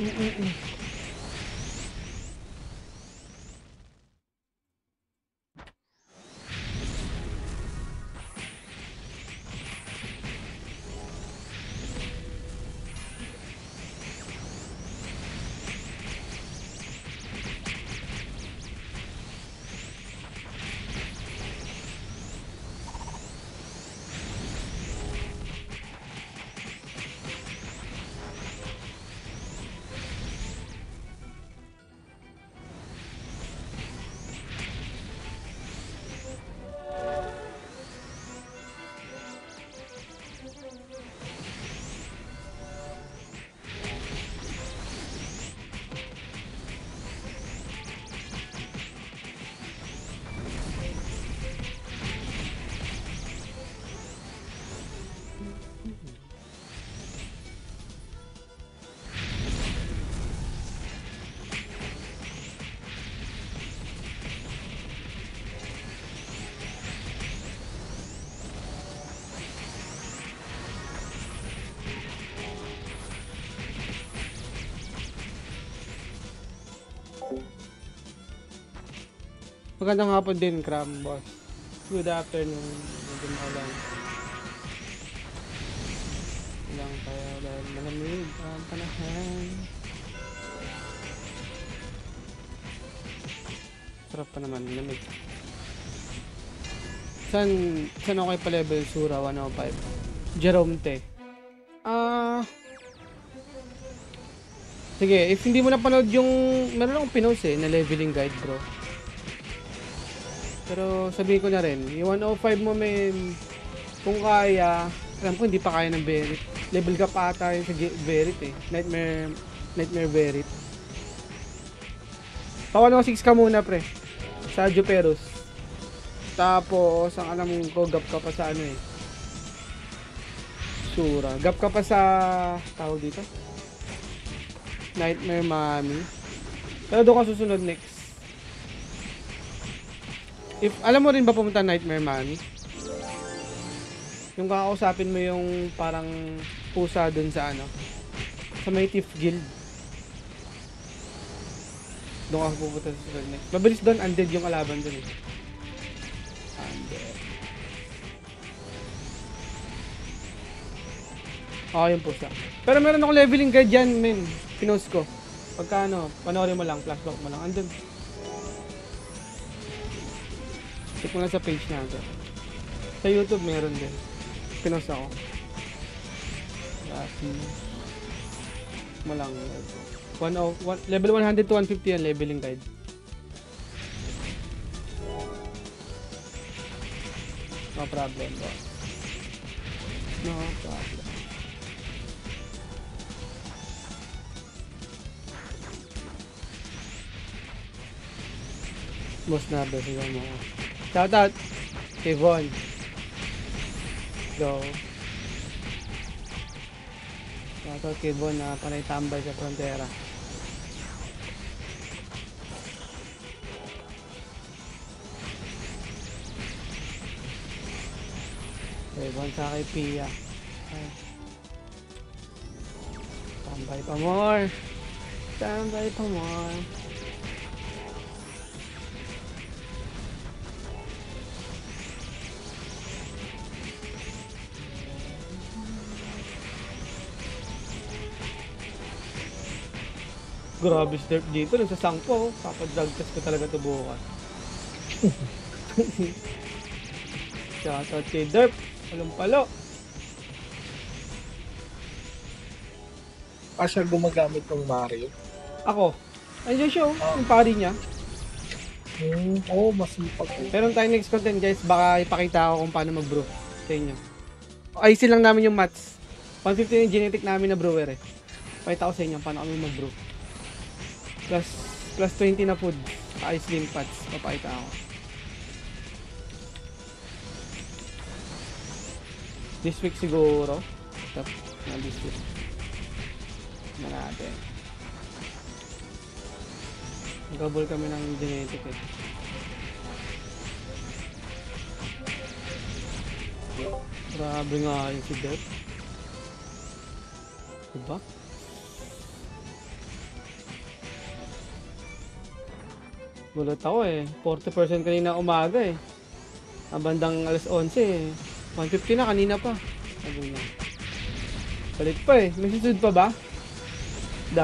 Magandang hapon din, Cram Boss. Good afternoon. Medyo maulan. Ilang tayo dahil malamig ang panahon. Sarap pa naman, lamig. Saan ako pa level? Sura 105. Jerome Te. Sige, if hindi mo napanood yung meron akong pinost na leveling guide, bro. Pero sabihin ko na rin, yung 105 mo, men, kung kaya, alam ko hindi pa kaya ng Berit. Level ka pa ata yung sa Berit eh. Nightmare Berit. Pa 106 ka muna, pre. Sa Juperos. Tapos, ang alam ko, gap ka pa sa ano eh. Sura. Gap ka pa sa, tawag dito? Nightmare Mami. Pero doon ka susunod next. If alam mo rin ba pumunta Nightmare Mami? Yung kakausapin mo yung parang pusa dun sa ano, sa may Thief Guild. Doon ka pupunta sa sunod next. Mabilis doon, undead yung kalaban dun eh. Undead. Yung pusa. Pero meron ako leveling guide dyan, men. Pinost ko. Pagka ano, panoorin mo lang, flashback mo lang. Andun. Check mo lang sa page natin. Sa YouTube meron din. Pinost ako. Mo lang. Level 100 to 150 yan, leveling guide. No problem, bro. No problem. Boss na ba siya mo? Shout out kay Von. Go. Shout out kay Von na panay tambay sa frontera. Kay Von sa kay Pia. Ay. Tambay pa more. Tambay pa more. Grabe step dito, nagsasangpo. Papadragtas ko talaga ito bukas. Shoutout kay Derp. Palumpalo. Siya gumagamit ng Mario? Ako. Andiyan siya yung pari niya. Masipag ko. Pero tayo next content guys, baka ipakita ako kung paano mag-brew sa inyo. Ayusin lang namin yung mats. 150 yung genetic namin na brewer eh. Pakita ko sa inyo paano kami mag-brew. Plus 20 na food. Ice link pots. Papakita ako. This week siguro. This week. Na natin. Nagkabol kami ng genetic eh. Grabe nga yung si Death. Diba? Gulat ako eh. 40% kanina umaga eh. Ang bandang alas 11 eh. 150 na kanina pa. Sabi niya. Balik pa eh. May susunod pa ba? Da.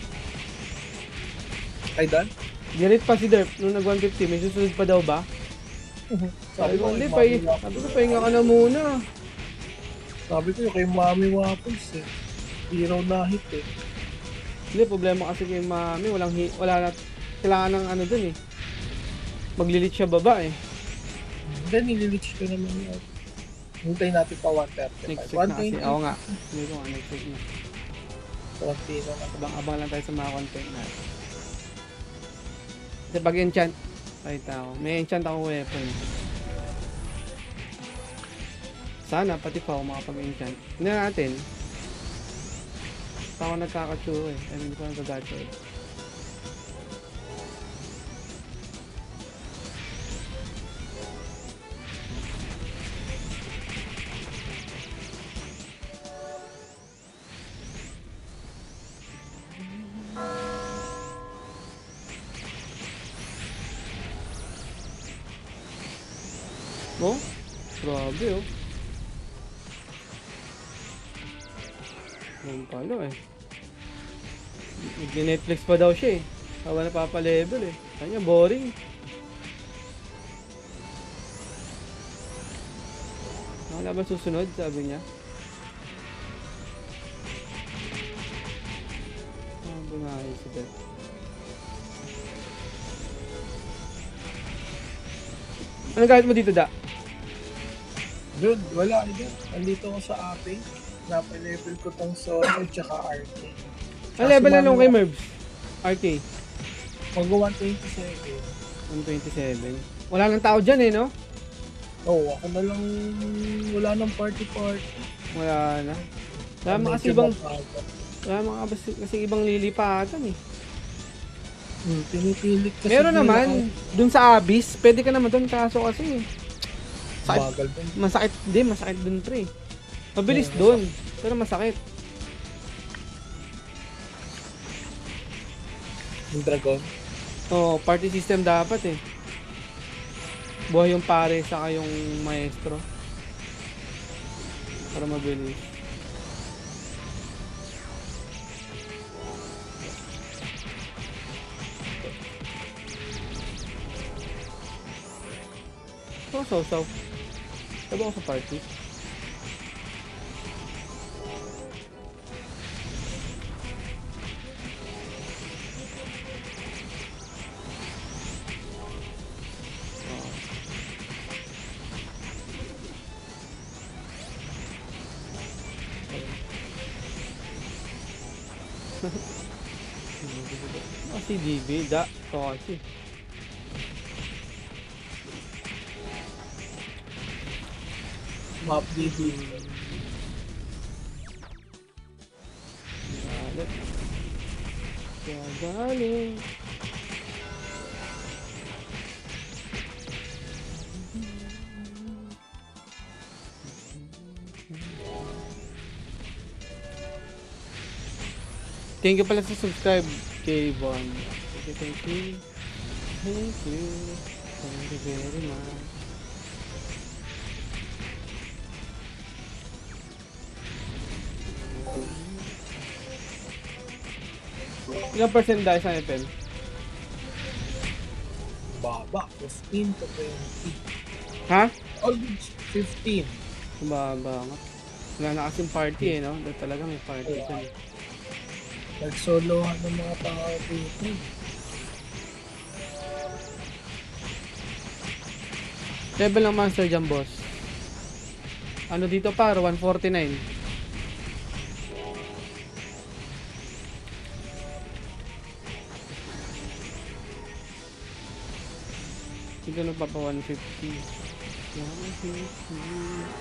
Ay, Dan? Galit pa si Derp nung nag 150. May susunod pa daw ba? Sabi ko, hindi pa eh. Sabi ko, pahinga ka na muna. Sabi ko yung kay Mami Waffles eh. Di raw na-hit eh. Hindi, problema kasi kay Mami. Wala na. Kailangan ng ano dun eh. Maglilit siya baba eh. Then, nililich ko naman yun. Hintayin natin pa 135. Next week na kasi. Oo nga. Hindi ko nga next week na. Tarantino na. Abang-abang lang tayo sa mga content natin. Kasi pag enchant, kahit ako. May enchant akong weapon. Sana, pati pa ako makapag-enchant. Hindi natin. Pa ako nagkakatsuro eh. I mean, hindi ko nagkagacho eh. Oh? Grabe oh. Ganun pala eh. Nag-Netflix pa daw siya eh. Habang napapa-level eh. Kanya boring. Wala ba susunod? Sabi niya. Ah, bungahay si Beth. Ano gamit mo dito, Da? Dude, wala. Andito ko sa ating. Napa-level ko tong solo tsaka RK. Ang level na nung kay Merbs? RK? Mag-127. 127. Wala nang tao dyan eh, no? Oo, ako na lang. Wala nang party-party. Wala na. Wala kasi ibang lilipatan eh. Pinipilit kasi. Meron naman, dun sa Abyss, pwede ka naman dun kaso kasi bagal dun. masakit din, masakit dun pre. Mabilis dun, pero masakit. Yung dragon? Oo, party system dapat eh. Buhay yung pare saka yung maestro. Para mabilis. So. Sabi ako sa party. Si DB, da. Ito kasi. Map DB. Galit. Kaya galing. Thank you pala sa subscribe kay Von. Thank you. Thank you. Thank you very much. Ilang percent dahil sa FM? Baba. 15 to 20. Ha? Almost 15. Baba nga. Wala na kasing party eh, no? Dahil talaga may party dyan. Nagsolohan ng mga tao dito. Level ng monster dyan, boss. Ano dito par? 149. Dito nagpapa 150. 150.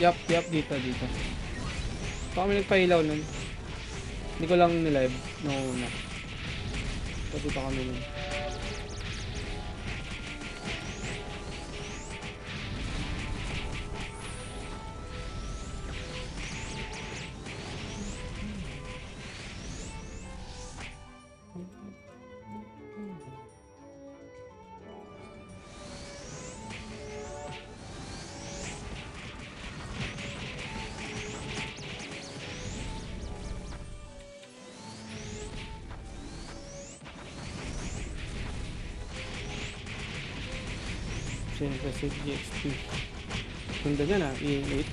Yup, dito. Baka kami nagpahilaw nun. Hindi ko lang nilive nung una. So, dito kami nun. Siyempre si GXP. Ganda dyan ah, E8.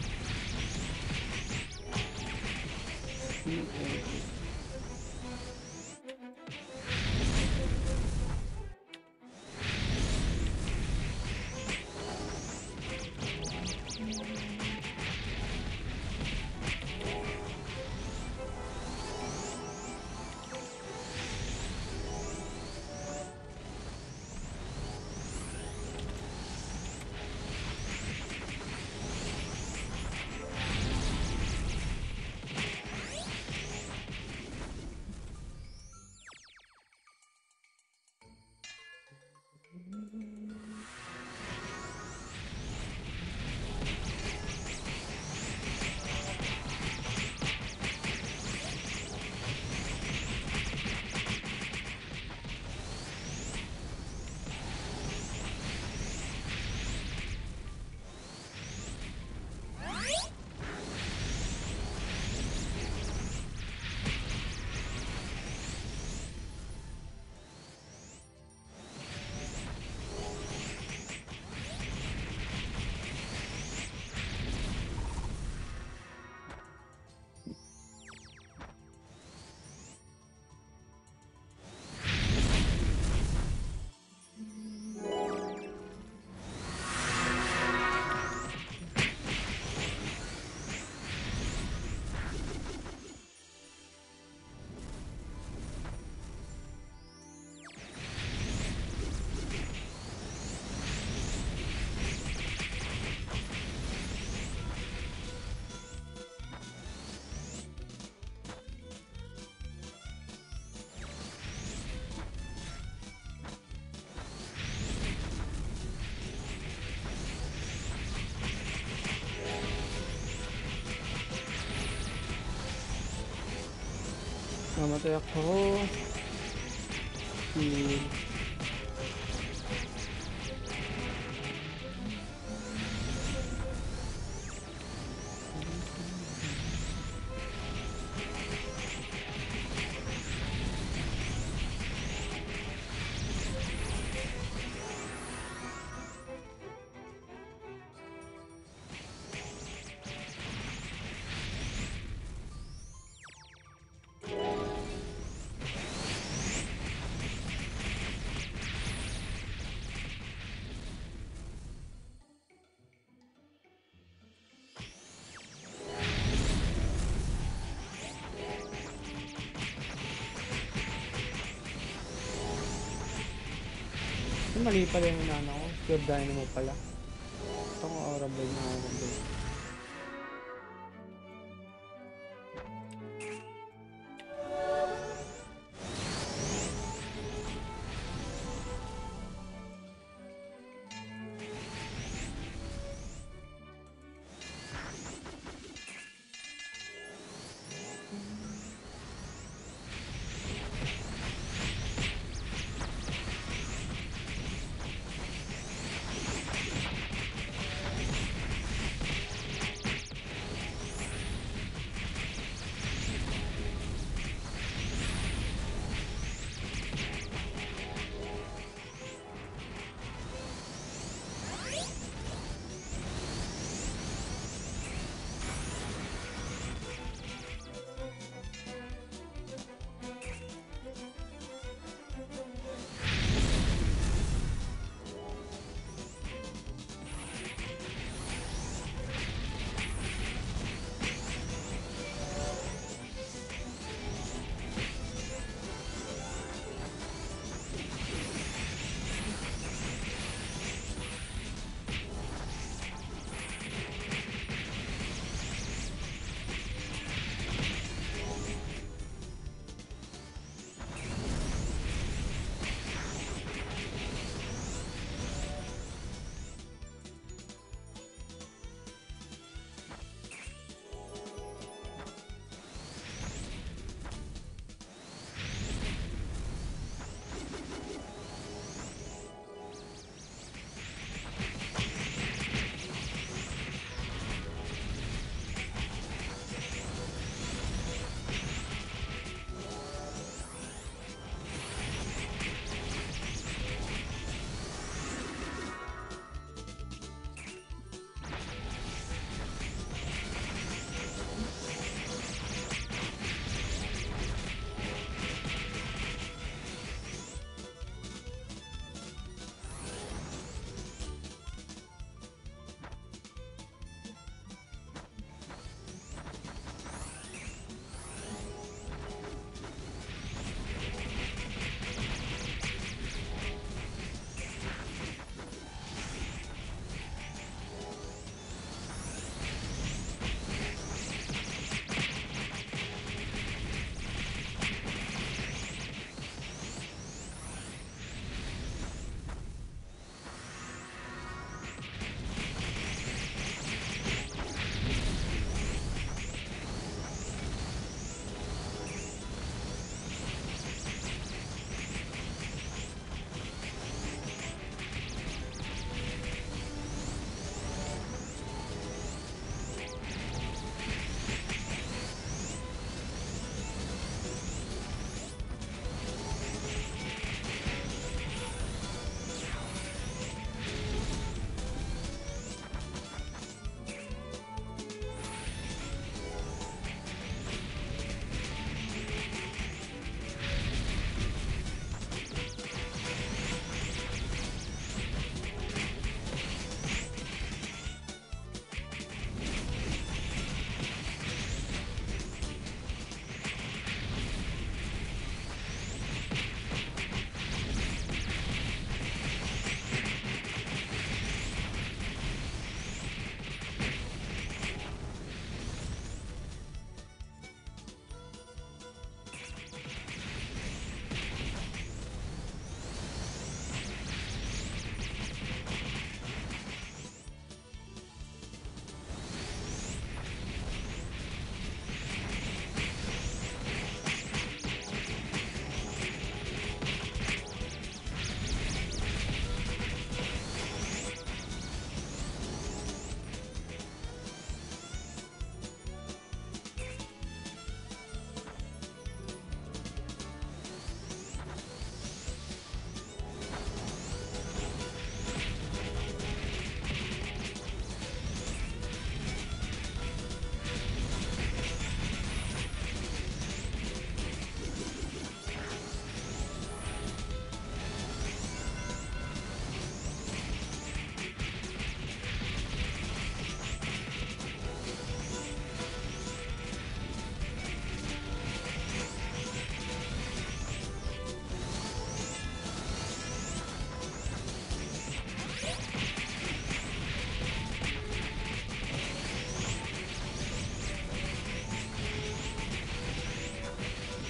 Mamatay ako. Heal. Mali pala yung nana ko. Pure Dynamo pala. Ito ko Aura Blade na Aura Blade.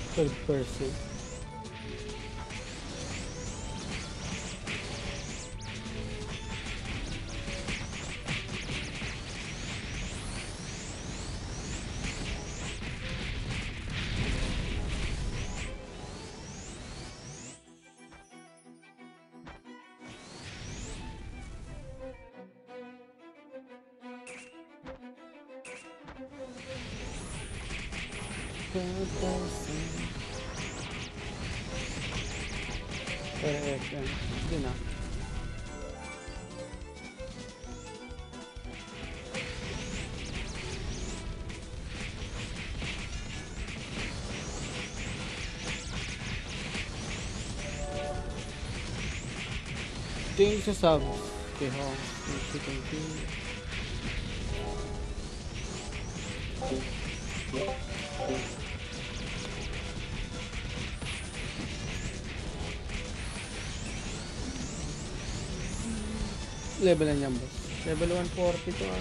Third person. Third person. FM. Hindi na. Thank you sa subs. Okay, ho. Thank you. Level na niyan, boss. Level 140 to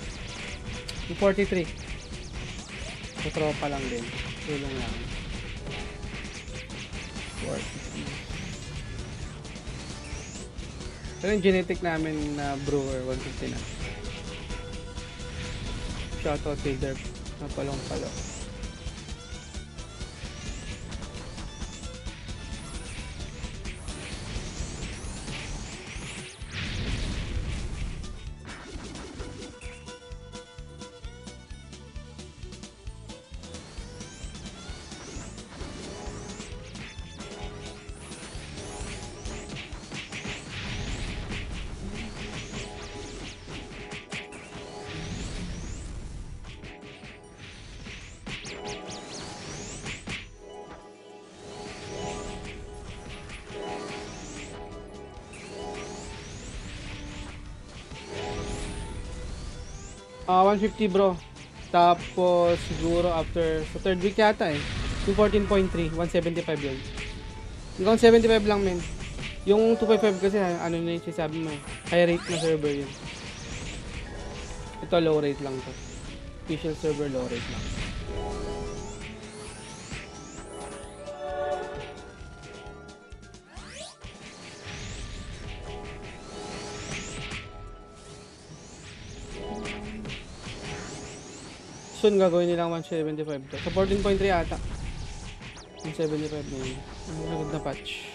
243. So, tropa lang din. Tulong lang. 43. Pero yung genetic namin na brewer, 150 na. Shoutout kay Derp. Napalong-palo. Ah, 150 bro. Tapos siguro after sa third week yata eh. Yung 14.3, 175 yun. Hanggang 75 lang men. Yung 255 kasi ano na yung sinasabi mo eh. High rate na server yun. Ito low rate lang to. Official server low rate lang. Soon gagawin nilang 175 to. Sa 14.3 ata. 175 na yun. Ang nagod na patch.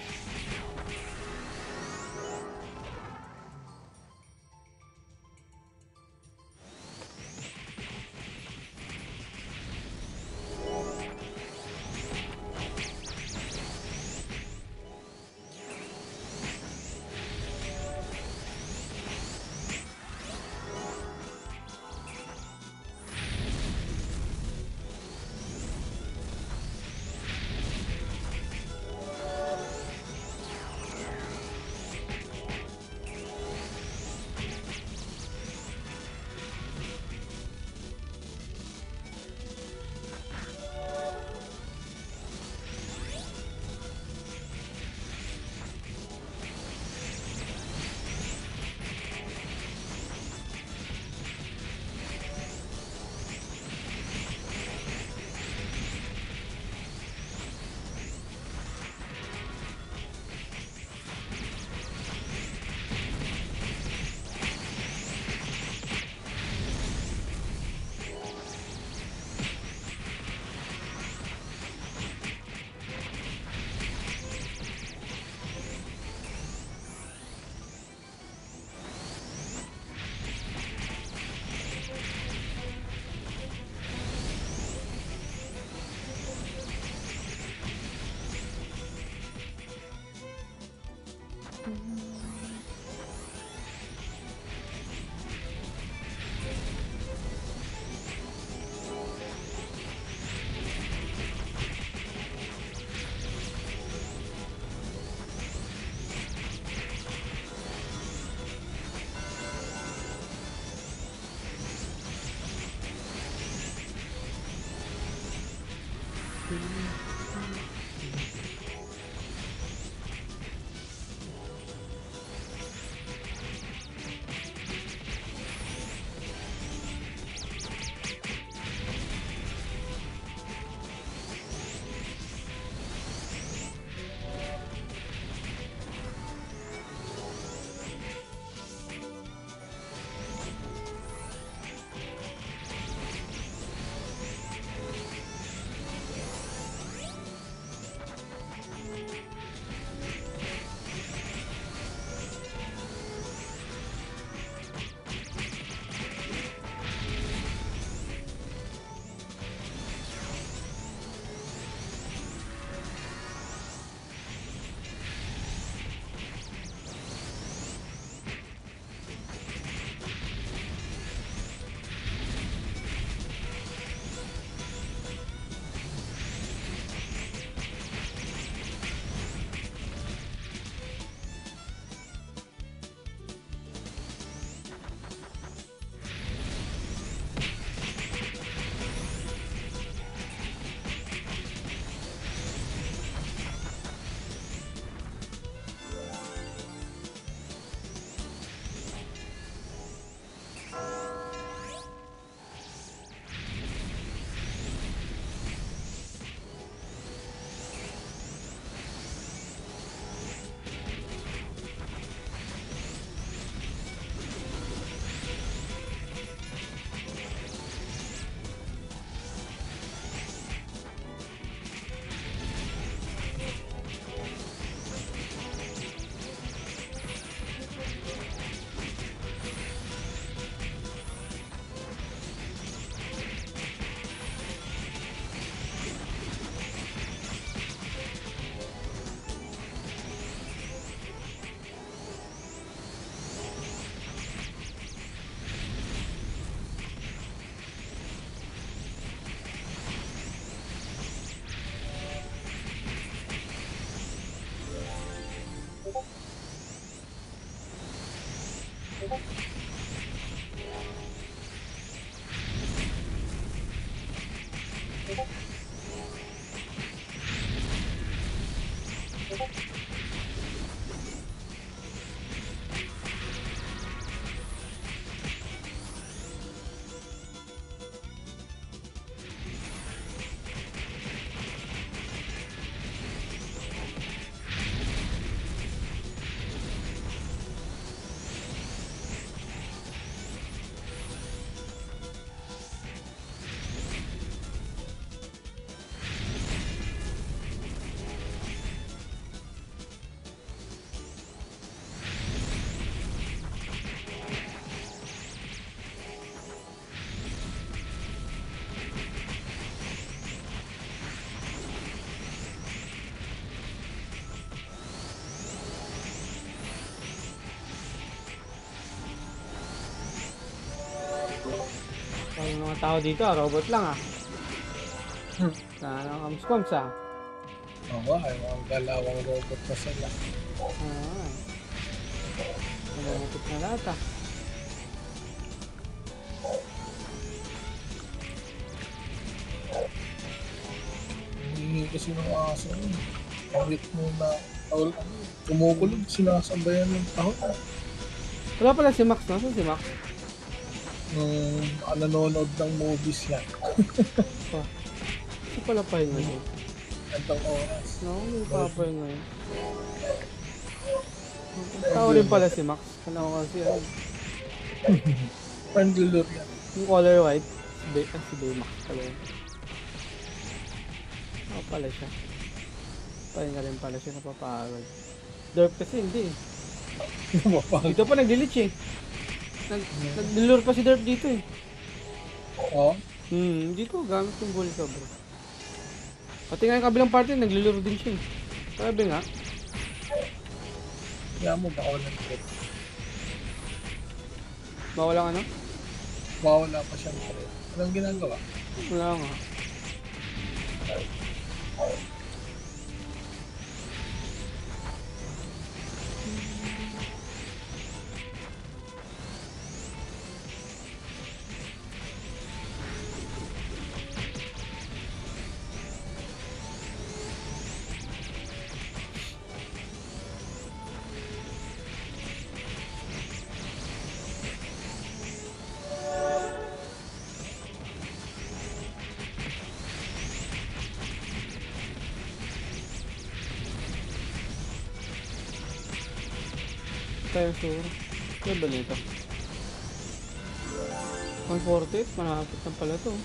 Yung mga tao dito, robot lang ah. Hmm. Kams-kams ah. Oo, ay mga galawang robot na sila. Ah. Nalungkot na lahat ah. Hindi kasi ng aso yun. Pangit mo na kumukulog, sinasabayan ng tahon. Wala pala si Max, no? Saan si Max? Nanonood ng movies yan. Oh. Kasi pala pahinga yun. Gantong oras. No, hindi pa pahinga yun. Tao rin pala si Max. Kala ko kasi ano. Pandulor yan. Yung color white. Si Baymax pala yun. Ako pala siya. Pahinga rin pala siya, napapagod. Derp kasi hindi eh. Dito pa nag-glitch eh. Nag-lure pa si Derp dito eh. Oo? Dito gamit yung bulsa bro. Pati nga yung kabilang party, nag-lure din siya eh. Sabi nga. Kaya mo baka walang trip. Bawal ang ano? Bawala pa siyang trip. Anong ginagawa? Wala nga. Tayo sure. Ano ba nito? 148, malapit na pala to.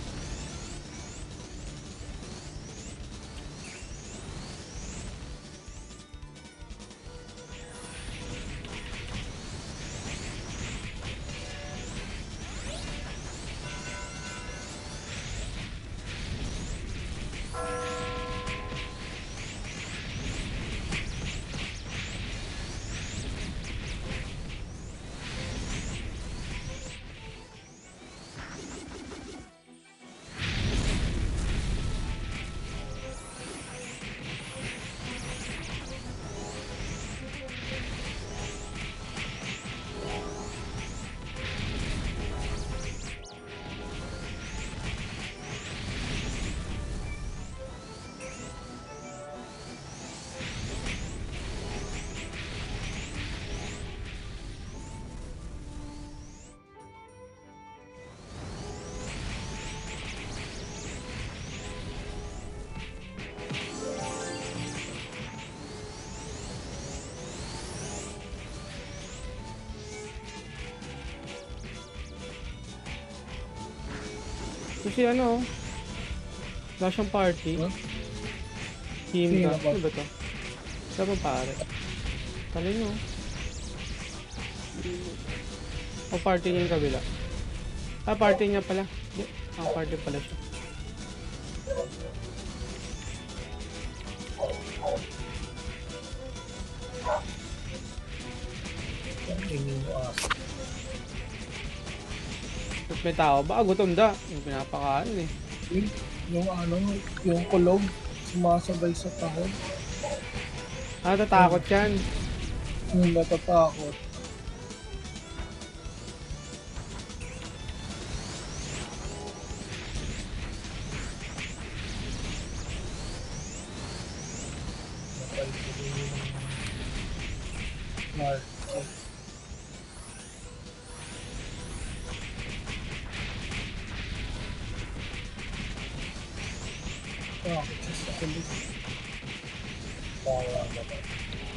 Kasi ano, wala siyang party. Huh? Team Sino ka. ba? Ano ba to? Wala bang pare? Tali nyo. O party niya yung kabila. Ah, party niya pala. Hindi. Ah, party pala siya. Ang ingin mo aso. At may tao ba? Gutom da. Yung pinapakain eh. Yung ano, yung kulog, sumasabay sa tahon. Ah, tatakot yan. Yung natatakot. Ay, market. Bakit sa kulit? Bawa ba ba?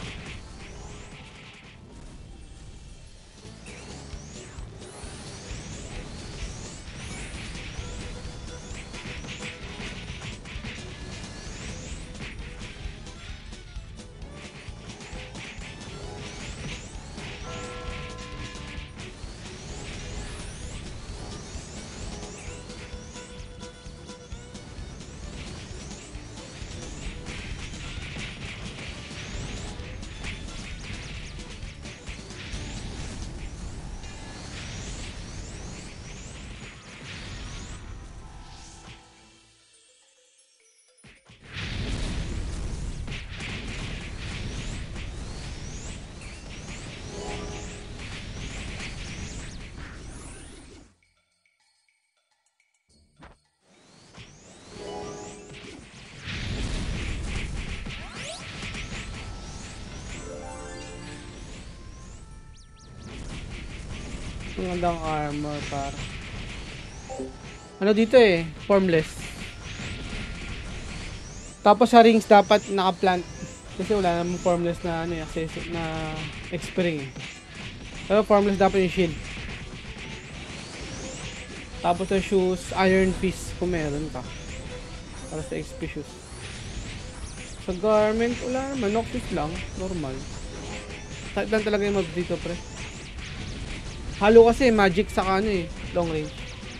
Ang gandang armor para. Ano dito eh, formless. Tapos sa rings dapat naka-plant kasi wala namang formless na ano, access na X-spring. Pero formless dapat yung shield. Tapos sa shoes, iron fist kung meron ka. Para sa XP shoes. Sa garment, wala naman, Noctis lang, normal. Type lang talaga yung mobs dito, pre. Halo kasi magic sa ano eh, long range.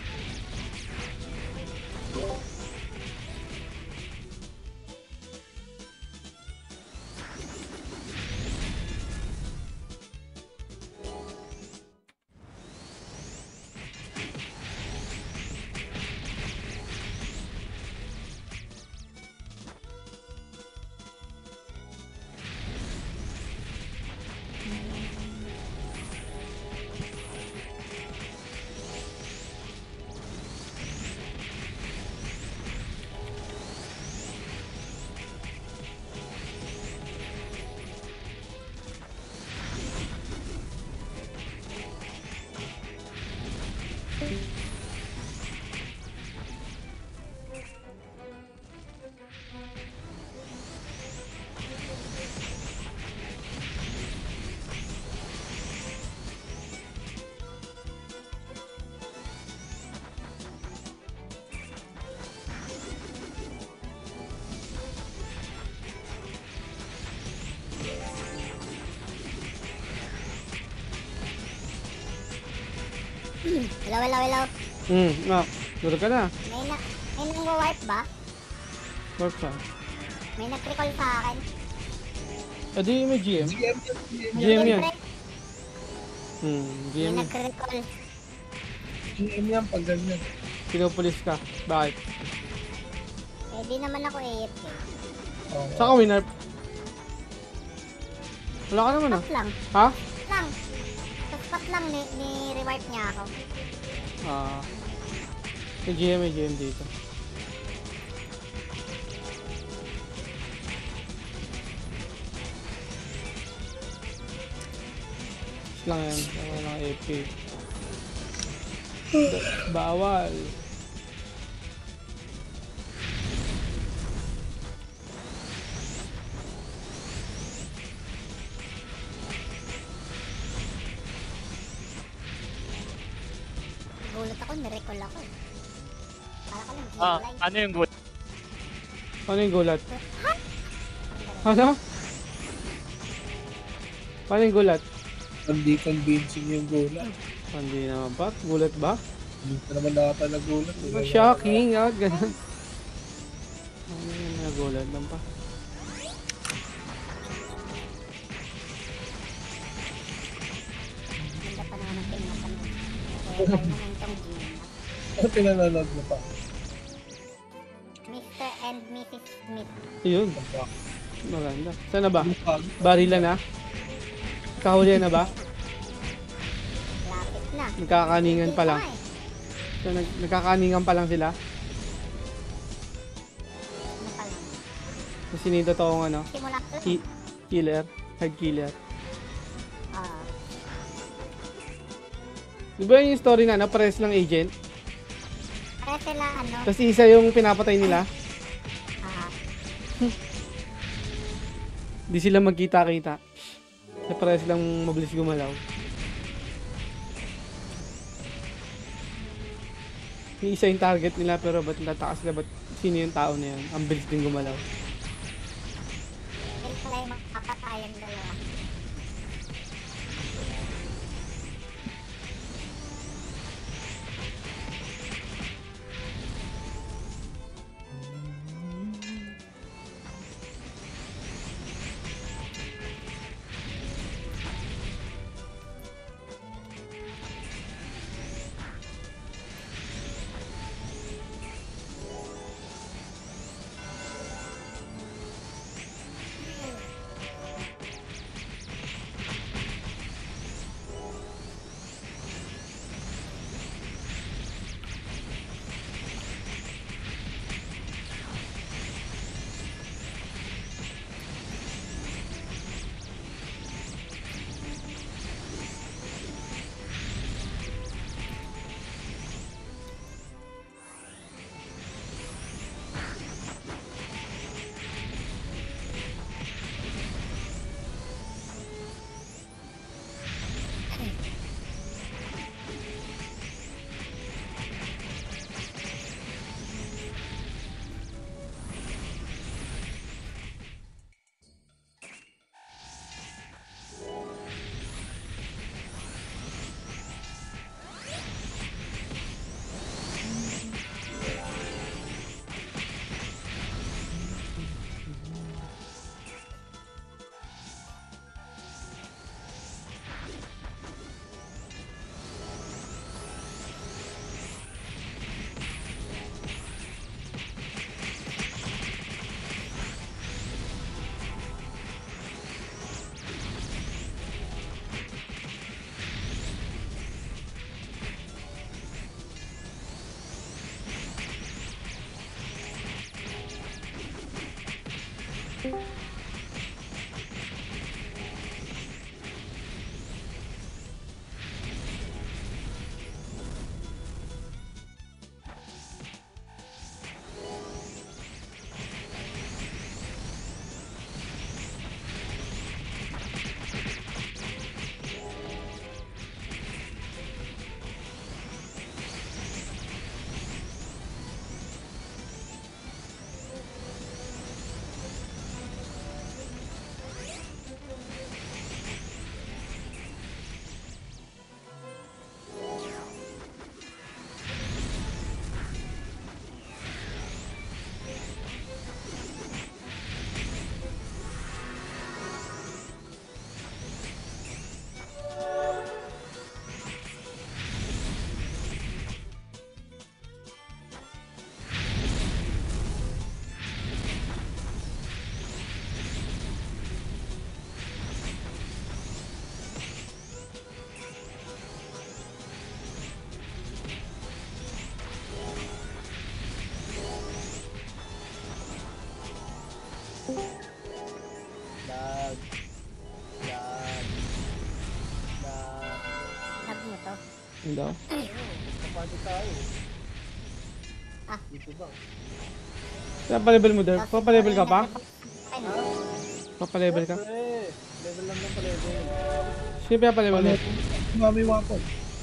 Hello, hello, hello. Duro ka na. May nang-wipe ba? Warp ka. May nag-recall sa akin. Adi may GM. GM GM yan. Siyempre, GM may yan. nag-recall. GM yan pag ganyan. Pinupulis ka. Bakit? Eh, di naman ako AFK. Oh, Saan ka winner? Wala ka naman ah. Spot lang. Ha? Lang. Sa spot lang, ni-rewipe niya ako. May GM dito. Lang yan. Wala lang AP. Bawal. Gulat ako, ni-recall ako. Para ko lang, Ah, G-Line. ano yung good? Ano yung gulat? Ano? Paano yung gulat? hindi convincing yung gulat. Hindi naman ba? Gulat ba? Hindi ka naman nakata na gulat. Shocking, ganun. Ano yung nagulat lang pa? Ganda pa naman ang pinatan mo. Kaya tayo naman itong G-Line. Ano pinanonood mo pa? Mr. and Mrs. Smith. Yun, Ang maganda. Saan na ba? baka. Barila na? Kahuli na ba? Lapit na. Nagkakaningan pa lang. Dito nga eh. So, nagkakaningan pa lang sila. Ano pa lang. Kasi yung totoong ano, Simula ko. killer, hard killer. Ah. Di ba yung story na ano, pares lang agent? Kaya sila ano. Tapos isa yung pinapatay nila. Ah. Di sila magkita-kita. Na pares lang mabilis gumalaw. Yung isa yung target nila pero ba't natatakas sila, ba't sino yung tao na yun? Ang bilis din gumalaw. Sila pala yung makakatayang dalawa. Lag. Lag. Lag. Lag mo to. Yun daw. Kapati tayo. Ah. Dito ba? Papalevel mo, Derp? Papalevel ka pa? Ay, Ha? Papalevel ka? Pre, level lang ng level. Sino pinapalevel mo? Mami wapon.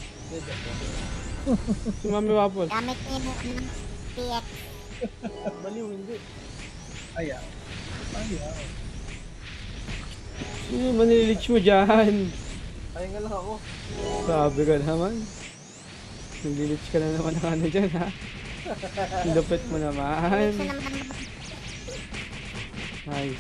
Si Mami Waffle. gamit niyo ng PX. Baliw, hindi. Ayaw. Ayaw. Sino ba nililich mo dyan? Ayaw nga lang ako. Sabi ka naman. Nililich ka na naman ng ano dyan, ha? Lupit mo naman. Gusto naman Nice.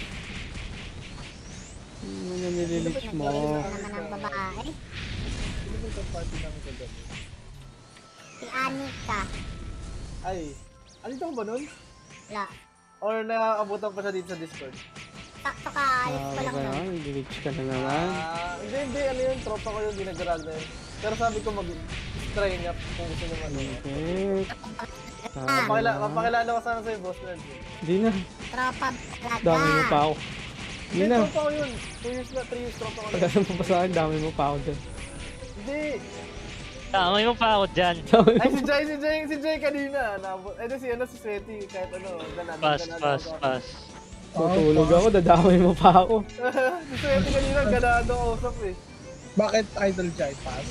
Ano na nililich mo? naman ng babae. Sino ba itong party namin kagabi? Si Anika. Ay, alito ko ba nun? La. Or naaabutan pa siya dito sa Discord? Sakto ka, ayos ko Sabi lang ka nun. naman, nililich ka na naman. Hindi, ano yun, tropa ko yung dinagrag na yun. Pero sabi ko mag-try niya kung gusto naman. Okay. Mapakilala ko sana sa'yo, boss Ned. Hindi na. Tropa talaga. Dami mo pa ako. Hindi na. Tropa ko yun. 2 years na, 3 years tropa ko na. Pagkasan mo pa sa akin, dami mo pa ako dyan. Hindi. Tamay mo pa ako dyan. Ay, si Jay kanina. Si Sweaty, kahit ano, ganado. Pass. Tutulog ako, dadamay mo pa ako. Si Sweaty kanina, ganado ako usap eh. Bakit idol Jai pass?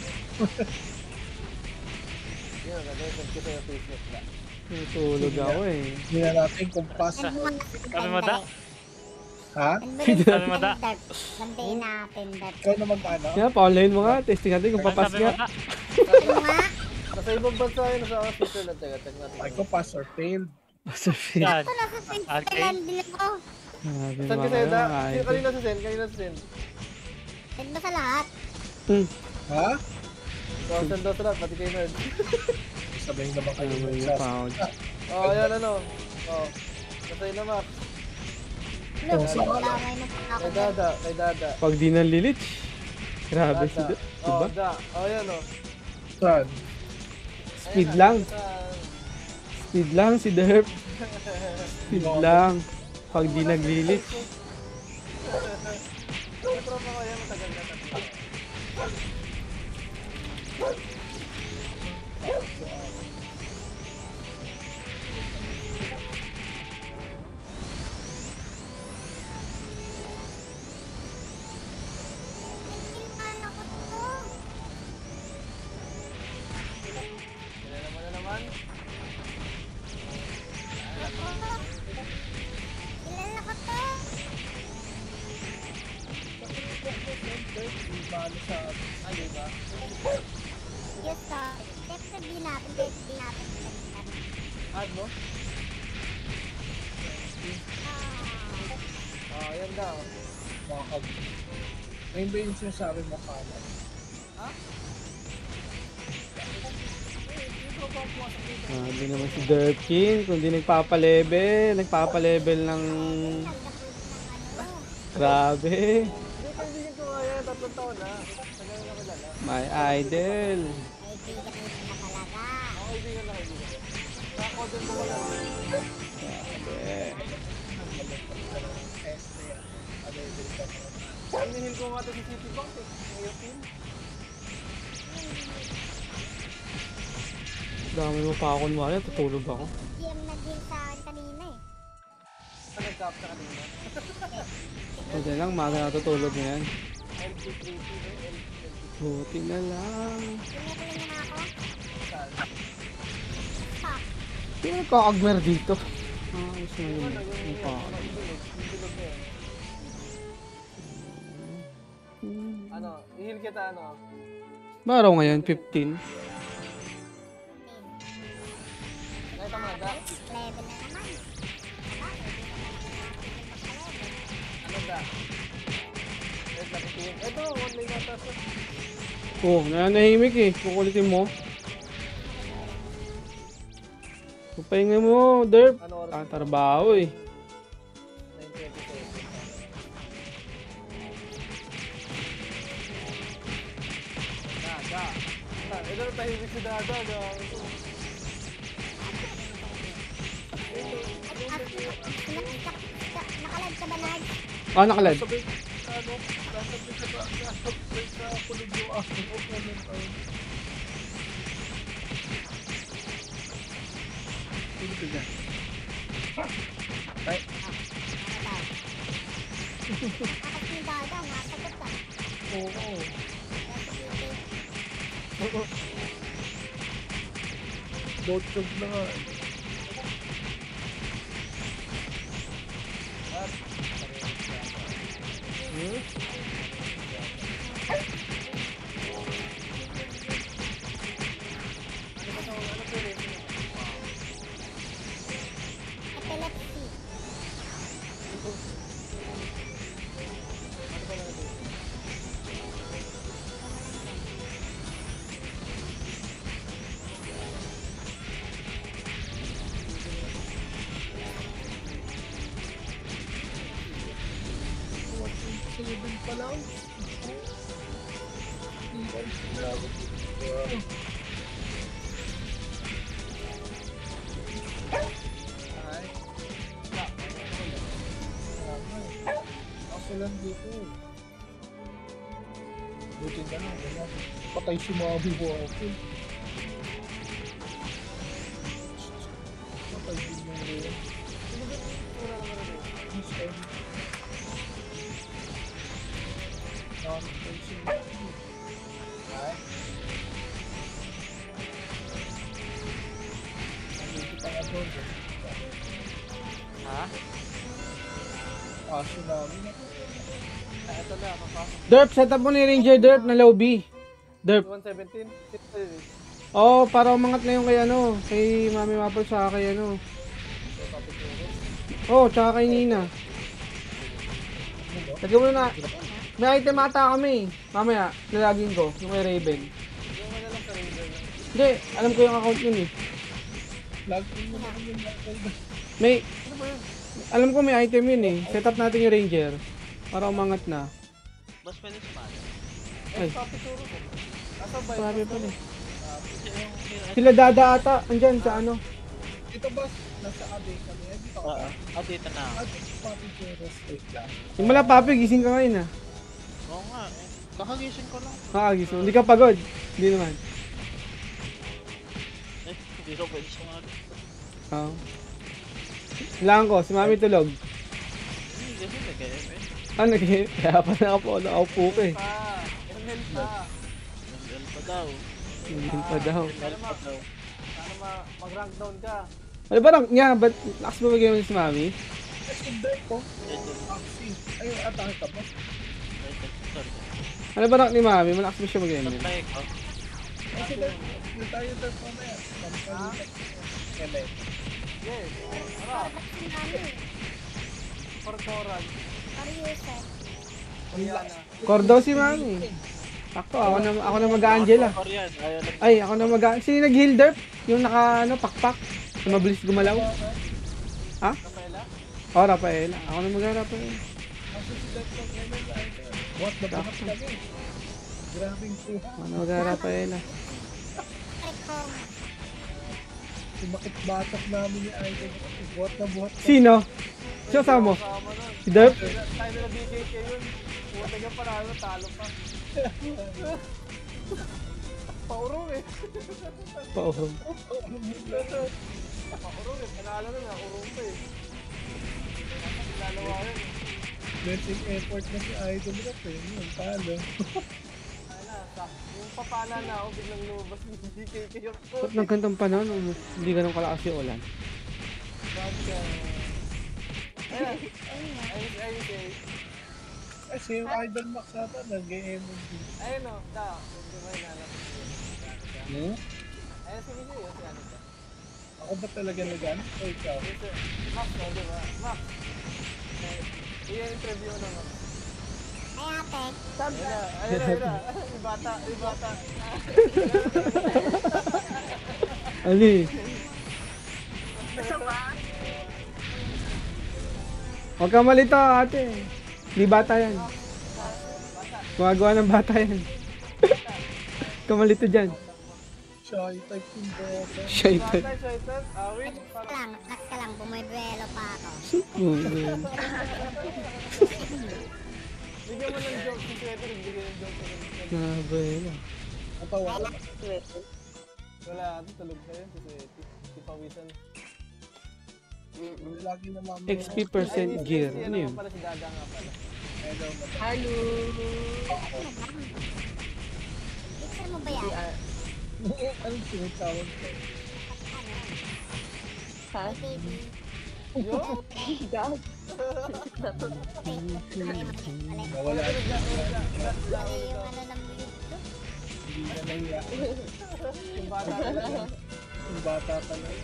Yun, nag-send ko sa'yo Facebook na. Tutulog ako eh. Hindi na natin kung pass. Sabi mo da? Ha? Sabi mo da? Bantayin natin, Dad. Ikaw na mag-ano? Kaya pa-online mo nga, testing natin kung papas Sabi mo nga. da? Ano nga? Nasa ibang bansa yun, nasa Switzerland. Teka, natin. Ay ko pass or failed. Master Fate. Yan. Ito nasa Okay. Switzerland din ako. Sabi Saan mo ka sa'yo, da? nga, Kanina sa send. Send mo sa lahat. Ha? Send daw sa lahat, pati kayo nerd. Sabihin naman kayo Damay mo sa... pa ako dyan. Ayan ano. Nasa'yo na, Max. Oh, sa Damay mo pa ako. Kay Dada. Pag di nanlilich. Grabe si Dada. diba? Ayan o. Saan? Speed lang. Speed lang si Derp. Speed lang. Pag di naglilit. Yung tropa ko yan, matagal na tatlo. Kilala mo na naman. Kilala ko to. Paano sa... Ano ba? Yes, to. Siyempre, di natin. Add mo? Ayan daw. Mga kag... Ngayon ba yung sinasabi mo kanan? Grabe naman si Derp King. Kung di nagpapa-level ng... Grabe. Hindi, kaibigan ko nga yan. 3 taon na. Tagal na kilala. My idol. Kaibigan mo na talaga. Ako kaibigan na kaibigan. Ako din ko wala. Inihil ko nga ito si Citibank eh. Ngayon team. Dami mo pa ako kunwari. Tutulog ako. GM na din sa akin kanina eh. Saan nag-cap ka kanina? Hindi lang, maga natutulog na yan. LG3P eh. Buti na lang. Pinatuloy niyo na ako. Saan? Ha? Sino nagkakagmer dito? Ayos na yun. Yung Yung pa. bilog na yan. Ano? Ihil kita ano? Maraw ngayon, 15. Nakita mo na da? Level na naman. Ano da? Wait lang itiin. Ito, online nata sa... Oh, nanahimik eh. Kukulitin mo. Papahinga mo, Derp. Ano oras? Trabaho eh. 9:27. Da. Ito na tahimik si Dada. Nakalad ka ba, Nard? Nakalad. Sabi, ano, nasabi sa kulog yung aking opponent. Sino ka dyan? Ay, Nakas ni Dada, nasagot ka. oo. Botchog na nga. Epilepsy. Sa'yo din pa lang. sila dito. Buti na lang, wala. Patay si Mami mo ako. Patay din yung rin. Nakakapay si Mami. Ay. Nandito pa nga doon. Ha? Aso namin. Ito na, papasok. Derp, set up mo ni Ranger Derp na low B. Derp. 117. Oo, para umangat na yung kay ano, kay Mami Maple sa kay ano. Oo, tsaka kay Nina. Lagyan mo na. May item ata kami. Mamaya, lalagin ko, yung kay Raven. Yung ano lang sa Ranger lang. Hindi, alam ko yung account yun eh. Lagi mo na kami nakakal. May, alam ko may item yun eh. Set up natin yung Ranger. Para umangat na. Boss, pwede sumali. Ay, Papituro ko. Asa ba sabi pa eh. Yung Sila Dada ata, andyan sa ano. Ito boss, nasa abe kami. Ay, dito ka. dito na ako. Abe, pati Jeros. Wait lang. Simula papi, gising ka ngayon ah. Oo nga eh. Kakagising ko lang. Nakagising. Hindi ka pagod. Hindi naman. Eh, hindi ko pwede sumali. Oo. Kailangan ko, si Mami tulog. Hindi kasi nag-FM. Ano kaya pa nakaupo ka eh. pa? Ilang health pa? Nag-L pa daw. Hindi pa daw. Nag-L pa daw. Sana mag-rank down ka. Ano ba lang niya? Ba't lakas ba bigyan mo si Mami? Sunday ko. Axi. Ayun, atake ka boss. Sorry. Ano ba lang ni Mami? Malakas ba siya mag-ganyan? Patay ko. Ay, sige. Hindi tayo tayo mamaya. Pampalitan. Kailan? Yes. Ara, Si Mami. Portoran. Pariuser. Oriana. Core daw si Mami. Ako na mag-Angela. Korean. Ayaw lang. Ay, ako na mag-Angela. Sino nag-heal derp? Yung naka, ano, pakpak? Na mabilis gumalaw? Ha? Rafaela? Oh, Rafaela. Ako na mag-Rafaela. Kasi si Dad ko kailan na ito. What the fuck kami? Grabing po. Ako na mag-Rafaela. Rekong. Sumakit batak namin ni Idol. Buhat na buhat ka. Sino? Sino kasama mo? Kasama nun. Si Derp? Tayo nila BKK yun. Puta ka pa na, talo pa. Paurong eh. Paurong. Paurong eh. Panalo na, urong pa eh. Lalawa yun eh. Blessing effort na si Idol na po. Yun, talo. Ay na, yung papala na ako, biglang lumabas yung BKK yung Ba't ng gantong panahon? Hindi ganun kalakas yung ulan. Gotcha. Ayun, ayun eh. Kasi yung Idol Max ata, nag-e-MMD. Ayun o, da. Hindi ba hinanap? Hmm? Ayun, sige sige, yung ano ka. Ako ba talaga nag-ano? O ikaw? Max, o, di ba? Max. I-interview na Max. Ay ate. Ayun na. Yung bata, yung bata. Ali. Huwag ka malito, ate. Di bata yan. Gumagawa ng bata yan. Kamalito dyan. Shy type yung bata. Shy type. Bata, shaitan, awit. Relax ka lang. Bumuduelo pa ako. Bigyan mo ng joke si Sweater, bigyan ng joke si Sweater. Nabela. Natawa ka. Wala, ito tulog na yun si Sweater. Si Pawisan. Lagi na mami. XP percent gear. Ano yun? Pala si Dada nga pala. Hello. Picture mo ba yan? Anong sinitawag ko? Hey baby. Yo? Nawala. Ay, yung ano ng YouTube. Hindi na nahiya. Yung bata talaga. Yung bata talaga.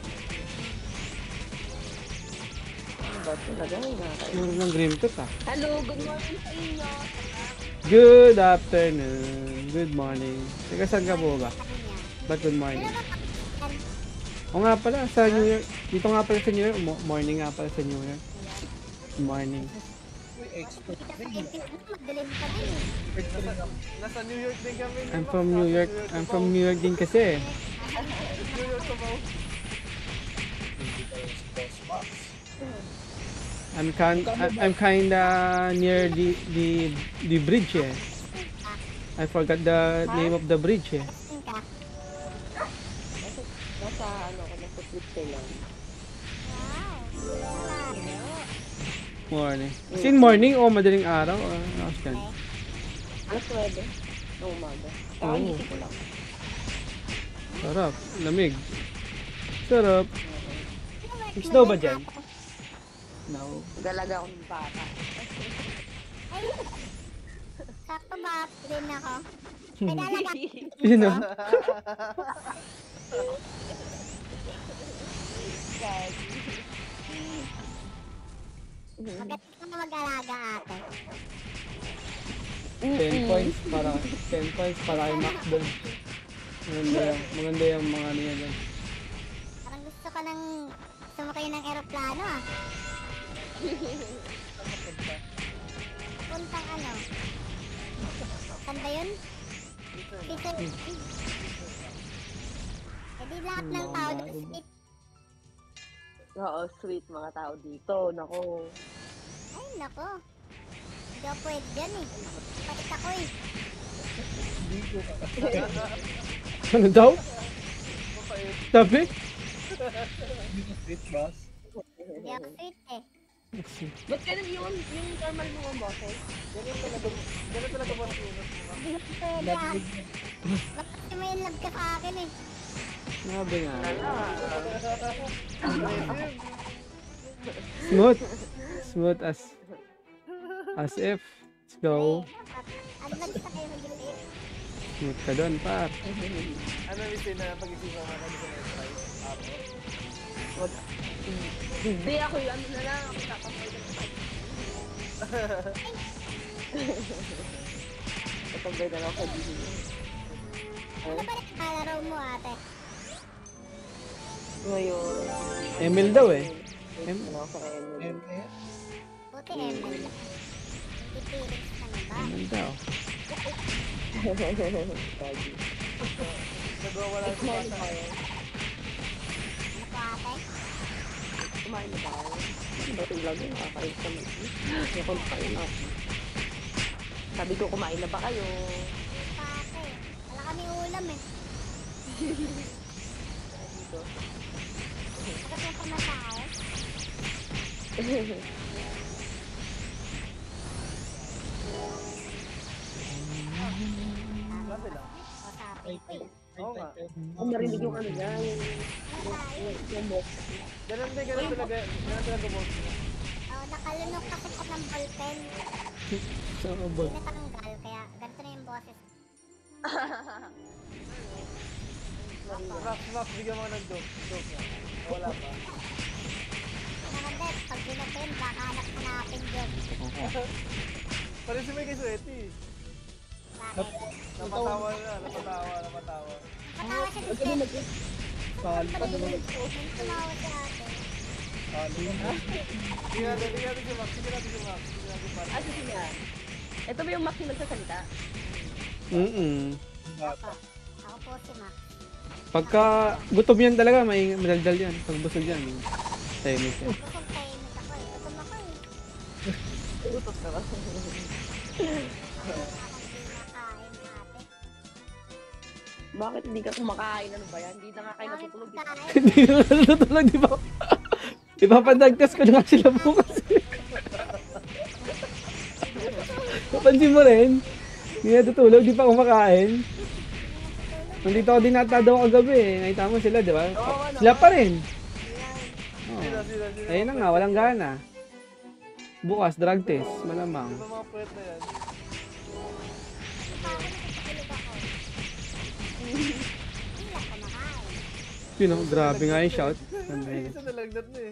Meron ng Grim Tooth ah. Hello, good morning sa inyo. Good afternoon. Good morning. Teka, saan ka po ba? Ba't good morning? O nga pala, sa New York. Dito nga pala sa New York. Morning nga pala sa New York. Morning. Uy, expert na yun. Madilim pa din eh. Expert na rin ako. Nasa New York din kami. ni I'm Max, from nasa New York. I'm from New York din kasi. New York ka ba? Hindi tayo si Boss Max. I'm kinda near the bridge eh. I forgot the name of the bridge eh. Saan ka? Nasa ano ko, nasa Switzerland. Wow. Wala. Morning. Sin morning o madaling araw? Nakakas yan. Alas 9 ng umaga. Oo. Gising ko lang. Sarap. Lamig. Sarap. Snow ba dyan? No. Galaga ako ng bata. Ay, sakto ba din ako? May dalaga. Yun o. Magaling ka na mag-alaga ate. 10 points para 10 points para kay Mac doon. Maganda yung mga ano yan. Parang gusto ko nang sumakay ng eroplano ah. Puntang ano? Saan ba yun? Peter. Eh di lahat ng tao doon sweet. Oo, sweet mga tao dito. Nako. Ay nako. Hindi ako pwede dyan eh. Palit ako eh. Ano daw? Sabi? Hindi ka street boss. Hindi ako sweet eh. Ba't ganun yung normal mo ang boses? Ganun talaga ba ang unos mo? Hindi ako pwede ah. Bakit may love ka sa akin eh. Sabi nga. Smooth. Smooth as if. Let's go. Ano ba sa kayo mag-ilit? Smooth ka doon, par. Ano Misin na pag-isip mo ka sa next time? Hindi ako yung ano na lang. Ako kakapal na lang. Katambay na lang ako sa Disney. Ano ba nakalaro mo ate? Ngayon. Emil daw eh. Ano ako sa Emily. Buti Emil. Hindi feelings ka na ba? Emil daw. Lagi. Nagwawala sa Kumain na bata. tayo. Ano po ate? Kumain na tayo. Ba't yung lagi nakakain ka naman? Nakon kayo na. Sabi ko, kumain na ba kayo? Ano po ate? Wala kami ulam eh. Dito. Bakit yung pamasahe? Grabe lang. O sabi ko eh. Oo nga. Kung narinig yung ano niya, yung box. Ganun talaga boss mo. Oh, nakalunok kasi ko ng ballpen. Sa abot. Pinatanggal, kaya ganito na yung boses. Max, bigyan mo ng joke na. Wala pa. Nakanda, pag binapin, baka hanap-hanapin yun. Parang si May Kisueti. Bakit? Napatawa. Matawa siya dito. Sali ka Tumawa naman. si ate. Sali ka. Sige natin si Max. Ah, sige nga. Ito ba yung Max yung nagsasalita? Bata. Ako po si Max. Pagka gutom yan talaga, may madaldal yan. Pag busog yan, tahimik yan. Gusto tahimik ako eh. Gutom ako eh. Utot ka ba? Akong pinakain ate. Bakit hindi ka kumakain? Ano ba yan? Hindi na nga kayo Bakit natutulog. pagkain? Hindi na natutulog, di ba? Ipapandagtas ko na nga sila bukas. Napansin mo rin, hindi natutulog, di pa kumakain. Nandito ako dinatado ako kagabi eh. Nakita mo sila, di ba? Sila pa rin. Oh. Sila. Ayun na nga, walang gana. Bukas, drug test, malamang. Di ba mga puwet na yan? Bakit natutulog ako? Hindi lang kumakain. Yun oh, grabe nga yung shout. Ganda yun. Isa nalagnat na eh.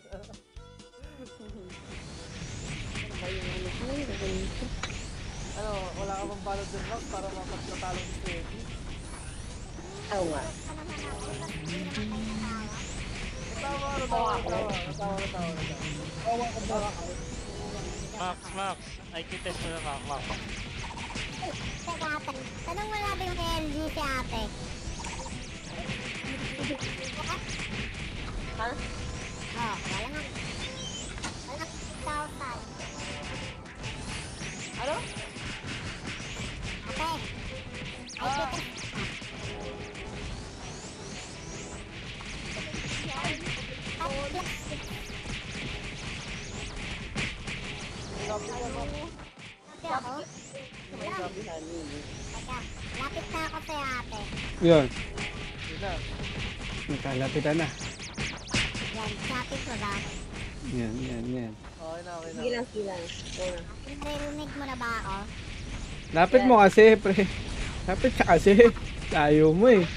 Ano, wala ka bang balot din Max para mapagtatalo si Kisueti? Oo nga. Ano naman ako? Tapos hindi naman kayo natawa. Natawa. Max, ay kitest mo na Max. Teka ate, tanong mo natin yung LG si ate. Ha? Oh, wala nga. Wala. Ano? Ate. Ay, tita. Ate ako. Sabihan niyo. Teka, lapit na ako sa ate. Yun. Yun na. Nagkalapitan na. Yan, lapit mo ba? Yan. Okay na, okay na. Sige lang, sige lang. Oo. Naririnig mo na ba ako? Lapit mo kasi, pre. Lapit ka kasi. Tayo mo eh.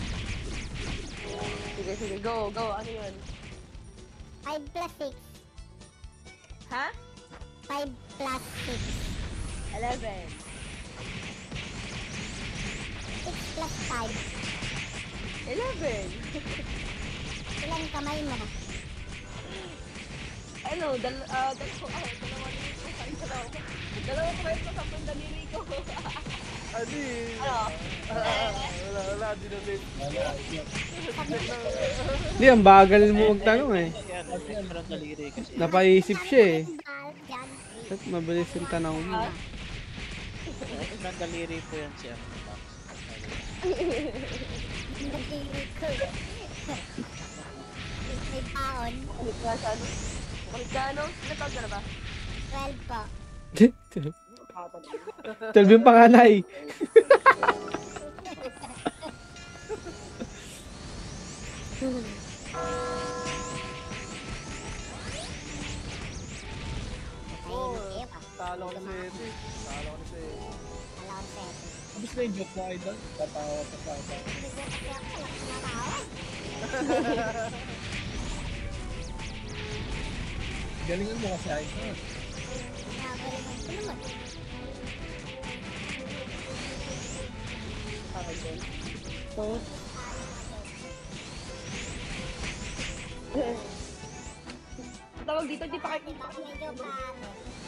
Sige, sige. Go, go. Ano yun? 5 plus 6. Ha? 5 plus 6. 11. 6 plus 5. 11. Ilang kamay mo? Ano? Dalawa dito. Dalawa ko ito sa pandaliri ko. Adi. Ano? Wala, di na din. Hindi, ang bagal mo magtanong eh. Yan, parang daliri kasi. Napaisip siya eh. Dyan. At mabilis yung tanong mo. Parang daliri po yan siya. Nagdiri ko. May paon. Kulit ka sa ano? Kulit ka ano? Natawag ka na ba? 12 po. 12 yung panganay. Ay, pa. Talo ko na si Ete. Talo ko na si Ete. Alam ko sa'yo. Tapos na yung joke mo, idol. Tatawa ka sa akin. Hindi ko kasi ako wala kumatawa. Galingan mo kasi, idol. Nagalingan ko naman. Okay, then. So, tawag dito, di pa kayo Medyo paano.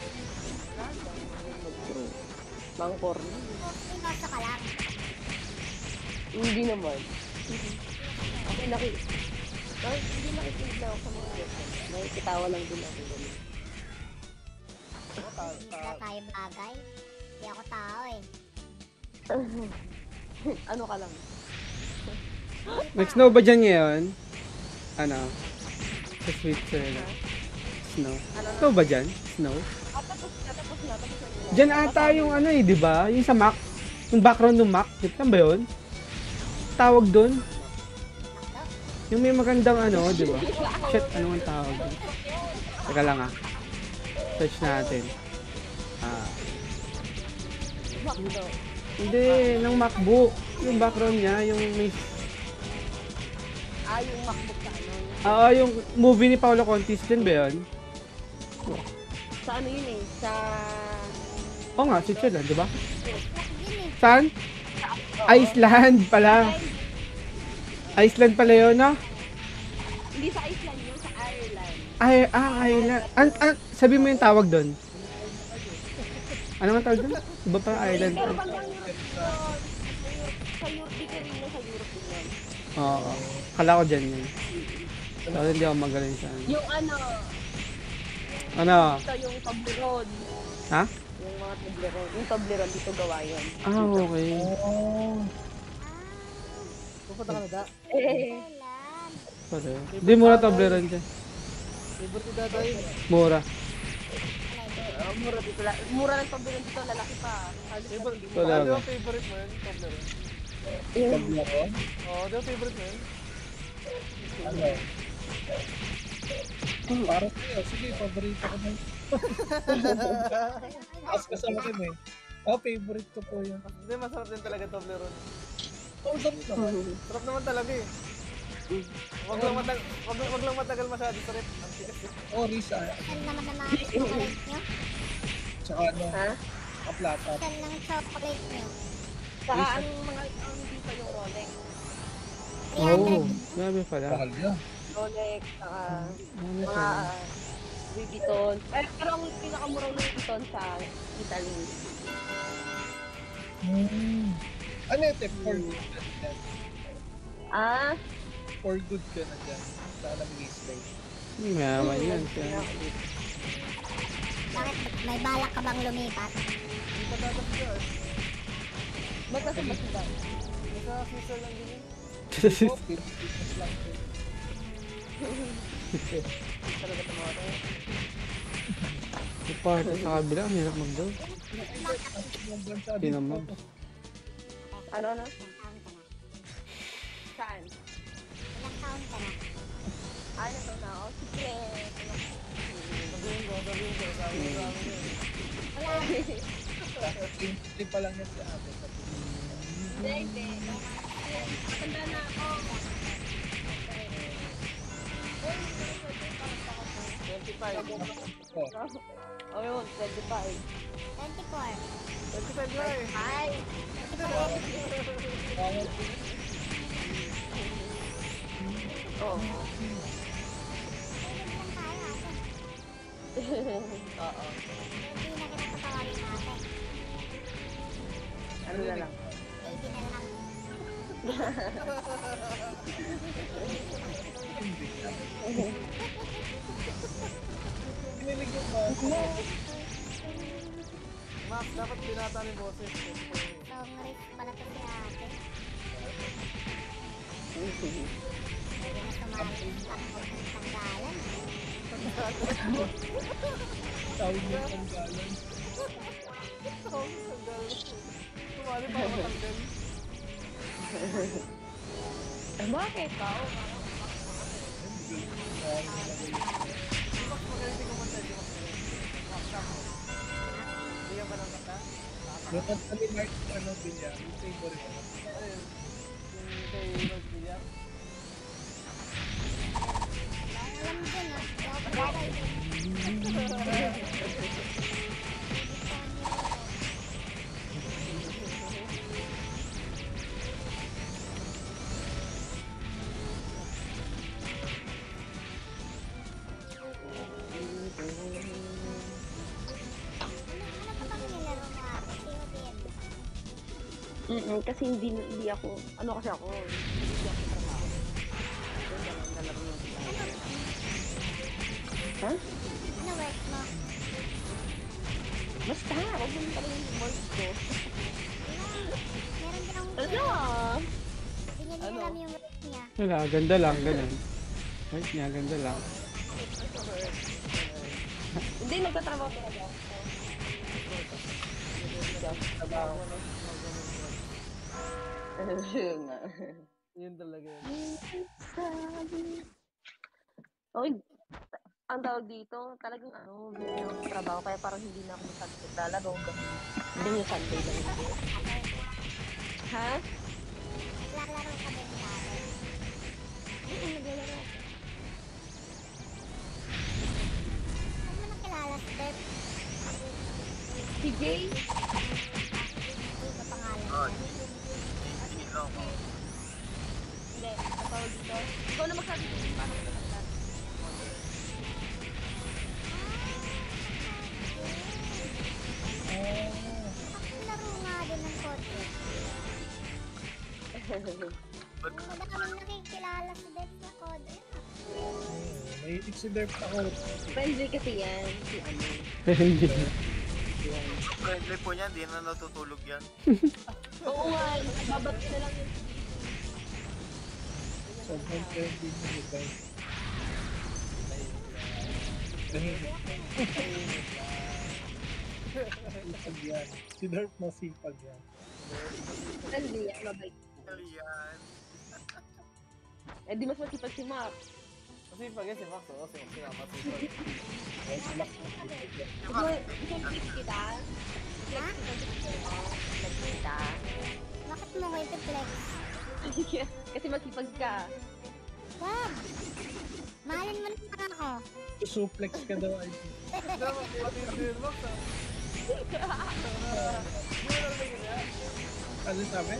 Bangkor na. Pinoso ka lang. Hindi naman. Okay, hindi nakikinig ako sa mga girlfriend. Nakikitawa lang din ako. Hindi na tayo bagay. Hindi ako tao eh. Ano ka lang? Nag-snow ba dyan ngayon? Ano? Sa Switzerland. Snow. Snow ba dyan? Snow? Tapos na. Dyan ata yung ano eh, di ba? Yung sa Mac. Yung background ng Mac. Saan ba yun? Tawag dun? Yung may magandang ano, di ba? Shit, ano ang tawag dun? Teka lang ah. Search natin. Hindi, ng MacBook. Yung background niya, yung may... Yung MacBook na ano. yung movie ni Paolo Contis din ba yun? Sa ano yun eh? Sa... Oo nga, Switzerland, di ba? Saan? Iceland pala. Iceland pala yun, no? Hindi sa Iceland yun, sa Ireland. Ireland. Sabi mo yung tawag doon. Ano nga tawag doon? Iba pa island. Pero bang yung sa Europe, dito rin yun, sa Europe din yun. Oo. Kala ko dyan yun. So, hindi ako magaling sa ano. Yung ano, Ano? ito yung Toblerone. Ha? Yung mga Toblerone. Yung Toblerone, dito gawa yun. Okay. Oh. Pupunta ka na da. Kailan? Sorry. Hindi mura Toblerone dyan. Favorite ni Daday. Mura. Mura dito. Mura ng Toblerone dito, lalaki pa. Favorite. Talaga. Ano yung favorite mo yun? Toblerone. Toblerone? Oo, di ba favorite mo yun? Ano? Para sa'yo. Sige, paborito ko na. Tapos kasama ko eh. Favorite ko po yun. Hindi, masarap din talaga Toblerone. Oh, sarap naman. Sarap naman talaga eh. Wag lang matagal masyado sa rep. Ang tigas eh. Oh, Risa. Saan naman na mga chocolate nyo? Tsaka ano, Ha? kaplata. Saan ng chocolate nyo? Saka ang mga, ang dito yung Rolex. Oo. Grabe pala. Mahal yan. Rolex, saka Grabe mga pala. Louis Vuitton. Pero ang pinakamurang Louis Vuitton sa Italy. Ano yung tip? For good ka na dyan. Ah, For good ka na dyan. Sana mag-stay. Mayaman yan siya. Bakit? May balak ka bang lumipat? Hindi pa dapat dyan. Ba't nasa ba sila? Nasa season lang din yun. Oh, Pilipinas lang. Talaga tumoro. Yung part sa kabila, ang hirap mag-down. Ang bansa Hindi dito. naman. Ano? Ilang taon ka na? Saan? Ilang taon ka na? Ano to na ako? Secret. Sabihin ko, sabi mo sa amin yun. Wala. 23 pa lang yan si ate. Hindi. Matanda na ako. 25. Oh, Oh, yun. 25. 24. 25 na eh. Ay! bawal Oh. Tulog lang tayo ate. Oo. Hindi na kita tatawagin ate. Ano na lang? Baby na lang. Kinilig yung bata. Max, dapat binata ng boses. Long risk pala to si ate. Hindi na sumali sa takbo ng tanggalan. Tawag niya ang galan. Tumali pa ako matanggal. Bakit ka? Max, magaling din kumanta. Di Max, Max, ako. Bigyan ba ng kanta? Yung kanta ni Mark, ano, Binya, yung favorite ko. Ayun. Yung kay Rod Villar. Alam dyan ah. Hindi ako bagay. Ano pa bang nilaro mo ate? COD. Kasi hindi ako, ano kasi ako, hindi ako trabaho. Nalaro lang sila. Ha? Ano work mo? Basta, huwag mo pala yung voice ko. Meron din akong Ano? Hindi niya din alam yung work niya. Wala, ganda lang, ganun. Right niya, ganda lang. Hindi, nagtatrabaho talaga ako. Trabaho. Yun nga. Yun talaga yun. Okay, ang tawag dito, talagang ano, busy ako sa trabaho, kaya parang hindi na ako masyadong naglalaro. Hindi yung Sunday lang. Ha? Naglalaro ka din dati. Oo, naglalaro ako. Saan mo nakilala si Beth? Si Jay? Hindi ko pangalan. Hindi, ang tawag dito. Ikaw na magsabi ko, paano ko nakilala? Laro nga din ng kotse. Madaming nakikilala si Beth sa kotse. Mahilig si Derp ako. Friendly kasi yan, si ano. Hindi. Friendly po niyan, di na natutulog yan. Oo nga, babat na lang yun. Sobrang friendly niya ni Derp. Sipag yan. Si Derp masipag yan. Friendly yan, mabait. Yan. Eh di mas masipag si Mark. Kasi pag si Max, oo, si Max sinama si Max. Ay, sila ko. Isang clip kita. Ha? Clip kita. Bakit mo ko ipiplex? Kasi masipag ka. Wag! Mahalin mo naman ako. Suplex ka daw, ay. Dapat pati din Max, ah. Hindi mo narinig niya. Ano sabi?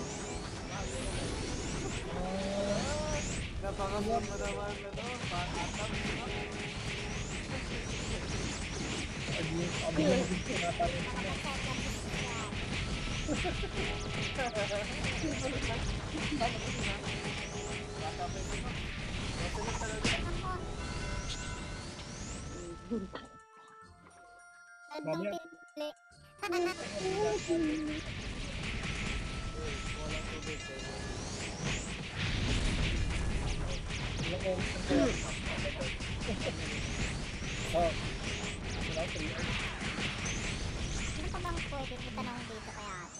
Napakamot mo naman, ano, patatap. Ano yung tinatanong ko na? Tandang Mamaya. pinili. Walang tubig. Ilang oras na kaya? Ah, wala, 3 hours. Ano pa bang pwede itanong dito kay ate?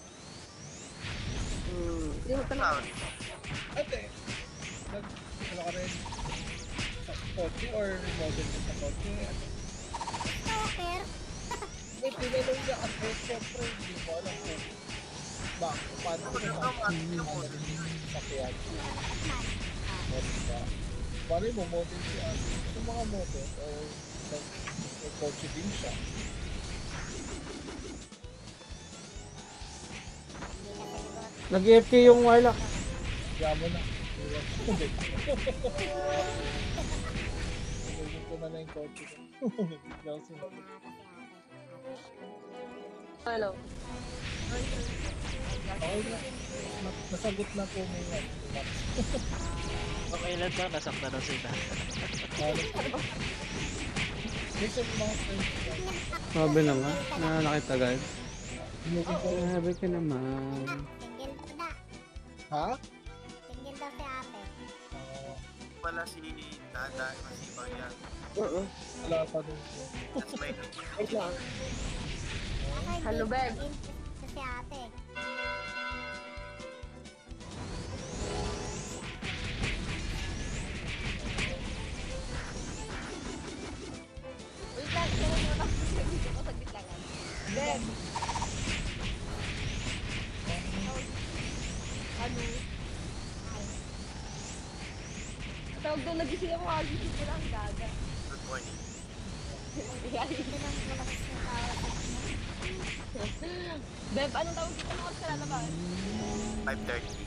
Hindi mo tanong. Ate, ano ka rin? Sa kotse or model ka sa kotse? Stalker? May tinanong niya kasi syempre hindi mo alam kung paano ko sa sakyan. Paano mo model siya? Sa mga model o may kotse din siya. Nag-AFK yung Warlock. Kaya mo na. Hindi. Nagiging ko na lang yung kotse ko. Hindi ako sumagot. Hello. Okay na. Nasagot na po mo yan. Okay lang daw, nasakta na sila. Minsan mga friends ko. Sabi naman. Nakitagal. Looking ko. Sabi ka naman. Single daw da. Ha? Single daw si ate. Pala si Dada, masipag yan. Wala pa dun. Tapos may Wait lang. Ako hindi Hello, babe. interest si ate. Wait lang, pero mo na saglit ako, saglit lang. Ben! Ano? Tawag doon, nagising ako, kagising ko lang, gaga. good morning. Hindi lang malakas yung tawag. Beb, anong tawag dito? Anong oras ka lalabas? 5:30.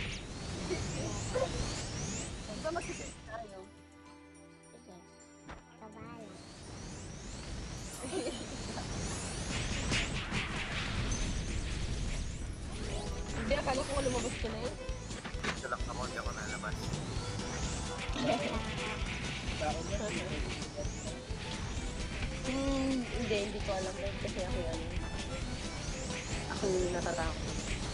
Di ba magsisip tayo? Sige. Kabala. Hindi, akala ko lumabas ka na eh. Dito lang ako, hindi ako nalabas. Hindi ko alam Beb, kasi ako ano. Ako yung natatakot.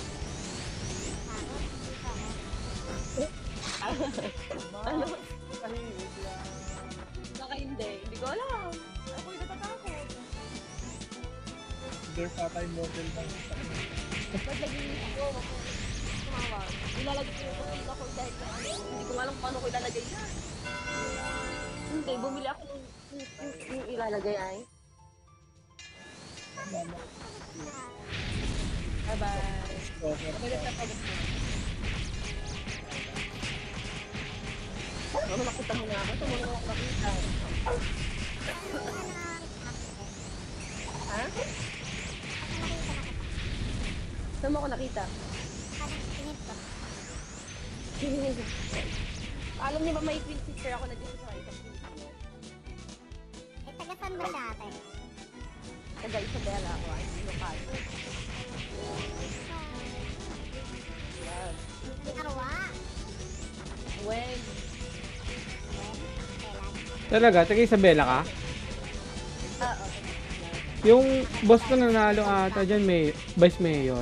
Ano? Tahimik lang. Saka hindi ko alam. Ako yung natatakot. There pa tayong model ng sakyan. Ba't nag-iisip ko? Tumawag. Ilalagay ko yung pagkita ko dahil sa ano. Hindi ko alam paano ko ilalagay yan. Hindi, bumili ako yung ilalagay ay. Bye-bye. Cover. Mabigat na pagod mo. Ano, nakita mo na ako? Ito mo na ako nakita. Ha? Saan mo ako nakita? Parang init ko. Alam niyo ba may twin sister ako na dito sa isang Pilipino? Eh, taga saan ba siya ate? Taga Isabela ako ay lokal. Yan. Arawa. When? Kailan? Talaga? Taga Isabela ka? Oo. Yung boss ko nanalo ata dyan, may vice mayor.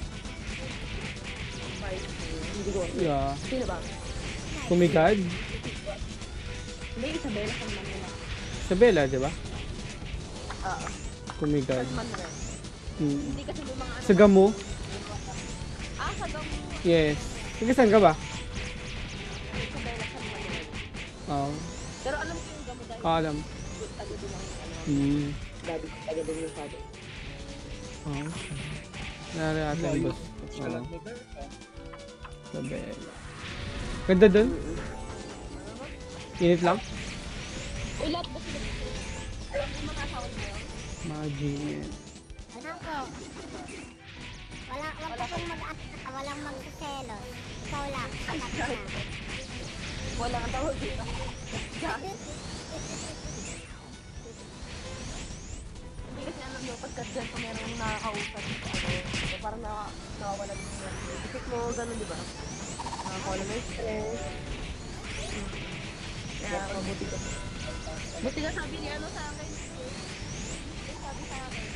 Hindi ko. Yeah. Sino ba? Kumigad. Hindi, Isabela sa Manila. Isabela, di ba? Oo. Kumigad. Sa Manila. Hmm. Hindi kasi may mga ano. Sa Gamo? Sa Gamo. Yes. Taga saan ka ba? Isabela sa Manila. Oo. Pero alam ko yung Gamo dahil Alam. taga doon ang ano. Hmm. Daddy ko taga doon yung sabi. Oo. Nanalo ata yung boss. Siya Oo. lang mo there. Isabela. Ganda dun? Init lang? Uy, lahat ba sila dito? Alam mo mga asawa mo yun? Imagine. Wala po. Wala pong mag-asa. Walang magsiselos. Ikaw lang. Anak na. Wala kang tawag dito. Hindi kasi alam mo, pagka dyan kung meron nakakausap, parang nakawala din yung isip mo, gano'n, di ba? Nakakawala ng stress. Kaya mabuti ka. Buti ka sabi ni ano sa akin. Sabi sa akin.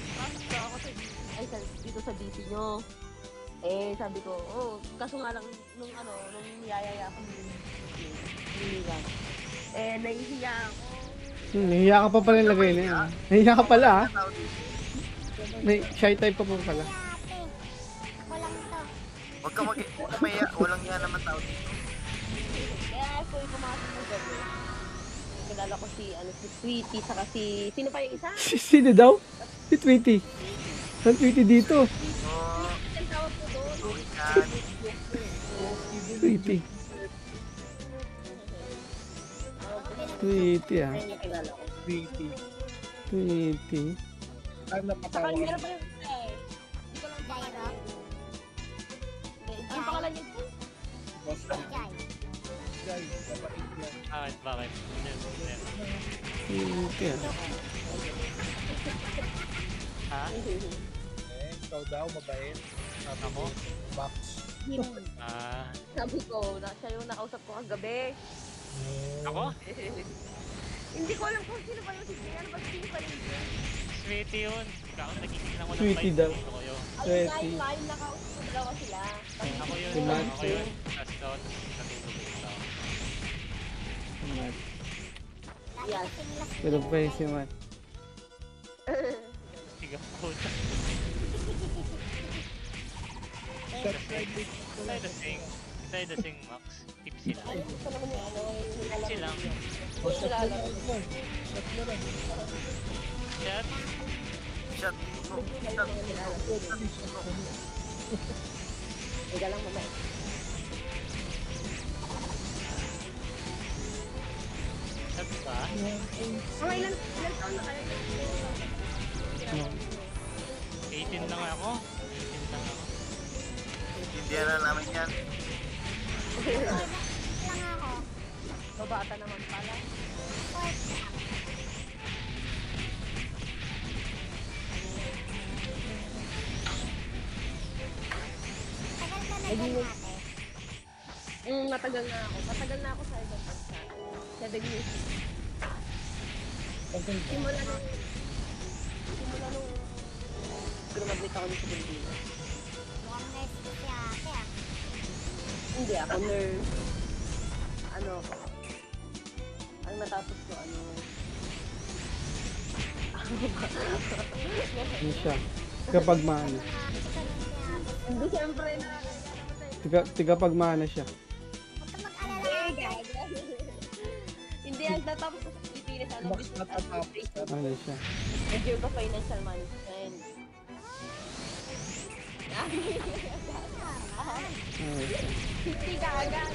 dito sa DC nyo. Eh, sabi ko, kaso nga lang, nung niyayaya ako niligan. Eh, nahihiya ako. Nahiya ka pa pala yung lagay na yan. Nahiya ka pala ah. Shy type ka pa pala. Kaya ate, ako lang to. Huwag ka walang yan naman tao dito. Kaya ako yung pumasok ng gabi. Kilala ko si Sweetie, saka sino pa yung isa? Sino daw? Si Tweety. Saan Tweety dito? Oh, Ang tawag ko doon. luwisan. Tweety. Tweety ah. Ayun yung kilala ko. Pretty. Tweety. Ano Saka napatawa yung ka? meron pa yung isa eh. Hindi ko lang Gyro, Yung pangalan niya. Boss na. Jai. Guys, kapatid yan. Bakit? Tweety ah. Ha? Ikaw daw, mabait. Sabi Ako? ni Max. Sabi ko, siya yung nakausap ko kagabi. Ako? Hindi ko alam kung sino pa yung sino. Ano ba sino pa yung sino? Sweetie yun. Ikaw, nagigilan ko ng Sweetie live. daw. Ako yun. Sweetie. Ayun, nakausap ko dalawa sila. Ako yun. Si Matt. Ako yun. Tapos doon, natutulog ito. Yes. Pero pa yung si Matt. Sigaw po. Tayo na sing Max. Tipsy lang. Gusto naman yung Tipsy lang. Boss na Kilala ko. Shot na rin. Chat. Shot. No, shot. Higa lang mamaya. Chat ba? Mga ilan taon na kayo? 18 lang ako. 18 lang ako. Hindi na namin yan. Lang ako. Babata naman pala. Fourth lang. Tagal ka na dyan ate. Matagal na ako. Matagal na ako sa ibang bansa. 7 years. Simula nung graduate ako dito sa Pilipinas. Mukhang nurse ko si ate ah. Hindi ako nurse. Ano ako? Ang natapos ko, Ano siya? Tigapagmana. Hindi siyempre na. Tigapagmana siya. Huwag ka mag-alala ate. Hindi, ang natapos ko sa Pilipinas, Max natatapos ka. Ano siya? Major ko financial management. Hindi ka agad.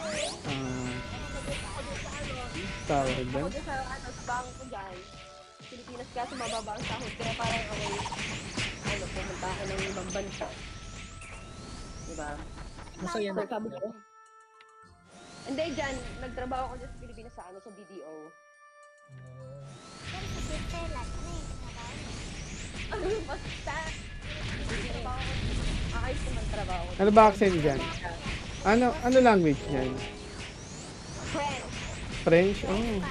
Tawag ba? Ako sa bangko dyan. Pilipinas kasi mababa ang sahod. Kaya parang ako, pumunta ako ng ibang bansa. Diba? Masaya na. So, sabi ko, hindi, dyan, nagtrabaho ako dyan sa Pilipinas sa sa BDO. Yan sa Switzerland. Ano yung sinabaw? Ano yung basta? Nagtrabaho ako. Ayos naman trabaho. Ano ba accent dyan? Ano language yan? Friends. French? Oh.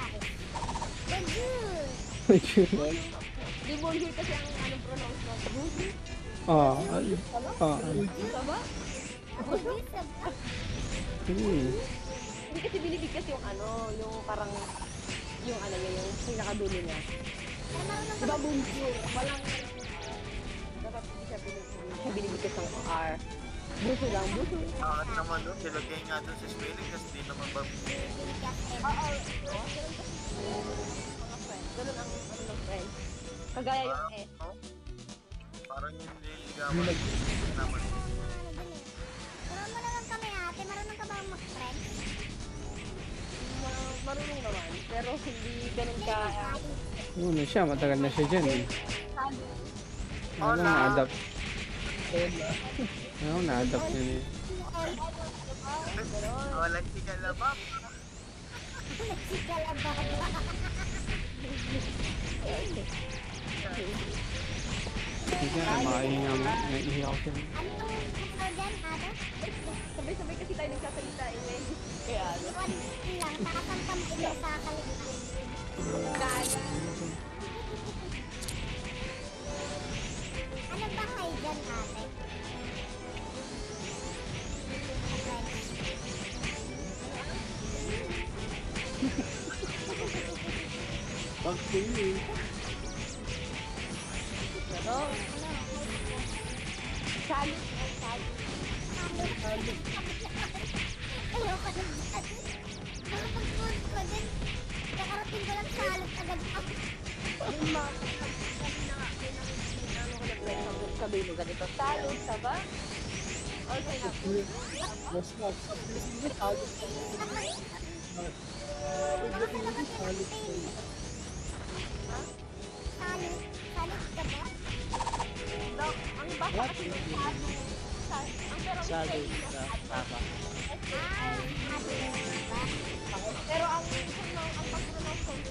Bonjour. Di bonjour kasi ang pronounce mo. Bonjour. Oh. Saba? Bonjour sa Hindi kasi binibigkas yung yung parang, yung yung pinakadulo niya. Diba bonjour? Walang, dapat hindi siya binibigkas ng R. Buso lang, buso. Bakit naman doon? Silagay nga doon sa spelling kasi di naman ba... Oo, ganun kasi mga friends. Ganun ang ng friends. Kagaya yung S. Parang yung liligawan. Naman. Turuan mo naman kami ate. Marunong ka ba mag-friend? Marunong naman, pero hindi ganun ka. Ano siya? Matagal na siya dyan eh. Ano na-adapt? Ano na-adapt niya eh. Walang sigalabak. Nagsigalabak ba? Hindi nga, makahinga mo. Naiihi ako siya. Ano yung tawag dyan ate? Sabay-sabay kasi tayo nagsasalita eh. Kaya Iwan lang. Nakasampam ilo sa kaligid. kaya. Ano ba kayo dyan Bag ko yun eh. Ano? Salit. Ayoko na dyan. Nakapag-post ko din. Kakarating ko lang salot agad ako. Yung mga sabi mo ganito, salud ka ba? Okay na po. Mas sabi halos ka mo. Salot? Salot ka ba? No, ang basa kasi yung salud. Ang pero Salud sa tama. Ah, sabi ba? pero ang pag-pronounce ko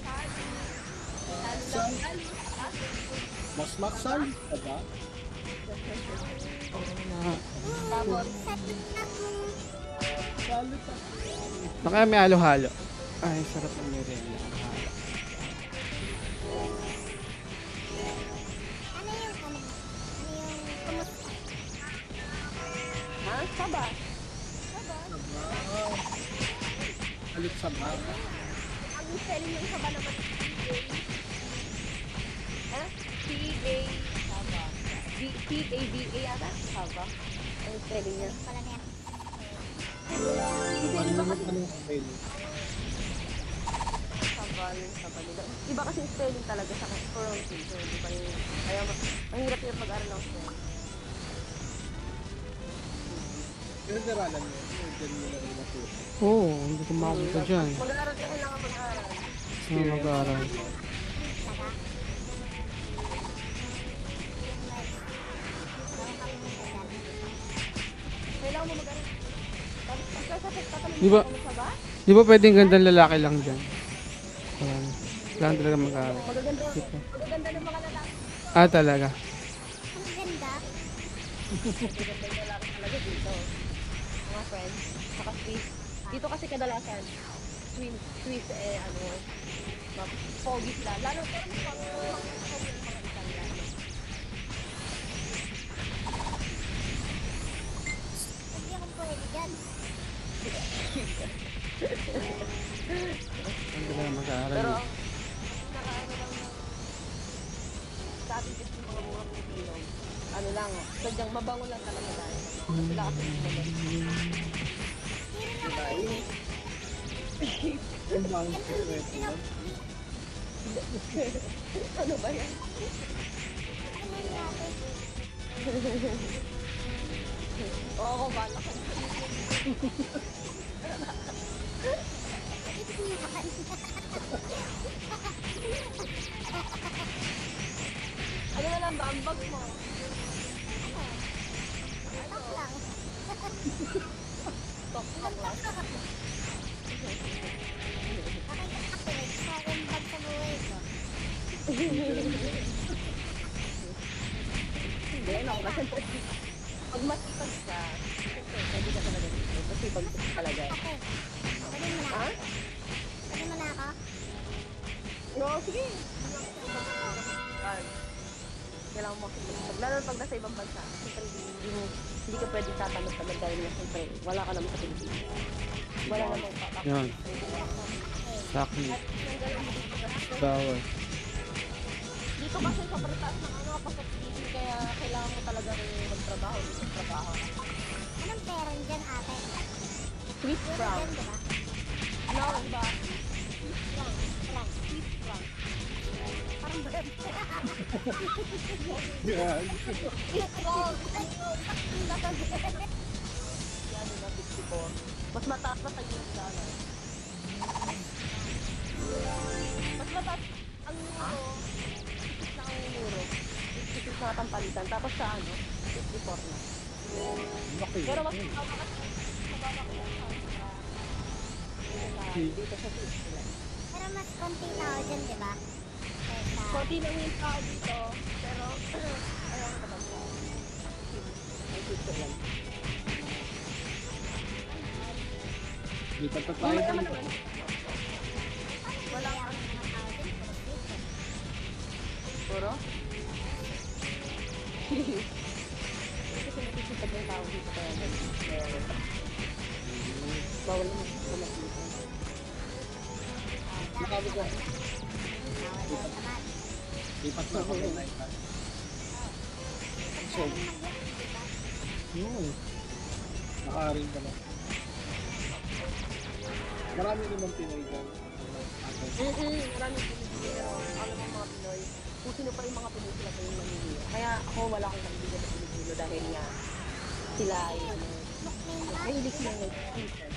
salud. Mas maksal ka ba? Tapos, Salit ako. Baka may halo-halo. Ay, sarap ng merienda. Ano yung kumusta? ha? Saba? Salit sa ba? Ang spelling ng saba naman P-A Saba. P-A-B-A yata? Saba. Ang spelling niya. Pala niya. Ano naman anong spell? Sabal, sabal nila. Iba kasi yung spelling talaga sa pronunciation. Di ba yung, kaya mahirap yung pag-aral ng spelling. Pinag-aralan mo. Diyan mo na rin natuto. Oo, hindi ko makapunta dyan. Mag-aaral ka kailangan mag-aral. Sa mag-aaral. Kailangan mo mag-aral. Tapos pagkasapit tatanong Di ba? mo sa ba? Di ba pwedeng gandang lalaki lang dyan? Ayan. Kailangan talaga mag-aaral. Magaganda ng mga lalaki. Ah, talaga. Ang ganda. Magaganda ng lalaki talaga dito. Mga friends. Saka Swiss. Dito kasi kadalasan. Swiss pogi sila. Lalo pero mas pogi yung mga Italiano. Hindi ako pwede dyan. Kailangan talaga mag-aaral. Pero ang nakaano lang ng sa atin kasi yung mga bunga Pilipino, ano lang, sadyang mabango lang talaga tayo. Sila kasi yung Ang bang sekreto mo? ano ba yan? Ano yung natin? Oo, bala ka. Ano na lang ba ang bag mo? Tok lang. Tok lang. Nakaka-activate sa aking bag sa buhay ko. Hindi, ano kasi pag masipag ka, pwede ka talaga dito. Masipag ka talaga. Okay. Pwede mo na Ha? ako? Pwede mo na ako? No, sige. Kailangan mo makikipag. Lalo pag nasa ibang bansa. Siyempre, hindi ka pwede tatanong-tanong dahil na siyempre, wala ka naman sa Pilipinas. Wala namang papak. Yan. Exactly. Bawal. Dito kasi sobrang taas ng ano kapag sa Pilipinas, kaya kailangan mo talaga magtrabaho. Magtrabaho. Anong peron dyan, ate? Swiss Euro franc. dyan, di ba? No, iba. Franc. Swiss franc. Parang bird. Yan. Swiss franc. Yan yung na 54. Mas mataas pa sa US dollar. Mas mataas ang euro. Sa ang euro. 56 na tampalitan. Tapos sa ano, 54 na. Okay. Pero mas mababa kasi dito sa Switzerland. Pero mas konti tao dyan, di ba? Kaysa... Konti lang yung tao dito, pero ayaw ko naman sa Switzerland. Lipat pa tayo Wala dito. naman. Wala Kaya kang ang mga tao dyan, puro. puro dito. Kasi nakikipag ng tao dito kaya bawal naman sa mga dito. Nakabot ko. Lipat na ako ng iPad. So, yun. Naka-ring ka na. Marami naman Pinoy dyan. Marami pinili. Alam mo mga Pinoy, kung sino pa yung mga Pinoy sila pa yung manili. Kaya ako wala akong kaibigan na Pilipino dahil nga sila ay mahilig sila nag-season.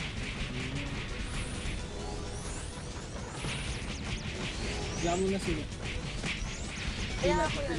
Diyan mo na sila. Kaya ako yun,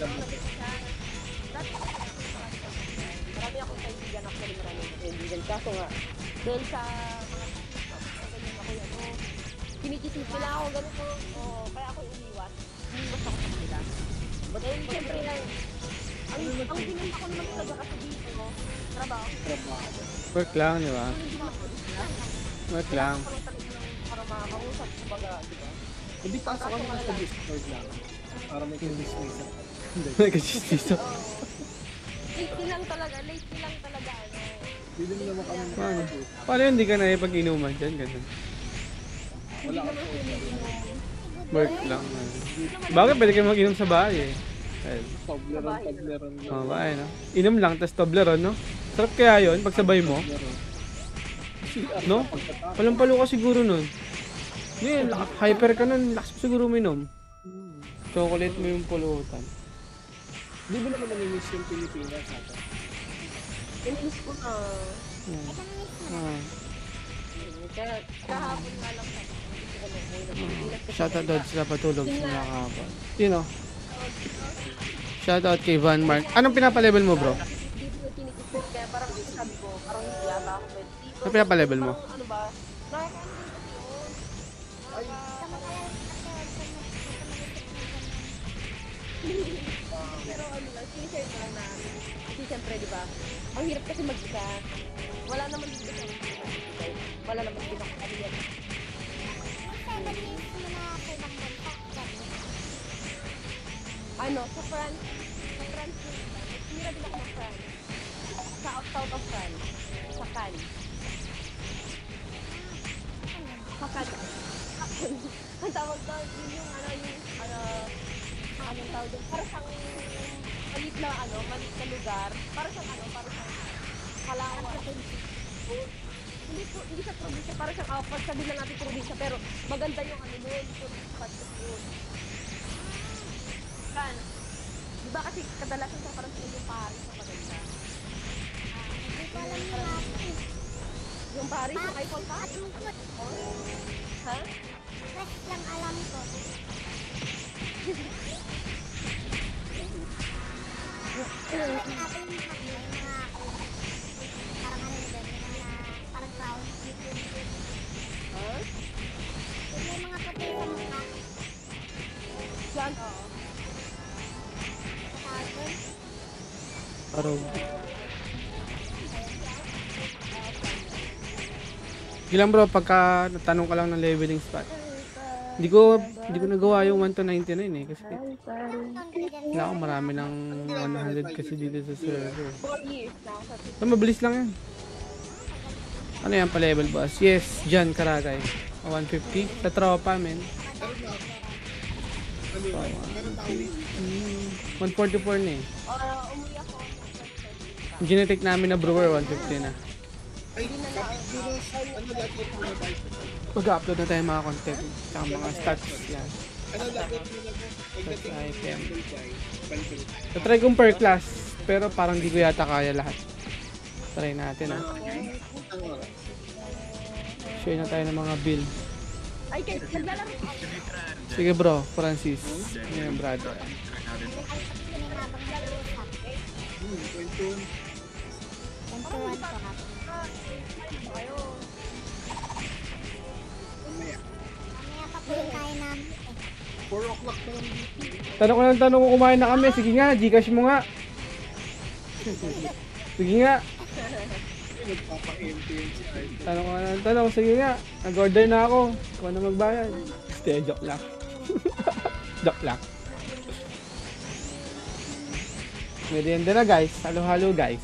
marami akong kaibigan, actually marami akong kaibigan. Kaso nga, dahil sa mga ganyan ako yan, kinikisip nila ako, ganun ko, kaya ako umiwas ako sa kanila. But then, siyempre lang, ang ginagawa ko naman talaga kasi dito, trabaho. Work lang, di ba? Work lang. Para makausap, kumbaga, di ba? Hindi pasok ka naman sa Discord lang. Para may business ako. Nagkasistisa. Late lang talaga, Hindi mo naman kami Paano? nakakapos. Paano yun? Hindi ka na ipag-inuman dyan? Ganun. Wala ako. Work lang. Bakit pwede kayo mag-inom sa bahay eh? Well, Tobleron. bahay, no? Inom lang, tas Toblerone, no? Sarap kaya yun, pagsabay mo. No? Palumpalo ka siguro nun. Hindi, hyper ka nun, lakas mo siguro minom. Chocolate mo yung pulutan. Hindi mo naman namimiss yung Pilipinas natin. Inis ko na. Ah. Kaya kahapon nga lang gusto ko na umuwi ng Pilipinas. Shoutout daw sila patulog sa mga kahapon. Yun o. Shoutout kay Van Mark. Anong pinapalevel mo, bro? Hindi ko kinikisip kaya parang sabi ko, parang hindi yata ako pwede dito. Ano pinapalevel mo? Parang ano ba? Pero ano lang, sinishare ko lang na kasi siyempre, di ba? Ang hirap kasi mag-isa. Wala naman dito sa wala naman dito sa kanila. Ano, sa France, tumira din ako ng France. Sa south of France, sa Cannes. Sa Cannes. Ang tawag doon, yun yung anong tawag doon, para siyang maliit na lugar, para siyang Palawan. Hindi sa probinsya, para siyang sabi lang natin probinsya, pero maganda yung doon, spot doon. Kan, di ba kasi kadalasan sa parang yung Paris na maganda. Hindi ko alam yung natin. Yung Paris, yung Eiffel Tower. Ha? Fresh lang alam ko. Parang crown. Ha? May mga puti sa mukha. Yan, oo. Tawag. Araw. Gilang bro, pagka natanong ka lang ng leveling spot. Hindi ko nagawa yung 1 to 99 eh kasi wala akong marami ng 100 kasi dito sa server. 4 years na ako sa So, mabilis lang yan. Ano yan pa level boss? Yes, Jan Karagay. 150 sa tropa men. 144 na eh. umuwi ako. Yung genetic namin na brewer 150 na. Mag-upload na tayo mga content tsaka mga stats yan. Stats item. Tatry kong per class pero parang di ko yata kaya lahat. Try natin ha. Share na tayo ng mga build. Ay, naglalaro ako. Sige bro, Francis. Yan brother. Kayo. Mamaya pa po yung kain namin. 4 o'clock na lang. Tanong ko kumain na kami. Sige nga, Gcash mo nga. Sige nga. Nagpapa-empty yun si Ivy. Tanong. Sige nga. Nag-order na ako. Kung ano magbayad. Stay, joke lang. Joke lang. Merienda na guys. Halo-halo guys.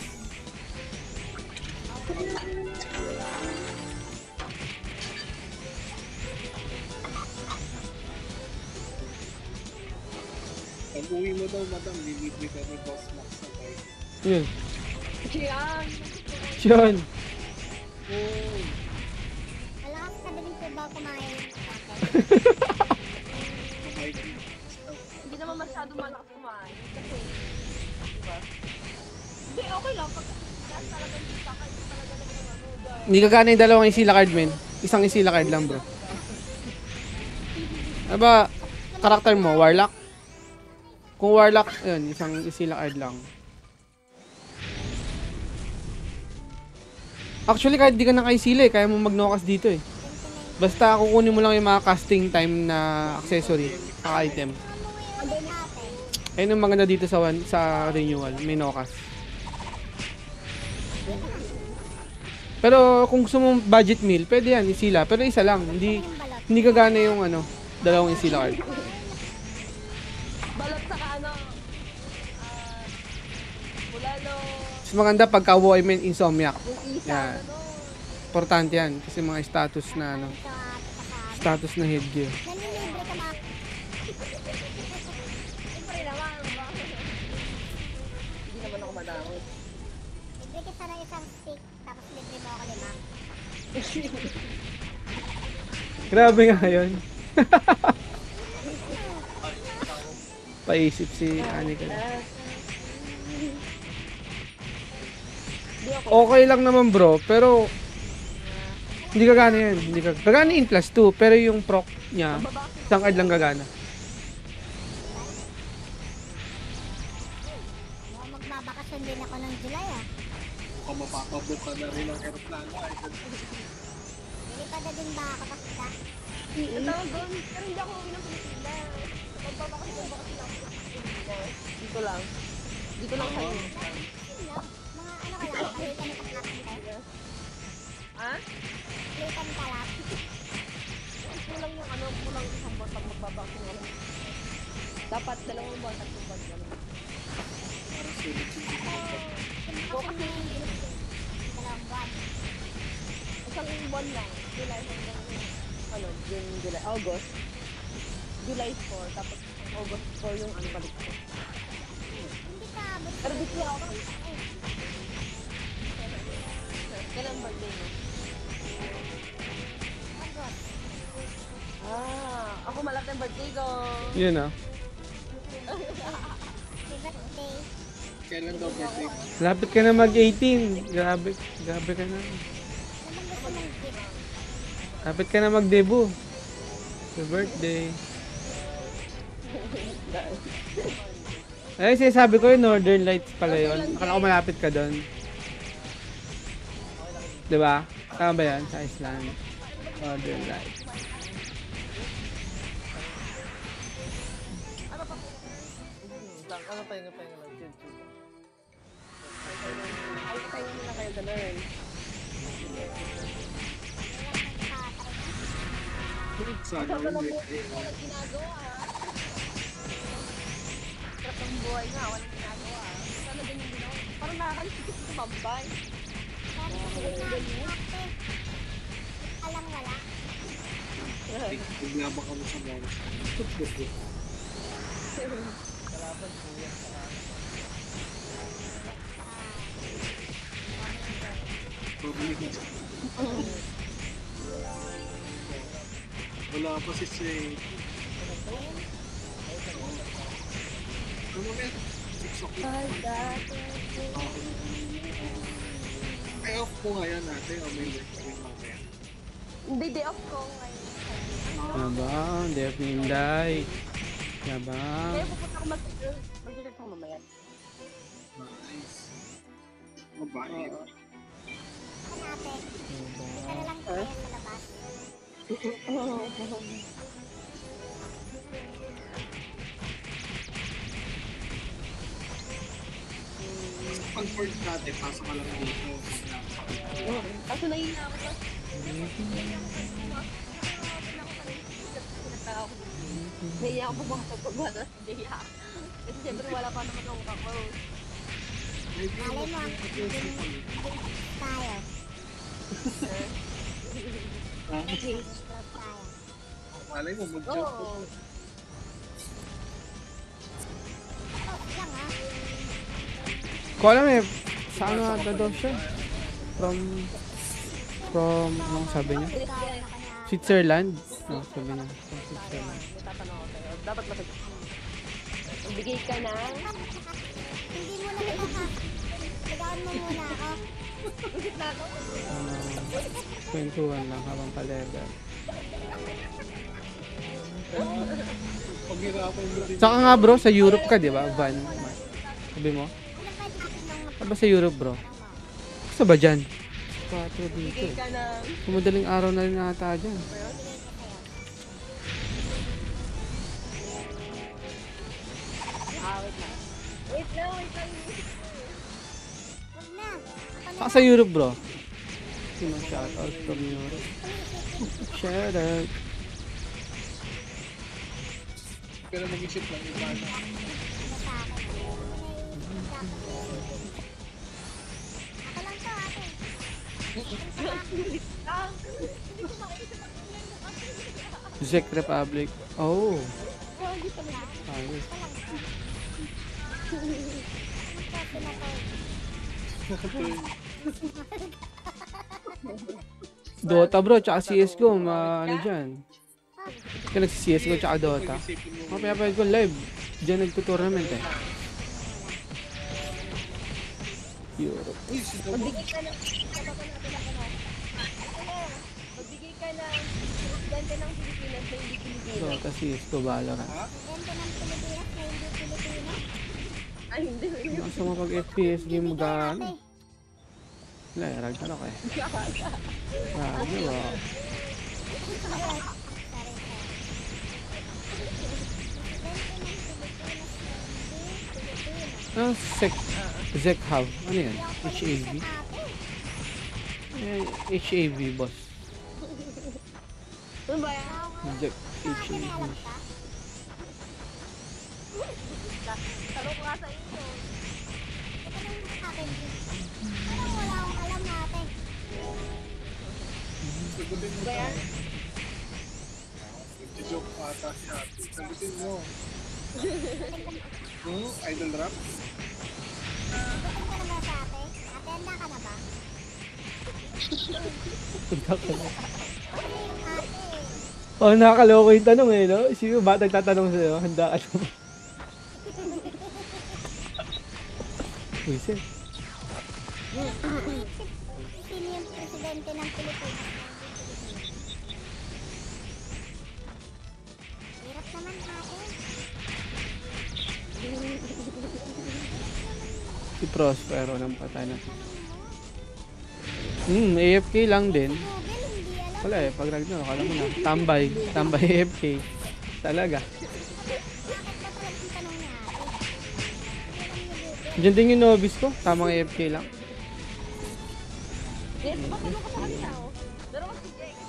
Pag-uwi mo daw, madam, lilibre ka ni Boss Max sa bike. Yun. Chiyan! Yun. Oh, Malakas ka din po ba kumain natin? bike. Hindi naman masyado malakas kumain. Kasi, diba? Hindi, okay lang. Pag talagang taka, hindi talaga naman ang ano, dahil. Hindi gagana yung dalawang Isila card, men. Isang Isila card lang, bro. Ano ba, karakter mo, Warlock? Kung Warlock, yun, isang Isila card lang. Actually, kahit di ka naka-Isila kaya mo mag-nokas dito eh. Basta kukunin mo lang yung mga casting time na accessory, sa item. Ayun ang maganda dito sa renewal, may nokas. Pero kung gusto mo budget meal, pwede yan, Isila. Pero isa lang, hindi gagana yung ano, dalawang Isila card. Balot saka ano, bulalo, Mas maganda pagka women insomniac. yung isa, Yan. ano. Importante yan kasi mga status na ano, status na headgear. Nanilibre ka mga Siyempre naman, ba? Hindi naman ako madamot. libre kita ng isang stick, tapos libre mo ako 5. Grabe nga yun. Paisip si Anika. Okay lang naman bro, pero hindi gagana yan. Hindi gagana in plus 2, pero yung proc niya, isang card lang gagana. Magbabakasyon din ako ng July ah. Baka mapapabot ka na rin ang aeroplano. Lilipad na din ba ako basta? Ang tawag doon, pero hindi ako uwi ng Pilipinas. Magbabakasyon ako ng Pilipinas. Dito lang. Dito lang sa inyo. Mga ano ka lang, palitan ka lang tayo. Ha? Palitan ka lang. Kulang yung ano, kulang isang buwan pag magbabakasyon ako. Dapat 2 buwan, 3 buwan. Gano'n. Ako kasi dalawang buwan. Isang buwan lang. July hanggang ano, June, July, August. July 4, tapos August 4 yung ano balik ko. Hindi ka abot Pero dito ako. Kailan ang birthday mo? Agot. Ako malapit ang birthday ko. Yun ah. Happy birthday. Kailan daw birthday? Lapit ka na mag-18. Grabe ka na. Ano bang gusto mong gift? Lapit ka na mag-debut. Happy birthday. Ay, sinasabi ko yung Northern Lights pala yun. Akala ko malapit ka doon. Diba? Tama ba yan? Sa Iceland. Northern Lights. Ano pahinga lang. Chill, chill. Ay, tayo muna kayo ganun. Sana Sarap ng ulit. buhay, walang ginagawa. Sarap ng buhay nga, walang ginagawa. Sana din yung ginawa. Parang nakakalimutan sa tumambay. Sabi ko sa'yo na, ate. Alang wala. Naglabang kami sa monster. Kalaban, kuya. Pabalik na. Wala pa si Shay. Ano ba yan? 6 o'clock. Ay, off po nga yan natin. O may work pa rin mamaya. Hindi, day off ko ngayon. Abang, Def Ninday. Abang. Kaya pupunta ako mag-check ako mamaya. Nice. Mabait. Ano ate? Hindi ka na lang tayo sa labas. Pag work natin, pasok ka lang dito. Kaso nahihina ako pa. Naiya ako pumasok pag wala si Jaya. Kasi siyempre wala pa naman akong kaklose. Malay mo, tayo. Close tayo. Malay mo, mag-jump ko. Oo. lang ha. Ko alam eh, sa ano ata daw siya? From, anong sabi niya? Ikaw na kanya. Switzerland? No, sabi niya. From Switzerland. May tatanong ako sa'yo. Dapat masagot. Magbigay ka ng... Hindi mo na kita. Ligawan mo muna ako. Kwentuhan lang habang palevel. Paghirapan mo rin. Saka nga bro, sa Europe ka, di ba? Van. Sabi mo? Ano pwede nang Ano ba sa Europe bro? Gusto ba dyan? 4 dito Magbigay eh. ka ng... Kumadaling araw na rin ata dyan. Wait lang. Wait lang. Huwag na. Ako na. Saka sa Europe bro. Sino shoutout from Europe? Shoutout. Pero mag-isip lang yung paano. Ako lang to ate. Czech Republic. Oh. Ayos. Dota bro, tsaka CSGO, ano dyan. Kaya nagsi-CSGO tsaka Dota. Mga pinapayad ko live. Diyan nagtutournament eh. Europe. Magbigay ka ng... Magbigay ka ng... Presidente ng Pilipinas na hindi Pilipinas. Dota, CSGO, Valorant. Ganda ng Pilipinas na hindi Pilipinas. Ay, hindi. Gusto mo pag FPS game mo gano'n? Wala, Ragnarok eh. Ragnarok. Ano Zek Hub? Ano yan? HAV? Eh, HAV boss. Ano ba yan? Zek HAV. Tanong ko nga sa inyo. Parang wala akong alam natin. Sagutin mo Ba yan? Nag-joke pa ata siya. Sagutin mo. Idol rap? Gutom ka na ba sa ate? Ate, handa ka na ba? Punta ko na. Ano yung ate? Oh, nakakaloko yung tanong eh, no? Sino ba nagtatanong sa'yo? Handa ka na ba? Wisit. Sino yung presidente ng Pilipinas? Hirap naman ate. Si Prospero ng patay na. AFK lang din. Google, hindi alam. Wala eh, pag Ragnarok, alam mo na. Tambay. Tambay AFK. Talaga. Bakit ba talagang tanong ni ate? Diyan din yung novice ko. Tamang AFK lang. Yes, matanong ko sa kanila. Pero mas si Jake.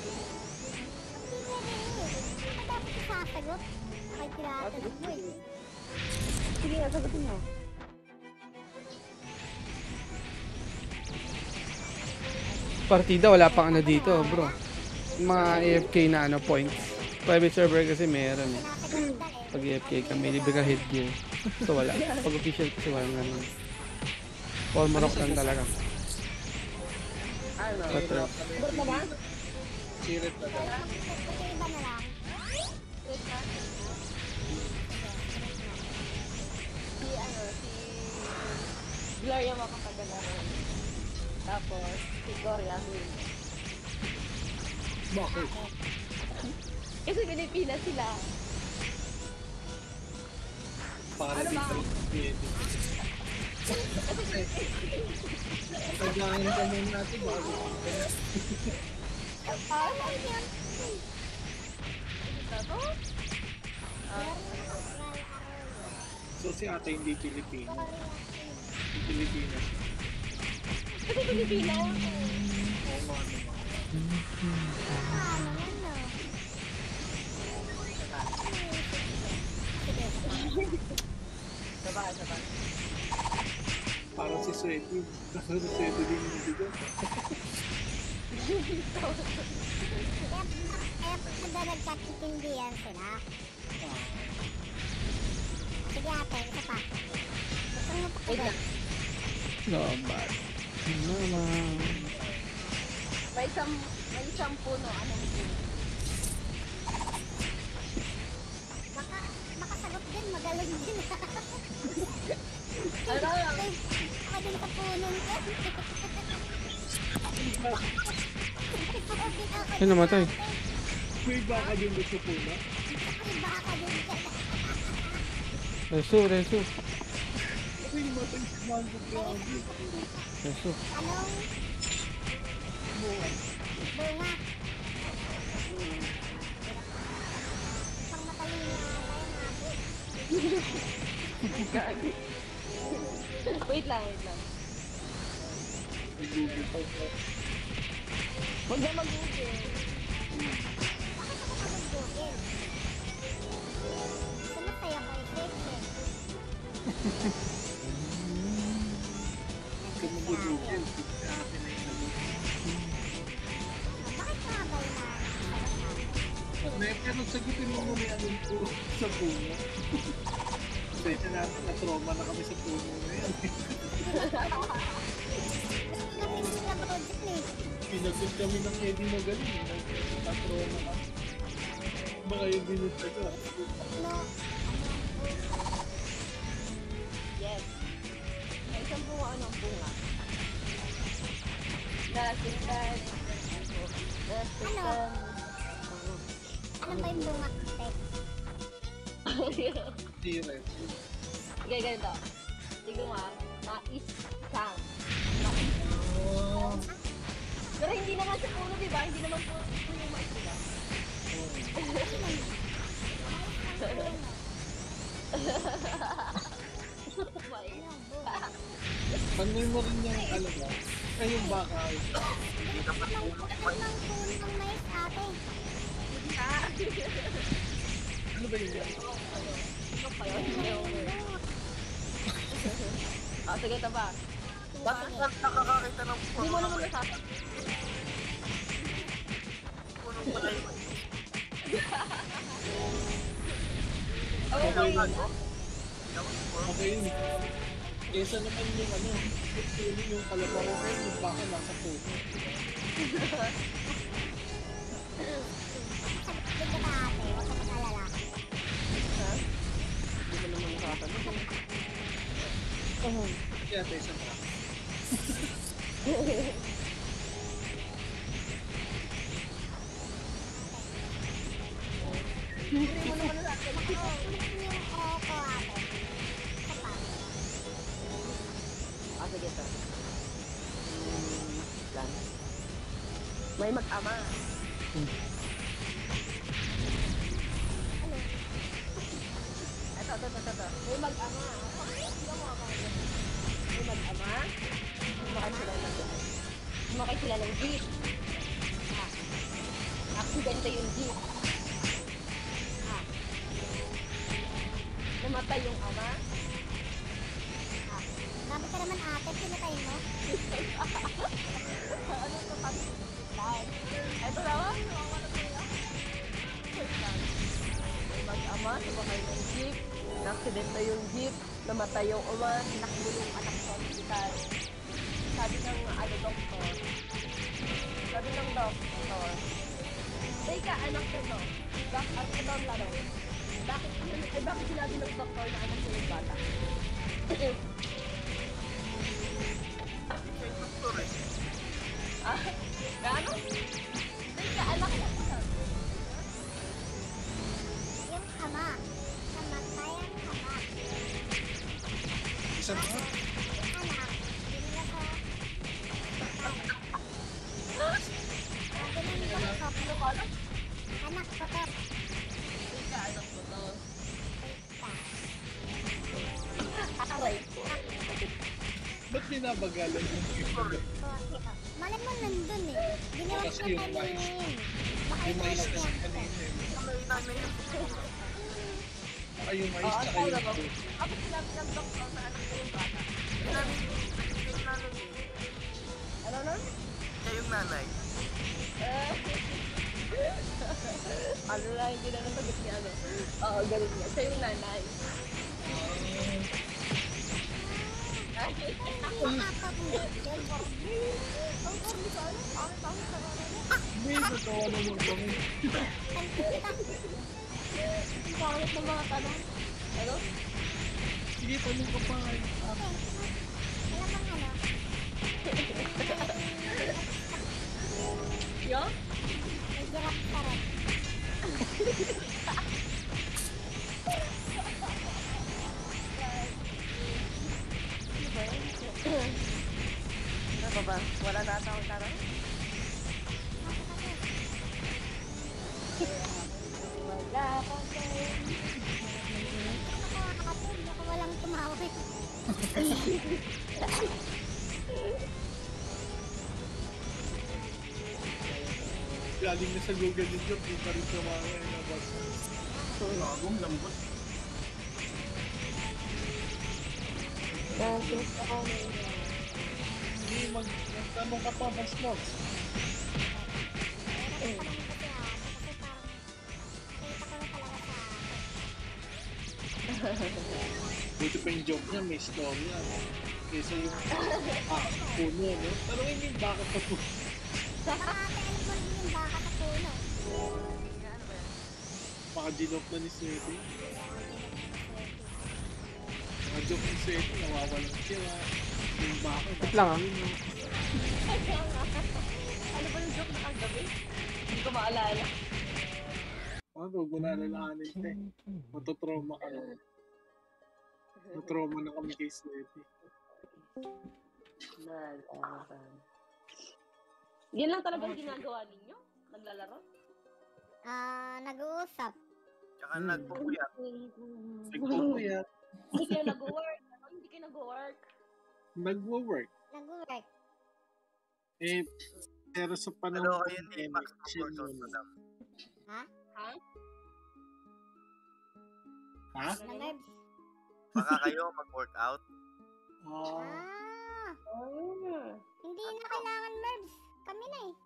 Hindi dapat isasagot. Ay, tinatanong mo eh. Sige nga, sagutin mo. Partida, wala pang ano dito, bro. Mga AFK na ano, points. Private server kasi meron eh. Tinatanong eh. Pag AFK ka, may libre ka headgear. So wala. Pag official kasi walang ganun. Formarok lang talaga. Ano? Patro. Sagot na ba? Sirit na daw. Kasi iba na lang. Wait na. Si ano, si Gloria Macapagal-Arroyo. Tapos, si Gloria Huyn. Bakit? Kasi Pilipinas sila. Para Ano di ba? ka pwede. Kailangan ka muna natin bago Ano yun? Ito to? So si ate hindi Pilipino. Hindi Pilipinas. Kasi Pilipinas. Oo nga naman. Ano yan no? Sabay. Parang si Swety. Kasi si Swety din yung dito. Kaya pag nagkakitindihan sila. Sige ate, isa pa. Gusto mo pa Wait agad? lang. Laban. Naman. May isang puno. Anong puno? Makasagot din, magaling din. Ano lang? Ako din sa punon ko. Ay, namatay. May baka din gusto po na. Ay, baka din ka. Reso, reso. Ay, matay si Mango grabe. Reso. Anong? Bunga. Pang matalino ata yung ate. Wait lang. Huwag na mag-google. Bakit ako mag-google? Sumasaya ko i-search eh. Kung mag-google. Bakit nga ba yun Pero sagutin mo muna yan po sa puno. Kasi na-trauma na kami sa puno na yan. natin sila project eh. Pinagot kami ng Eddie Magaling. Na-trauma kami. Baka yung binutaga. No, Yes. May isang bunga. Anong bunga? Nasikan. ano ba yung bunga ate? T-Rex. Sige, ganito. Tignan mo ah. Mais-sang. Pero hindi naman sa puno, diba? Hindi naman puno yung mais, diba? Panoy mo rin yung ano ba? Ay, yung baka. Hindi ka pa punong ng mais ate. Ano ba yun? Ano pa yun? Ah, sige, ito ba? Bakit ka nakakakita ng Hindi mo naman nasasabi. puno pala yun? Okay. Okay yun. Kesa naman yung ano, yung kalabaro kayo, yung baka nasa puno. Sagot ka ate, huwag ka mag-alala. Ha? Hindi mo naman nasasabi. Kaya tayo sa baka. Hindi mo naman nasasabi. Ano yung oko ate? Isa pa. Ah, sige, ito. Lang. May mag-ama. Ito. May mag-ama. May mag-ama. Sumakay sila ng jeep. Ah. Aksidente yung jeep. Ah. Namatay yung ama. Ah, grabe ka naman ate, pinatay mo. Ano ito kami? Ito naman. Nawawala ko nila. May mag-ama. Sumakay ng jeep. Naksidente yung jeep. Namatay yung ama. Nakbulo yung anak sa hospital. Sabi ng doktor. Teka, anak ko to. Ito ang laro. Bakit sinabi ng doktor na anak ko yung bata? Doktor eh. Ah? Gaano? Teka, anak ko to. Yung ama. Namatay ang ama. Isa pa? Yung anak, dinila sa... Sabi ng doktor, anak ko to. Teka, anak ko to. Teka. Aray ko. Ba't binabagalan yung Oh, ito. Malay mo nandun eh. Ginawa Kasi ko yung mais. kaninin. Baka yung mais inulit kasi yan. kanina eh. May namin yung Saka yung mais, Oo, saka ano yung ba? fruit. Bakit sinabi ng doktor na anak ko yung bata? nanay eh. Ano nun? Siya yung nanay. Ano lang, hindi na nasagot niya ano. Oo, ganun niya. Siya yung nanay. Hindi, natawa naman kami. Ang pangit ng mga tanong. Ano? Sige, tanong ka pa. Yo? Ano pa ba? Wala na ata akong tarang? Wala pa Baka walang tumawag. Galing na sa Google yung job, di pa rin tumama yung nabas. Lagong lambot. Hindi, magtanong ka pa, mas logs. Buti pa yung job niya, may storya. Kesa yung puno, no? Tanongin niyo yung bakit pa po. Baka dinop na ni Swety. Mga joke ni Swety, nawawalan siya. Yung bakit. Wait lang ah. Ano ba yung joke na kagabi? Hindi ko maalala. Ano, huwag mo na alalahanin ka eh. Matotrauma ka na. Matrauma na kami kay Swety. Yan lang talagang ginagawa ninyo? Naglalaro? Nag-uusap. Tsaka nagpupuyat. Nagpupuyat. Hindi kayo nag-work? Ano, hindi kayo nag-work? Nagwo-work. Nag-work. Eh, pero sa panahon Ano ng kayo ni pandemic, Max chill Portos, muna. madam? Ha? Ha? Na-nerves. Baka kayo mag-workout? Ah, Hindi na kailangan nerves. Kami na eh.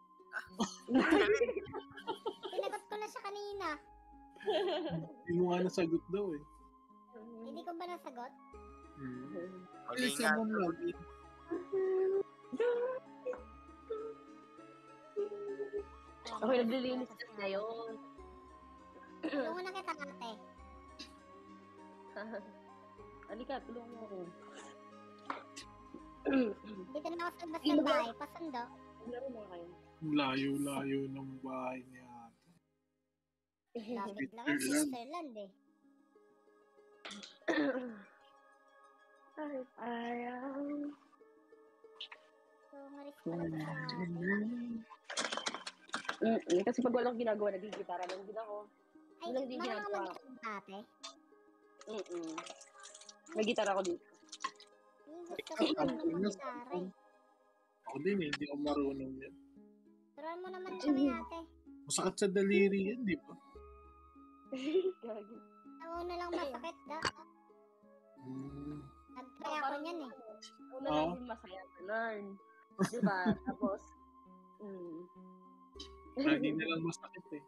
Pinagot ko na siya kanina. hindi mo nga nasagot daw eh. Hindi ko ba nasagot? Mag-ingat. Mo lang. Ako yung naglilinis na ngayon. Tulungan na kita ate. Halika, tulungan mo ako. Dito na ako sa labas ng bahay. Pasundo. Laro mo kayo. Layo-layo ng bahay niya. Lapit lang ang Switzerland. Switzerland eh. So, maris pala sa Kasi pag walang ginagawa, nagigitara lang din ako. Ay, Walang di marunong ginagawa. mag-ate ate. May gitara ako dito. Gusto ko marunong mag-gitara eh. Ako din eh, hindi ako marunong yan. Turuan mo naman kami ate. Masakit sa daliri yan, di ba? Gagi. Sa una lang masakit da. Nag-try ako niyan eh. Una lang yung masaya to learn. Diba? Tapos, Lagi na lang masakit eh.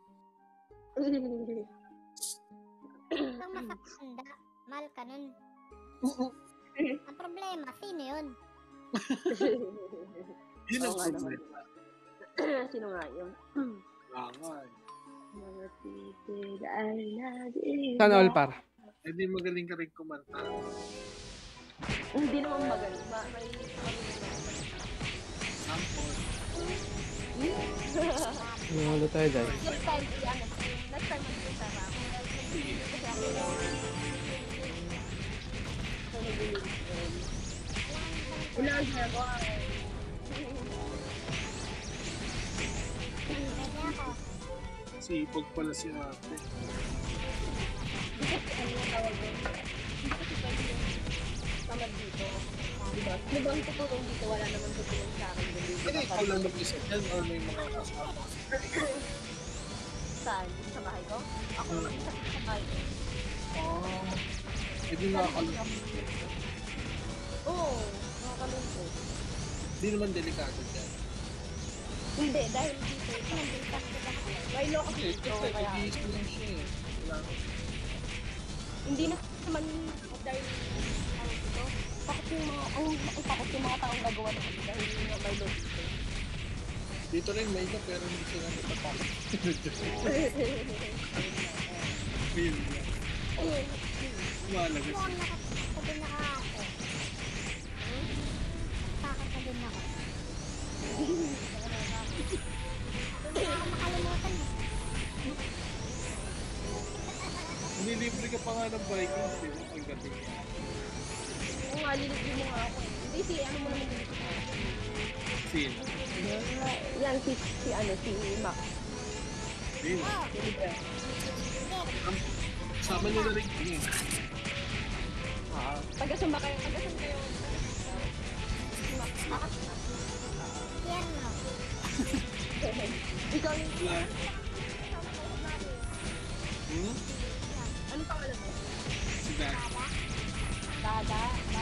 Itong masakit da. Mahal ka nun. Ang problema, sino yun? Yun ang Oo nga problema. Sino nga yun? Langan. Mga titig ay nag-iba. Sana all par. Eh di magaling ka rin kumanta. Hindi naman magaling. May Sample. Ano tayo guys? next time, next time mag-isa pa ako. Kasi ako wala ang ginagawa eh. Ready ako. Sipag pala si ate. Ano yung tawag doon? Hindi kasi pwede yung tamad dito. Diba? Ano bang tutulong dito? Wala naman tutulong sa akin doon dito. Hindi, ikaw lang mag-isa dyan or may mga kasama. Saan? Sa bahay ko? Ako naman sa bahay ko. Eh di nakakalungkot. Oo, nakakalungkot. Hindi naman delikado dyan. Hindi, dahil dito, nandito ka sa bahay. May lock Kasi dito, kasi kaya nag-iisip lang siya eh. Wala. hindi na naman dahil ano dito, takot yung mga, ang takot yung mga taong gagawa ng ano dahil nga may load dito. Dito rin may ka pero hindi sila natatakot. Ayun lang. Malagas. Ako ang nakatabi na ka ako. Takot na din ako. Hindi ako makalimutan eh. Nilibre ka pa nga ng Vikings, di ba? Pagdating niya. Oo nga, lilibre mo nga ako. Hindi si ano mo naman dito. Sino? Yan, si Mac. Sino? Lilibre. Sama niyo na rin kami. Taga-samba kayo. Taga-samba kayo. Tierno. Ikaw yung Wala. Hmm? anong pangalan mo? Si Dad. Dada.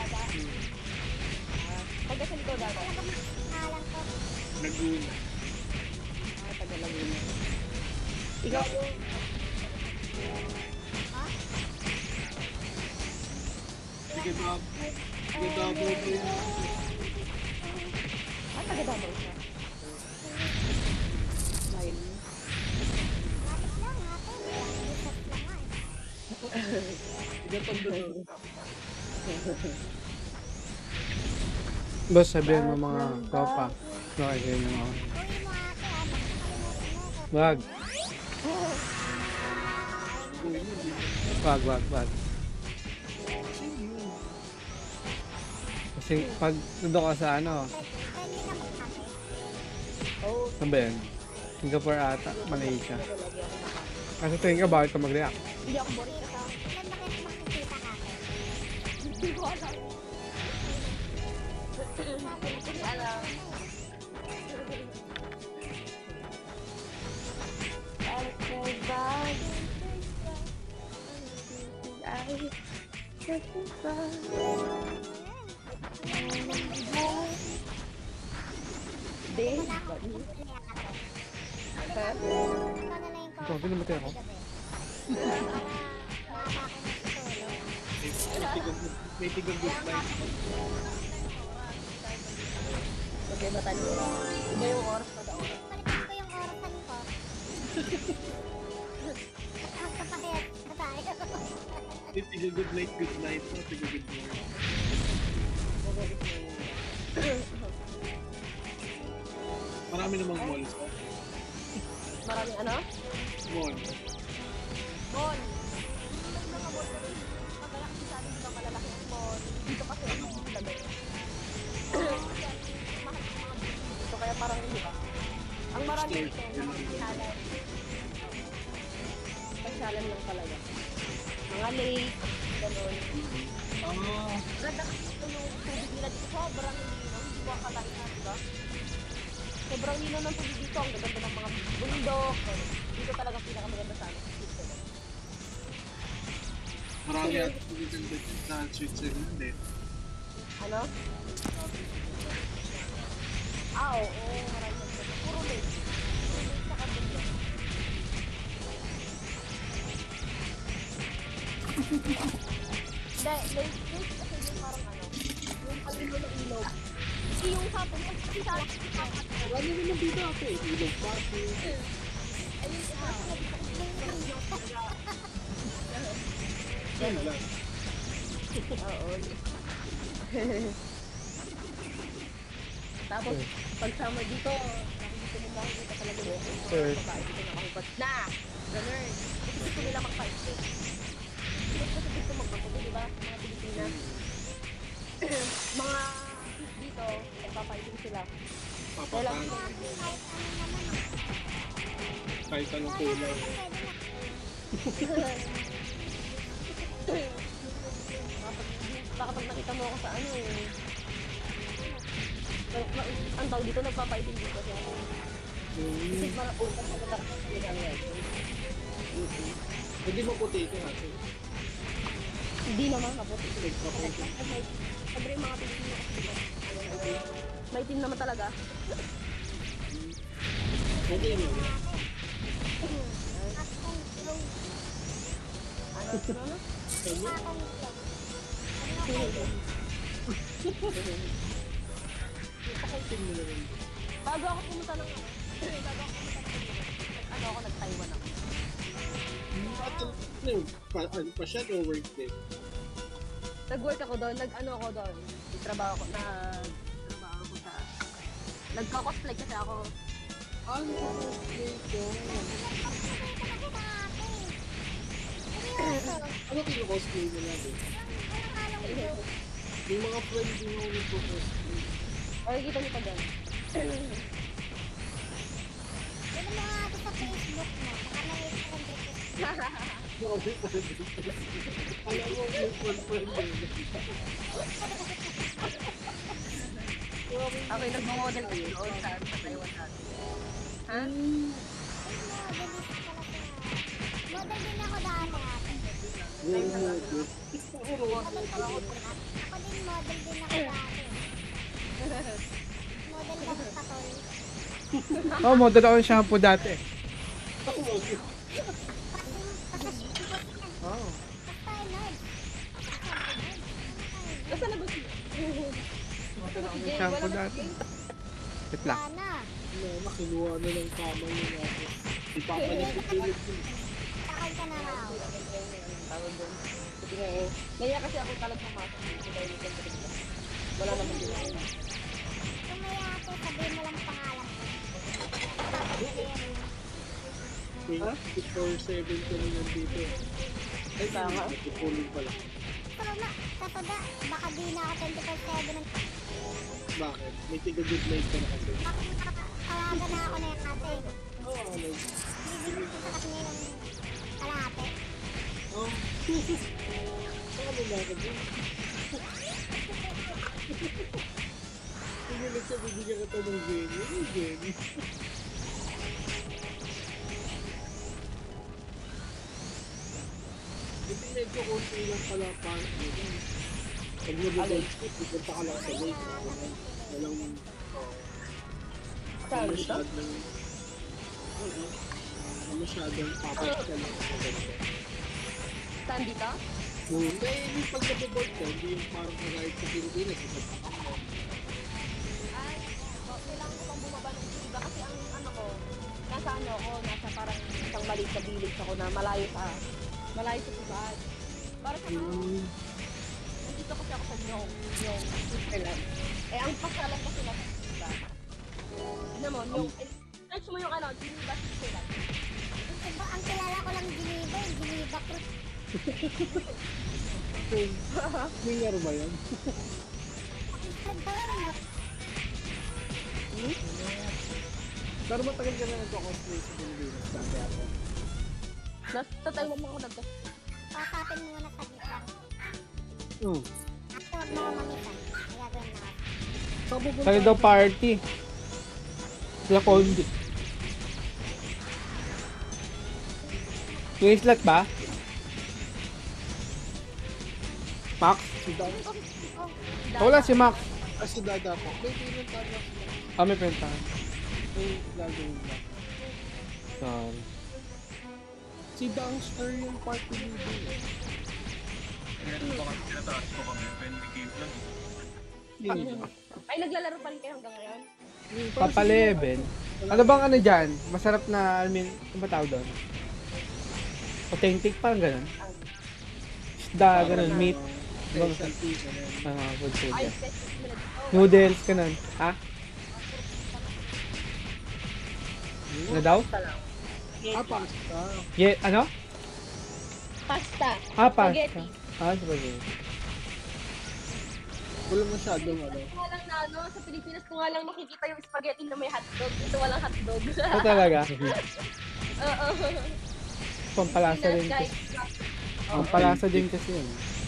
Taga-saan ikaw, Dada? Alam ko. Laguna. Taga-Laguna. Ikaw yung... Sige, Bob. Sige, double ko yun. Taga-Davao siya. Dahil... Lapit lang natin. Isot lang nga eh. Sige, pagdating. Boss, sabihin mo mga tropa. Okay, kayo mo. Uwi mo ate ah. Baka nakalimutan mo ako. Wag. Uy, hindi. Wag. Kasi pag nandun ka sa ano, Pwede na magkape. Oh, sabihin, Singapore ata, Malaysia. Kasi tingin ka bakit ka mag-react? hindi ako boring ka sa... Ilan ba kayo makikita natin? Hindi ko alam. Hindi alam. Hindi. Wala akong bibili ate. Ha? Ikaw na lang yung Ikaw, pinamatay ako. gabi. Para maaga ako matutulog. May tigang good night. Okay, matalo. Iba yung oras na daw. Palitan ko yung orasan ko. Ang kapahit na tayo. May tigang good night. No? Tigang good morning. Marami namang malls. Maraming ano? Mall. Mall. May mga mall na rin. Magalaki sa atin dito malalaki ang mall. Dito kasi ang lagay. Mahal yung mga building dito kaya parang hindi ba? Ang marami dito, mga pasyalan. Pasyalan lang talaga. Mga lake, gano'n. Ganda kasi ito yung tubig nila dito. Sobrang lino. Hindi ko akalain na, diba? Sobrang lino ng tubig dito. Ang gaganda ng mga bundok. Dito talaga pinakamaganda sa amin. Dito. Marami at magaganda sa Switzerland eh. Ano? Oo. Marami maganda. Puro lake. Puro lake sa kabila. Hindi, lake kasi yung parang ano, yung palino ng ilog. Hindi yung sapo, yung sapo. Marami naman dito ako eh. Ilog Party. Ayun, kaso na dito kasi yung ilog. Yun lang. Oo. Tapos, pag summer dito, nakikita mo makikita talaga yung mga babae dito nakahubad na. Ganun. Kasi gusto nila magpa-isip. Kasi gusto magpaputi, di ba? Mga Pilipina. Mga dito, nagpapaisip sila. Kaya lang, Papapaan. Kahit ano naman. Kahit anong kulay. Pwede na. baka pag nakita mo ako sa ano eh. Ang tawag dito, nagpapaisip dito siya. Kasi parang utang sa katak sa pinangyay. Hindi mo puti ito natin. Hindi naman mabuti. Sabi yung mga Pilipino kasi dito. May team naman talaga. Hindi yan yun. Akong flow. Ano? Akong flow. Sino? Ipakuntin mo na rin. Bago ako pumunta ng ano ako, nag-Taiwan ako. Pa siya o work din? Nag-work ako doon, nag-ano ako doon. Nagtrabaho ko, nagtrabaho ko sa... Nagka-cosplay kasi ako. Ano ko? Ano kino-cosplay mo natin? Yung mga friends mo na nagpo-cosplay. Okay, kita niyo pa doon. Ano mo nga ako sa Facebook mo? Baka may Alam mo, yung friend mo. Okay, nag-model kasi doon sa Taiwan natin. Ha? model din ako dati ate. Yung model. Ako din model din ako dati. Model lang sa tol. Oh, model ako ng shampoo dati. Oh. Basta nerd. Nasaan na ba siya? Model ako ng shampoo dati. Wait lang. Sana. Na, kinuha na ng kama yung ako. Ipapalit ko pilit yun. Takal ka na raw. Tawag doon. Sabi nga eh. Naya kasi ako talagang pumasok dito dahil ito talaga. Wala naman din ako. Tumaya ate, sabihin mo lang pangalan ko. Tapos 24/7 ko na yan dito. Ay, Tama. natutulog pala. pero na, tatoda, baka di na ako 24/7 ng Bakit? May tiga-good night ka na kasi. kawaga na ako na yung ate. Oo, ano? Bibigyan ko sa kanya ng kalate. Oh. Paano na ako dun? Hindi lang siya bibigyan ka to ng Jenny. Ano Jenny? Ito medyo konti lang pala parang yun. Pag nag-gold spot, pupunta ka lang sa gold. Walang masyadong masyadong papat ka lang sa gold. Saan dito? Hindi, yung pag nag-gold ka, hindi yung parang kahit sa Pilipinas, pupunta ka mo. Ay, kailangan ko pang bumaba ng iba kasi ang ano ko, nasa ano ako, nasa parang isang maliit na village ako na malayo sa Tibad. Para sa nandito kasi ako sa yung Switzerland. Eh, ang pasalan kasi nasa Tibad. Tignan mo, yung, search mo yung ano, Geneva, Switzerland. Ang kilala ko lang Geneva, yung Geneva Cruz. Mingar ba yan? Pero matagal ka na nagko-cosplay sa Pilipinas dati ako. Nasa Taiwan mo ako nagkas. Pasapin mo muna sa gitna. Oo. At huwag mo mamitan. May gagawin na ako. Saan pupunta? Kaya daw party. Sila Condi. Yung slot ba? Max? Si Dada. Wala si Max. Si Dada po. May pinuntahan na sila. Ah, may pentahan. May gagawin na. Sorry. Si Dangster yung party leader. Ay, naglalaro pa rin kayo hanggang ngayon? Papa Leven. Ano bang ano dyan? Masarap na, I mean, ano ba tawag doon? Authentic, parang ganun. Isda, ganun, meat. Diba masarap? Specialty na yan. Food food. Ay, Yeah. specific na dito. Noodles, ganun. Ha? Ano daw? Pasta lang. Pasta. Yeah, ano? Pasta. Ah, pasta. Spaghetti. Ah, spaghetti. Wala masyadong ano. Kung lang na ano, sa Pilipinas ko nga lang nakikita yung spaghetti na may hotdog. Ito walang hotdog. Ito talaga. Oo. Pampalasa din Guys, kasi. Pampalasa din kasi yun.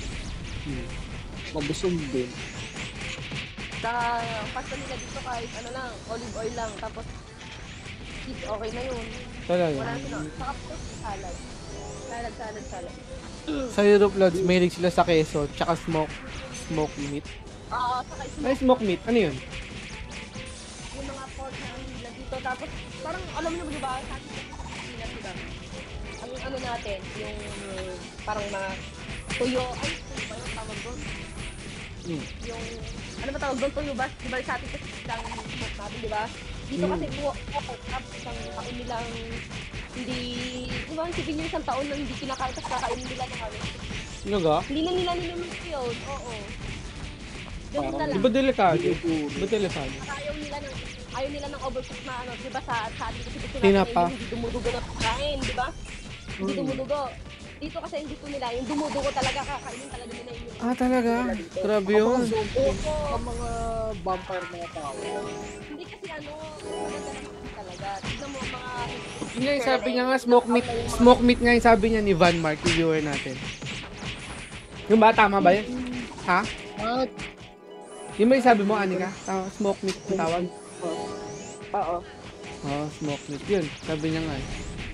Mabusog din. sa pasta nila dito kahit ano lang, olive oil lang. Tapos, cheese, okay na yun. Talaga. Wala sila. Saka po, salad. Salad. Sa Europe Lods, mahilig sila sa keso, tsaka smoked meat. Oo, saka May smoked meat, ano yun? yung mga pork na ano nila dito. Tapos, parang, alam mo di ba, sa atin sa Pilipinas, diba? Ang ano natin, yung parang mga tuyo, ay, tuyo ba yung tawag doon? Yung, ano ba tawag doon to, yung di ba sa atin kasi lang smoke natin, di ba? Dito kasi up isang taon nilang hindi, di ba, sipin nyo isang taon na hindi kinakain, tapos kakainin nila ng ano. Ano ga? Hindi na nila nilimus yun, oo. Ganun na Di lang. ba delikado? Di ba delikado? Ayaw nila ng overcook na ano, di ba sa atin kasi gusto Tinapa. natin hindi dumudugo na pagkain, di ba? Hindi dumudugo. Dito kasi yung gusto nila, yung dumudugo talaga, kakainin talaga nila yung Ah, talaga? Grabe yun. Ang mga vampire mga tao. hindi kasi ano, maganda naman talaga. Tignan mo ang mga... Yun nga yung sabi niya nga, smoke meat nga yung sabi niya ni Van Mark, yung viewer natin. Yung ba, tama ba yun? Ha? At, Yung ba yung sabi mo, Anika? Tama, smoke meat yung tawag? Oo. Oo, smoke meat yun. Sabi niya nga eh.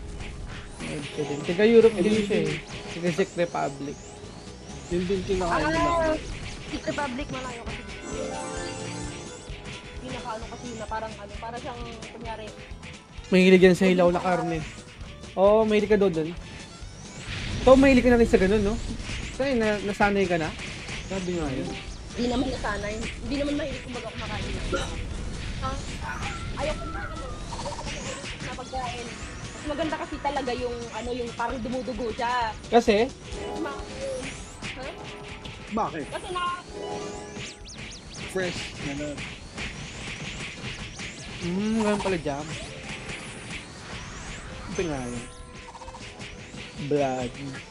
Taga Europe din siya eh. Taga Czech Republic. yun din kinakain nila. Czech Republic malayo kasi. Pinaka-ano kasi na parang ano, para siyang kunyari, Mahilig yan sa hilaw na karne. Oo, mahilig ka doon. So, mahilig ka na rin sa ganun, no? Kasi nasanay ka na. Sabi nga yun. hindi naman nasanay, hindi naman mahilig kumbaga kumakain na. Ayaw ko na ano, na pagkain. Mas maganda kasi talaga yung ano, yung parang dumudugo siya. Kasi, Ha? Bakit? Kasi na, Fresh. Ganun. ganun pala jam. Ito nga yun. Blood.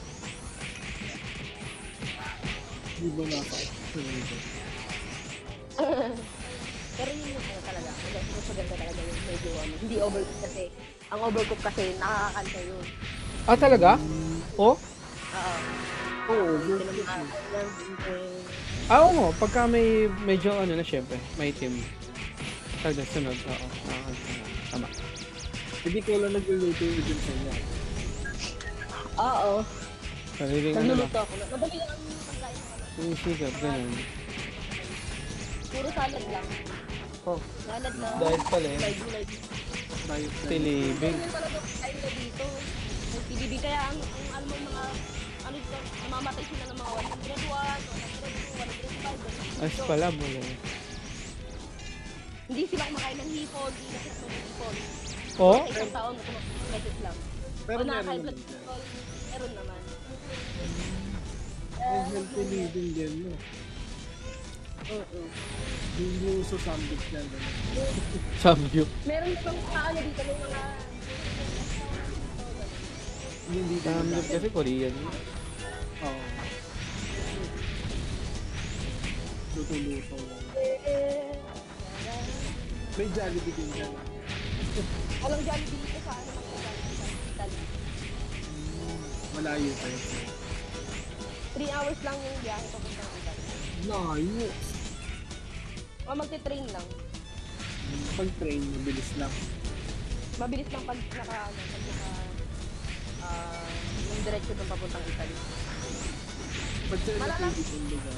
Di ba nasa? pero yun yung ano talaga, mas maganda talaga yung medyo ano, hindi overcook kasi. Ang overcook kasi nakakakanta yun. Ah, talaga? Oh? Oo. Oo, Hindi good. naman nakakakanta. Oo mo, pagka may medyo ano na syempre, may team. Talaga sunod, oo. Tama. Hindi ko lang nagluluto din sa inyo. Oo. Sariling ano na. Nagluluto ako. Madali lang ang pagkain ko. Yung sigap, ganun. Puro salad lang. Oh, Salad lang. dahil pala eh. Fried gulay. Diet na. Tilibig. Ganyan talaga pagkain na dito. May PBB kaya ang alam mo mga ano dito, namamatay sila ng mga 101, 102, 105. As pala, bulo. Hindi sila kumakain ng hipon, hindi na sila kumakain ng hipon. Oh? Sa isang taon, kumakain lang. Pero O meron nakakain naman blood dyan. control, meron naman. May healthy living din, no? Hindi uso sandwich yan. Samgyup. Meron bang ano dito ng mga Hindi Samgyup kasi Korean. Oo. Luto-luto. May Jollibee din dyan. walang Jollibee dito sa ano ng Jollibee sa Italy. Malayo tayo. 3 hours lang yung biyahe papunta ng Italy. Layo. O magte-train lang. Pag train, mabilis lang. Mabilis lang pag yung diretso doon papuntang Italy. Pag sila Malala- napili yung lugar.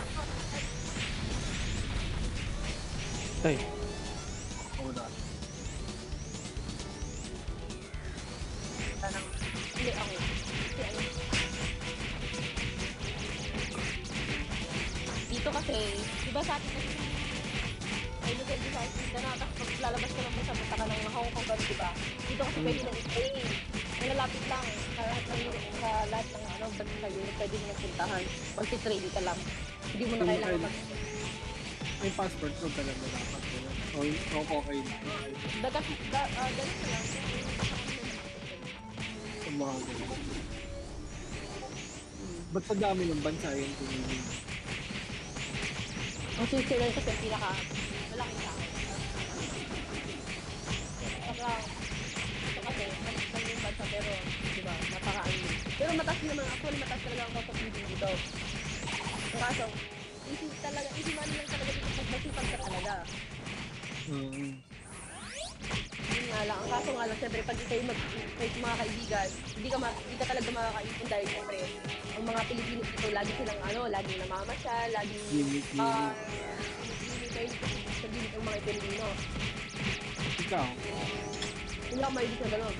Ay, Wala. Hindi ako. Kasi ano, dito kasi, di ba sa atin kasi, ay Luzon, Visayas ka na, tapos pag lalabas ka lang sa punta ka ng Hong Kong, ganun, di ba? Dito kasi pwede na i-train. Ang lalapit lang, sa lahat ng ano, bansa sa Europe, pwede mo nagpuntahan. Mag-train ka lang. Hindi mo na kailangan mag May passport ko talaga dapat. Okay na. ganun na lang. Sa mga ganun. Ba't sa dami ng bansa yun tumingin? Ang Switzerland kasi ang pinaka malaki sa akin. Saka, ito kasi, mataas lang yung bansa pero, di ba, napaka-ano. Pero mataas naman, actually mataas talaga ang cost of living dito. Ang kaso, easy money lang talaga dito pag masipag ka talaga. Yun nga lang, ang kaso nga lang, syempre, pag kayo kahit mga kaibigan, hindi ka talaga makakaipon dahil syempre, ang mga Pilipino dito, lagi silang laging namamasyal, laging, Unit. kayo sa gilid ng mga Pilipino. Ikaw? Hindi ako maibig na gano'n.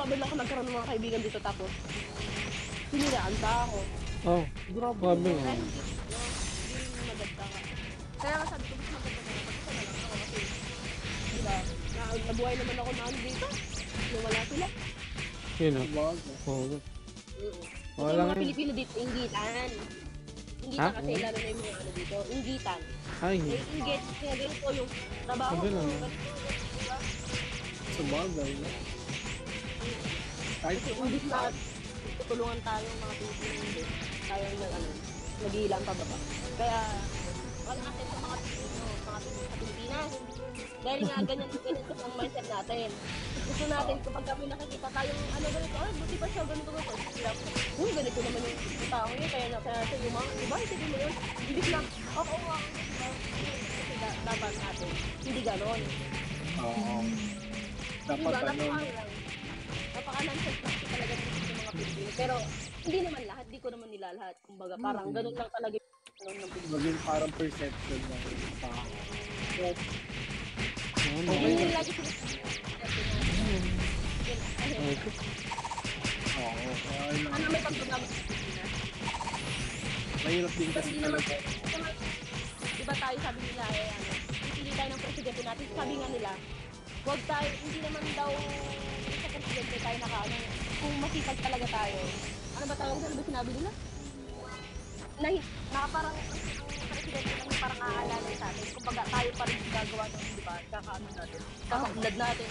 sumabay lang ako nagkaroon ng mga kaibigan dito tapos siniraan pa ako. Oh, Grabe. grabe Kaya nga. hindi, no, hindi rin maganda ka. Kaya nga sabi ko, mas maganda na mag-isa na lang ako kasi, di ba, nabuhay naman ako na dito. Yung wala sila. Yun o. Bago. Oh, Kasi wala yung mga nga. Pilipino dito, inggitan. Inggitan kasi lalo na yung mga ano dito, inggitan. Ay, Eh, inggit, kaya ganito yung trabaho Sabi ko. lang. Diba? Sa bagay. No? Kahit Kasi imbis na tutulungan tayo mga Pilipino, tayo nag-iilang pababa. Kaya, wala natin sa mga Pilipino, mga Pilipino sa Pilipinas. Dahil nga ganyan kasi ang mindset natin. Gusto natin kapag kami nakikita tayong ganito, buti pa siya ganito. Ganito naman yung tao niya, kaya natin yung mga, diba, hindi mo yun. Imbis na, oo nga, kasi dapat natin. Hindi ganon. Oo. Dapat Diba, ano. napaka-nonsense kasi talaga dito sa mga Pilipino. Pero, hindi naman lahat, di ko naman nila lahat. Kumbaga, parang ganun lang talaga yung ng Pilipino. Maging parang perception ng tao. Hindi nila lagi sila Oo. Kaya ano may pagproblema sa Pilipinas? mahirap din kasi Hindi naman, talaga. diba tayo sabi nila, pipili tayo ng presidente natin, sabi nga nila, huwag tayo, hindi naman daw sa presidente tayo kung masipag talaga tayo. Ano ba tawag sa sinabi nila? Parang ang presidente lang yung parang aalala sa atin. Kumbaga tayo pa rin gagawa ng, diba, kakaano natin, kakaunlad natin.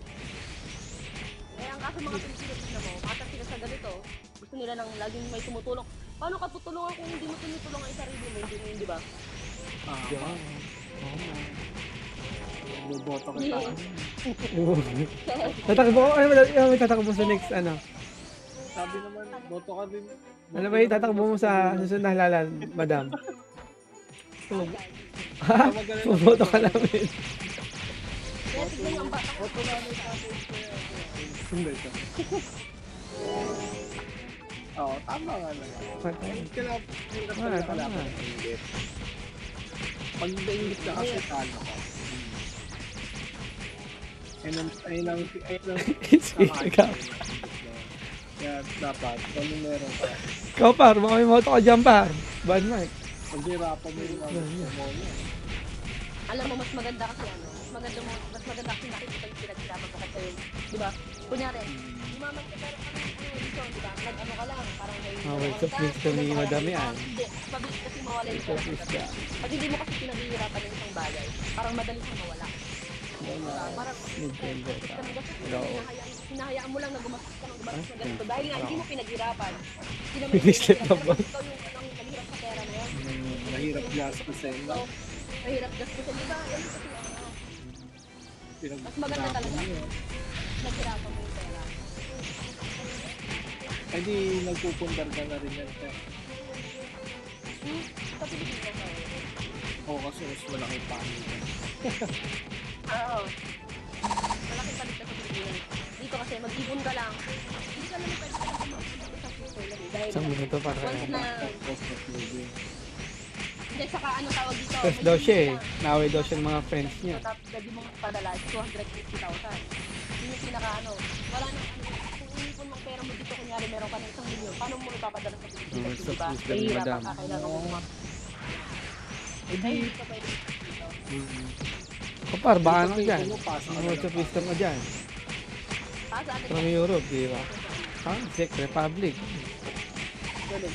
Eh, ang kaso mga Pilipino na mo, makasal sila sa ganito, gusto nila nang laging may tumutulong. Paano ka tutulungan kung hindi mo tinutulong ang sarili mo, hindi mo yun, di ba? Boboto ka Hindi. tayo. tatakbo ko. Ano ba may tatakbo sa next ano? Sabi naman, boto ka din. Ano ba yung tatakbo mo sa susunod na halalan, madam? Ha? Pumoto ka namin. Kaya tignan yung bata. Boto namin sa atin. Hindi ka. Oo, tama nga naman. Hirap Wala, talaga tama. ng inggit. Pag nainggit ka kasi talo ka. Ayun ang Sige ka. Kaya dapat, kung meron ka, Ikaw par, baka may moto ka dyan par. Bad mic. paghirapan mo yung mga mo. Alam mo, mas maganda kasi mas maganda kasi nakikita yung pinaghirapan ka kasi, di ba? Kunyari, umaman ka pero dito, di ba? Nag-ano ka lang, parang may... Okay, so please kami madami yan. Hindi, mabilis kasi mawala yung pera sa gabi. Pag hindi mo kasi pinaghihirapan ng isang bagay, parang madali siyang mawala. Parang, hinahayaan mo lang na gumastos ka ng gumastos na ganito. Dahil nga, hindi mo pinaghirapan. Hindi naman Pinislip na ba? ikaw yung naghirap sa pera na yan. Mahirap gastusin. So, mahirap gastusin. Di ba? Yan kasi mas maganda talaga. Naghirapan mo yung pera. Eh di, nagpupundar ka na rin yan. Sa Pilipinas na Oo, kasi mas malaki pa. Oo. Malaki palit na sa Pilipinas. Dito kasi mag-ipon ka lang. Hindi ka naman pwede ka lang mag-ipon sa Switzerland. Dahil Isang minuto para once na, Cost of living. hindi saka ano tawag dito. stress daw siya eh. Naway daw siya ng mga friends niya. So, tapos pwede mong padala 250,000. Yun yung pinaka ano. Wala nang ano. Kung inipon mong pera mo dito, kunyari meron ka ng 1 milyon, paano mo ipapadala sa Pilipinas? So, Diba? please, madam. Mahirapan ka, kailangan mo mga... Eh Ay, di, hindi ka pwede dito. Kapar, baka nang dyan. Pumapasok ka Ang na sa lang. system mo dyan. Ah, sa atin From Europe, di ba? Czech Republic. ganun.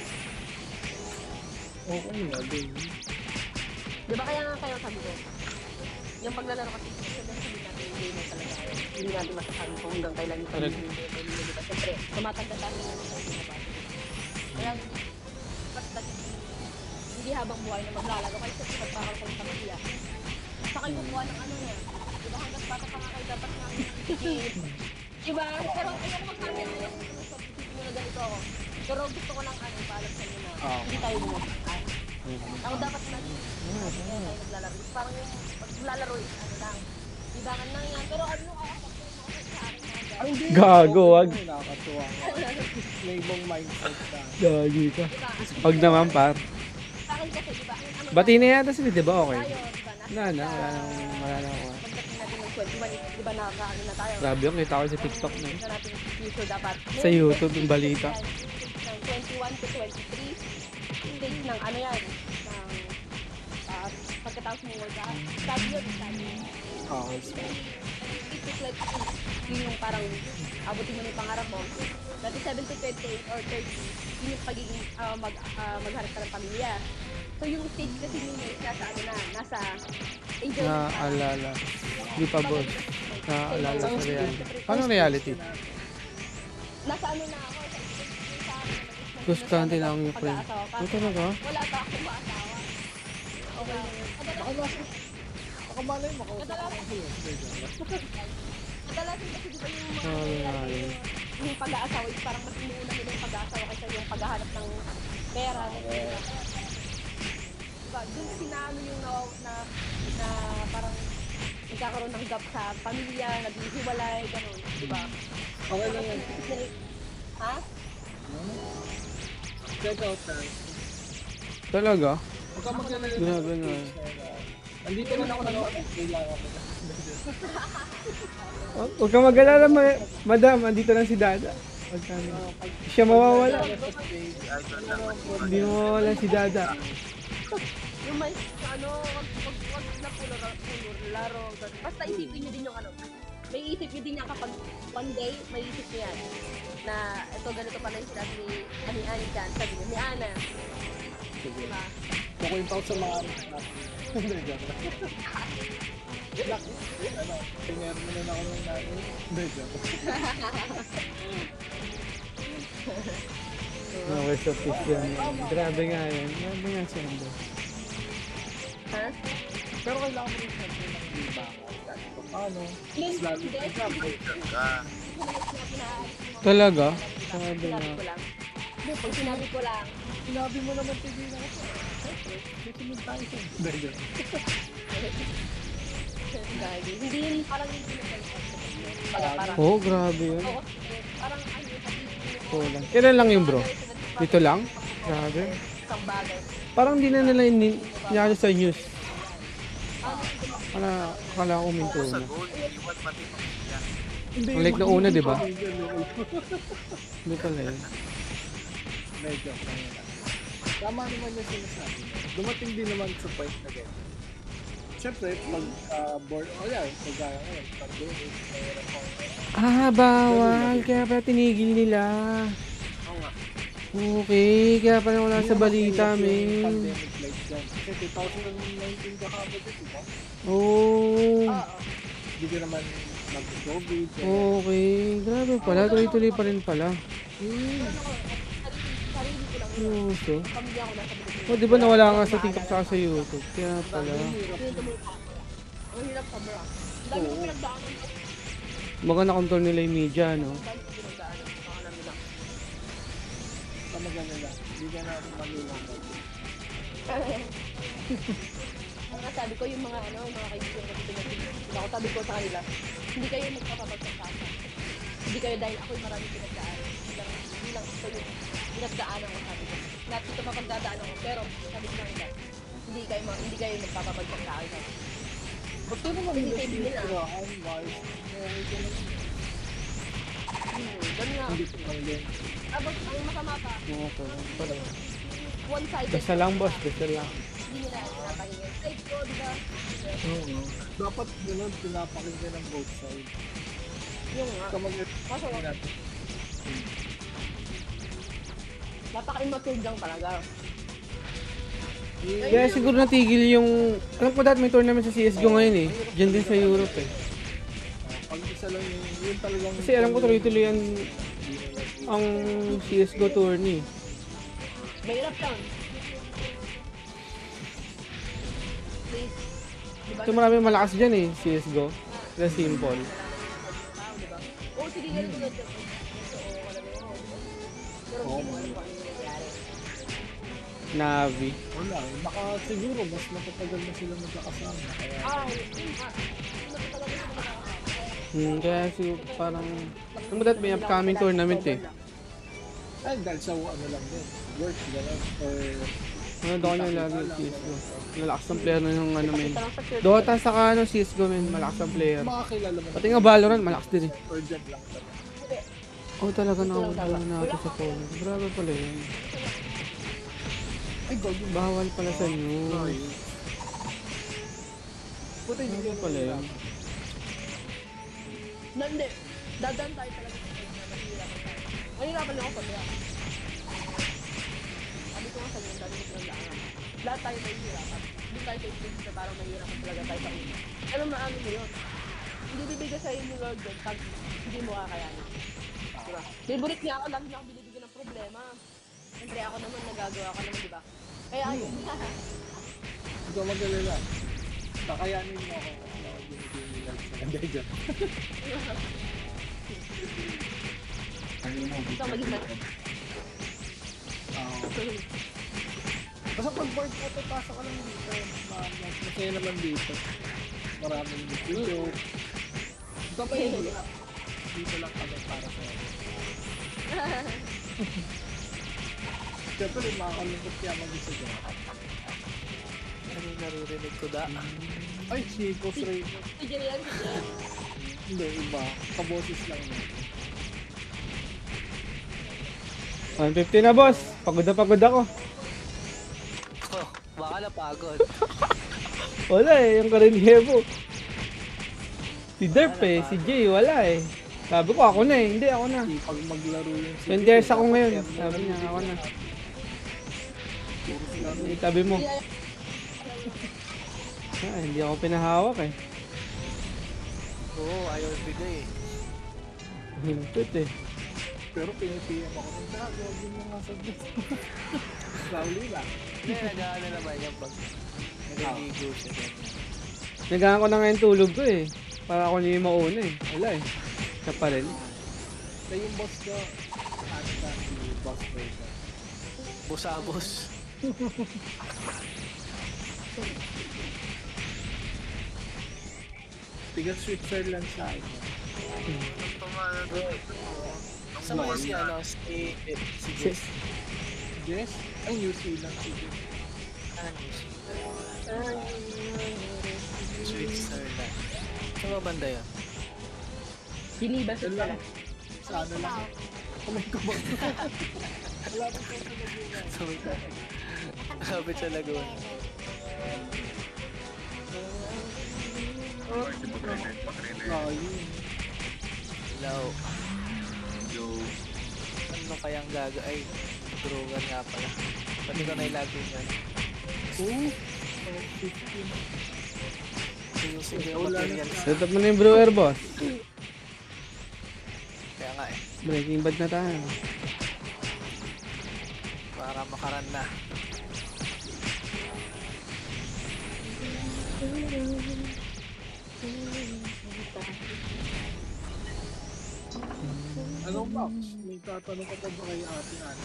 Okay na din. Di ba kaya nga kayo sabi ko, yung paglalaro kasi hindi natin yung game talaga. Hindi natin masasabi kung hanggang kailan yung Correct. hindi. Siyempre, tumatanda tayo na sa mga kaya, ba't hindi habang buhay na maglalaro kayo sa pagpapakal kayo sa pamilya. Saka yung kukuha ng ano niya. Di ba hanggang bata pa nga kayo dapat nga diba? Pero ayoko magsabi na yung sa isipin nyo na ganito ako. Pero gusto ko lang ano, paalam sa inyo na hindi tayo bumabakal. Ang dapat natin, tayo naglalaro. Parang yung paglalaro is ano lang. Ibangan lang yan. Pero ano ako sa akin mga guys. Gago, wag. Nakakatuwa. May ibang mindset ka. Gagi ka. Diba? Wag naman par. Sa akin kasi, diba? Ang ano Bati na yata sila, di ba? Okay. tayo, diba? Wala na, wala na ako. Pagdating natin ng 21 is, di ba nakakaano na tayo? Grabe yung kita ko sa TikTok na. Na natin future dapat. Sa YouTube, yung balita. Ng 21 to 23, stage ng ano yan, ng pagkatapos mo work out. Study yun, study. Okay. 8 to 20, yun yung parang abutin mo na yung pangarap mo. Dati 7 to 28 or 30, yun yung pagiging magharap ka ng pamilya. So yung stage kasi yun nasa ano na, nasa enjoyment pa. Naaalala. Hindi pa boss. Naaalala sa reality. Paano reality? Nasa ano na ako, sa Gustante na akong yung friend. pag-aasawa pa. Ano talaga? Wala pa akong maasawa. Okay. Baka malay mo, kausap ko kasi yun. Kadalasan kasi di ba yung mga Ay. yung pag-aasawa is parang mas inuuna nila yung pag-aasawa kaysa yung paghahanap ng pera. Diba? Doon kasi na ano yung na parang nagkakaroon ng gap sa pamilya, naghihiwalay, gano'n. Diba? Okay lang yan. Ha? Check out na. Talaga? Huwag ka maglalala. Grabe na. Andito na ako nag-office. Kailangan ko na. Huwag kang mag-alala, madam. Andito lang si Dada. Huwag ka na. Siya mawawala. Hindi mawawala si Dada. Yung may ano, wag na laro. Basta isipin nyo din yung ano. May isip nyo din yan kapag one day, may isip nyo yan. Na ito ganito pala yung sinabi ni Ani dyan. Sabi niya, ni Ana. Diba? Kukwenta ko sa mga anak natin. Hindi, joke lang. Ano, pinger mo na ako ng nanay. Hindi, joke. Okay, so fish yan. Grabe nga yan. Grabe nga siya. Ha? Pero kailangan mo rin siyempre ng iba. Paano? Lalo Ka. Talaga? Sabi Sinabi nga. ko lang. Pag sinabi ko lang, sinabi mo naman tigilan ako. Siyempre, susunod tayo siya. Hindi, joke. hindi yun parang hindi na parang Oh, grabe yun. oo, parang ano Kulang. Kailan lang yun, bro? Dito lang? Grabe. isang bagay. Parang di na nila inyari sa news. Akala ko minto Sa na. goal, iwan pati pamilya. Ang like na una, di ba? Hindi pala yun. Hindi, joke lang yun. Tama naman yung sinasabi. Dumating din naman sa point na ganyan. Siyempre, pag board, pag pag-doon, mayroon ko. Bawal. Kaya pala tinigil nila. Oo nga. Okay, kaya pala wala sa balita, Yung men. pandemic like dyan. Kasi 2019 ka kapag ito, ba? Oh, Hindi ka naman mag-COVID. okay. Grabe pala, tuloy-tuloy pa rin pala. Sarili ko lang Yuso. pamilya ko nasa Pilipinas. Oh, di ba nawala nga sa TikTok saka sa YouTube? Kaya pala. Ang hirap sa bro. Dami ko pinagdaanan ko. Baka na-control nila yung media, no? Dami ko pinagdaanan. Baka namin lang. Tama ganun lang. Hindi ka na malulong. Ang sabi ko yung mga ano, mga kaibigan ko dito na ako sabi ko sa kanila, hindi kayo magpapapagkakasa. Hindi kayo dahil ako'y maraming pinagdaanan. Hindi lang ako yung pinagdaanan ko sabi ko. Lahat ito mapagdadaanan ko, pero sabi ko kanila, hindi kayo magpapapagkakasa. Ba't ka naman Hindi nila kayo nila. sinasiraan? Wise. Ganun nga. Hindi ko lang. Ang masama pa, Okay. one-sided. Basta lang, boss. Basta lang. Hindi nila pinapahingin. Ay, ko, di ba? Dapat ganun, pinapakinggan ng both sides. Yung nga. Kaso, napaka-immature lang talaga. Kaya siguro natigil yung... Alam ko dati may tournament sa CSGO ngayon eh. Diyan din sa Europe eh. Pag isa lang yung talagang... Kasi alam ko tuloy-tuloy ang CSGO tourney. Mahirap lang. Please. Diba? So maraming malakas dyan eh, CSGO. The simple. Oo, sige, ganito na dyan. Pero hindi mo alam kung ano yung nangyayari. Navi. Wala eh. Baka siguro mas matatagal na sila magkakasama. Kaya Yun nga. Kaya siguro parang... Alam mo dati may upcoming tournament eh. ay dahil sa ano lang din. Work, gano'n. Or Ano ako niya lagi yung CSGO. Malakas ang player na yung ano men. Kita lang sa church. Dota sa ano CSGO men, malakas ang player. Makakilala mo. Pati nga Valorant, malakas din eh. Urgent lang talaga. Oh talaga nakawala na ako sa phone. Grabe pala yun. Ay, gogi. Bawal pala sa inyo. Puta, hindi Grabe yun pala yun. Hindi. Dadaan tayo talaga sa church na mahihirapan tayo. Mahihirapan lang ako pag wala. Sabi ko nga sa inyo, dami ko pinagdaanan. Lahat tayo mahihirapan. Hindi tayo sa isip na parang mahihirapan talaga tayo sa una. Alam mo, ano mo yun? Hindi bibigay sa'yo ni Lord yun pag hindi mo kakayanin. Diba? Favorite niya ako, lagi niya ako binibigyan ng problema. Siyempre ako naman, nagagawa ko naman, diba? Kaya ayun. Hindi ko mag-alala. Kakayanin mo ako. Binibigyan nila sa kanday dyan. Ito maging na. Basta pag board ko, pasok ka lang dito. Masaya naman dito. Maraming video. Ito pa yun. Dito lang kami para sa'yo. Siyempre, makakalungkot kaya mag-isa dyan. Ano yung naririnig ko da? Ay, si Boss Raven. Si Jerian, si Jerian. Hindi, iba. Kaboses lang yun. 150 na boss. Pagod ako. Oh, baka napagod. Wala eh, yung Karinhevo. Si Derp eh, si Jay, wala eh. Sabi ko ako na eh, hindi ako na. Pag maglaro yung si Vendors ako ngayon, sabi niya ako na. Itabi mo. Ah, hindi ako pinahawak eh. Oo, ayaw bigay eh. Hilpit eh. Pero pinipiyam ako ng gago. Huwag mo nga sabi. Slowly lang. Hindi, nag-ano naman yan pag naliligo siya ganyan. Nagahan ko na nga yung tulog ko eh. Para ako niya yung mauna eh. Wala eh. Siya pa rin. Kaya yung boss ko, ano na si Boss Raven. Busabos. Tiga Switzerland sa akin. Sa mga si ano, si Jess. Jess? Ay, New Zealand si Jess. Switzerland. Sa mga banda yun? Dilibas Yan pala. lang. Sa ano lang. Kamay ko ba? Wala pa sa Laguna. Kapit sa Laguna. Ayun. Hello. Ano kayang gaga? Ay, drugan nga pala. Pati ko na ilagay yan. Oh, 15. Sige, Wala na materials. siya. Set up mo na yung brewer boss. Kaya nga eh. Breaking bad na tayo. Para makaran na. Anong box? May tatanong ka pa ba kay ate Ani?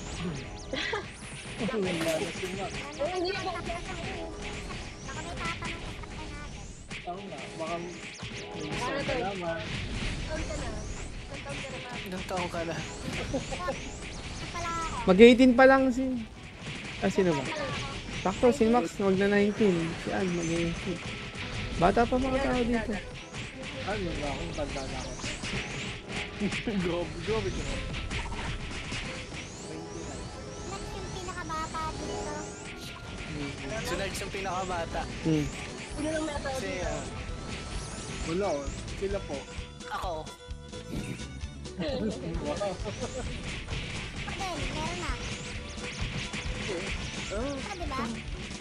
Wala na si Max. Hindi ako. Baka may tatanong ka sa natin. Tama na. Baka may isa na naman. Taon ka na. Ilang taon ka na ba? Ilang taong ka na? Pala ako. Mag-18 pa lang si... Ah, sino ba? Sakto, si Max magna 19. Si Ann mag-18. Bata pa mga tao dito. Ano na akong tanda na ako. Gobi ko na. Next yung pinakabata dito. Si Nerds yung pinakamata. Sino lang may ataw Kasi dito? Wala oh. Sila po. ako. Wow. Pagin, meron na. Oh, Ito, di ba?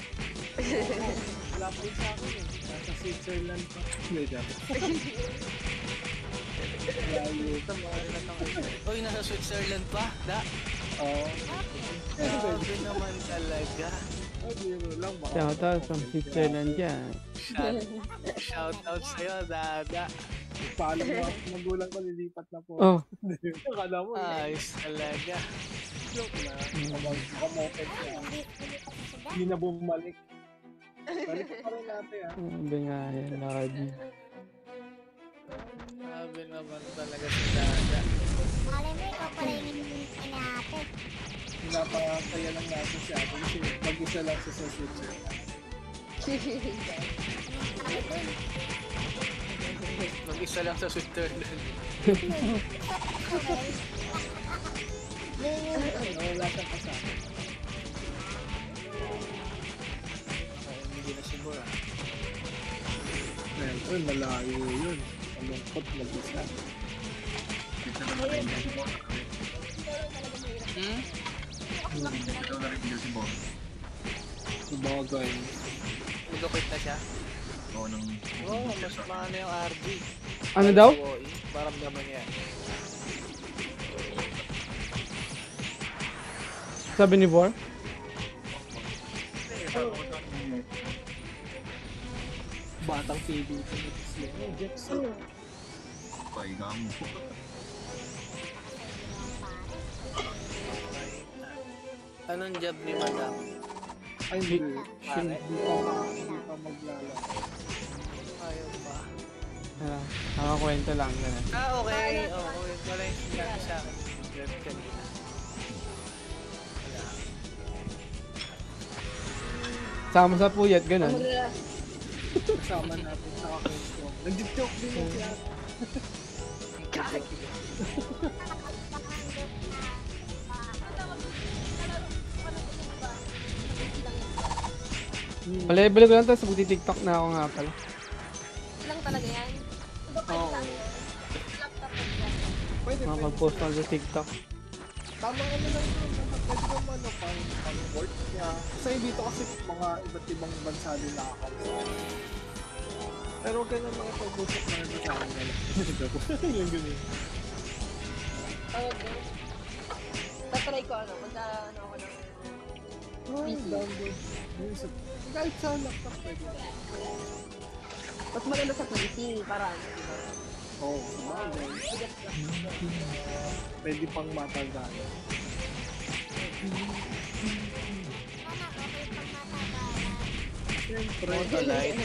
wala pa yung sa akin eh. Nasa Switzerland pa. Hindi, dapat. Uy, nasa Switzerland pa? Da? Oo. Grabe naman talaga. Oh, biro lang. Baka Shoutout from Switzerland dyan. Shoutout sa'yo, Dada. paalam mo ako. Magulang ko, lilipat na po. Oh, Akala mo, Ayos talaga. joke na. Kamoket niya. Hindi na bumalik. Balik pa rin natin ah. sabi nga yan, lakad niya. Grabe naman talaga si Dada. Malay mo, ikaw pala yung inate. pinapakaya lang natin si ate kasi mag-isa lang siya sa switcher. Mag-isa lang sa Switzerland. Wala siyang kasama. Ay, hindi na siguro. Siyempre, malayo yun. Malungkot mag-isa. Hmm? Sabagay. Nag-quit na siya? Oo, mas maano yung RG. Ano daw? OE, parang naman yan. Sabi ni Vor? Batang PBT na siya. Jackson. Anong job ni Madam? Ay, hindi. Pare? Hindi pa maglalaro. Ayaw pa. Nakakwento lang. Ganun. Okay. Oo, wala yung sinabi sa akin. Job kanina. Wala. Sama sa puyat, ganun. Kasama natin sa kakwento. Nag-joke din mo siya. Palibili ko lang tapos magti-tiktok na ako nga pala. Lang talaga yan. Oo. Pwede, pwede. Makapag-post ako sa TikTok. Tama ka na lang doon. Pwede mo ano, pang work niya. Kasi dito kasi mga iba't ibang bansa din nakakasama. Pero huwag ka na makipag-usap na rin sa akin. Yung ganun. Tawag ko. Tatry ko ano, punta ano ako ng PC. Download. Yung isa. Kahit sa laptop pwede. Mas maganda sa PC para ano, diba? Oo, sabagay. Pwede pang matagal. Siyempre. Motolite.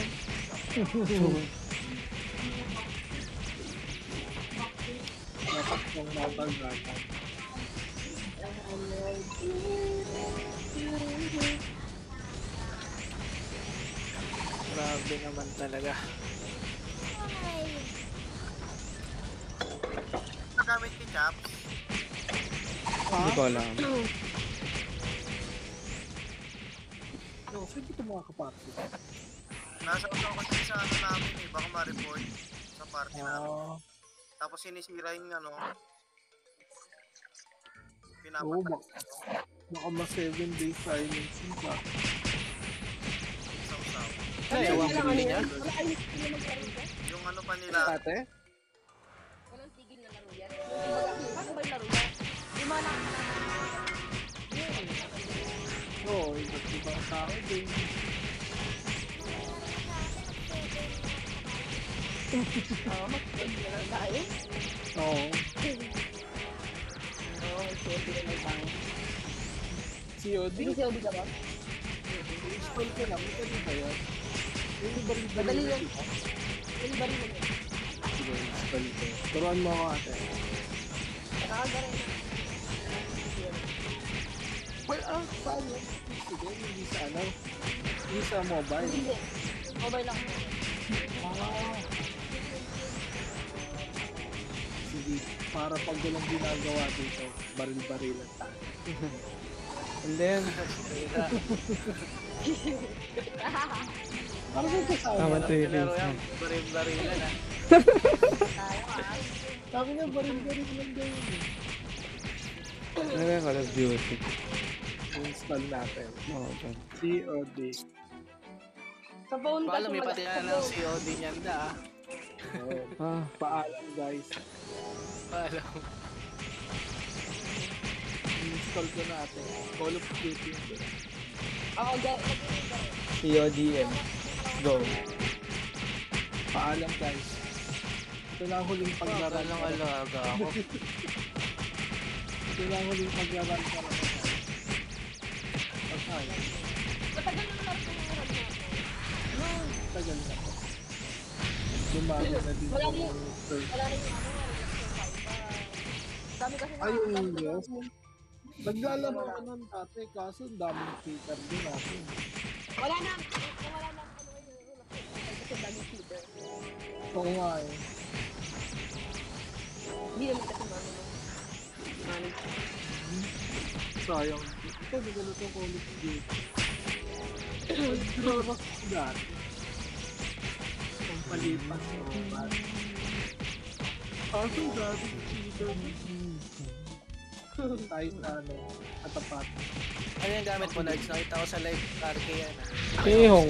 Dapat pang matagal. Grabe naman talaga. Nagamit ni Chaps. Hindi ko alam. No, saan dito mga kaparty? Nasa usaw kasi sa ano namin eh, baka ma-report sa party namin. Tapos sinisira yung ano, Oo, pinapatay baka ma 7 days silence yun pa. sa usaw. Ay, ewan ko din niya. Wala ayos na maglaro dyan. Yung ano pa nila, Ate? Walang tigil na laro yan. Paano ba yung laro yan? Yung mga Oo, iba't ibang tao din. mag-tigil na lang tayo. Oo. Oo, siyempre na lang tayo. COD? Hindi siya ka ba? Install ko lang. Ito ba yan? Yung balik-balik Madali na lang. siya. Yung bari mo yan. Sige, install ko. Turuan mo ako ate. Nakakagaray na. Well, saan yun? Sige, hindi sa ano. Hindi sa mobile. Hindi. Mobile lang. Sige, para pag walang ginagawa dito, baril-barilan tayo. And then, Para sa kasama. tama to yung Laro things yan. na. Baril-barilan ah. Sabi na baril-baril lang daw yun. Ano ba yung Call of Duty? Install natin. Oo, ba? COD. Sa phone Baka kasi lumipat yan ng COD niyan na ah. Oh, paalam guys. Alam. Install ko natin. Call of Duty. Ako, CODM. Go. Paalam guys. Ito na ang huling paglaran Lang ko. alaga ako. Ito na ang huling paglaran ko. Pasay. matagal na laro ko ng laro niya. Tagal na ko. Lumago na din Wala yung rin. search. Wala rin yung ano, dami kasi na. Ayun, yes. Naglalaro ka nun dati, kaso ang daming cheater din natin. Wala na ano yun. Kasi daming cheater. Oo nga eh. Hindi naman kasi manage. Sayang. Ito, hindi ganito ang Call of Duty. Naglalaro ko dati. Ang palipas ko. Kaso daming cheater. Tayo na ano, katapat. Ano yung gamit mo, Nards? Nakita ko sa live RK yan. Kehong.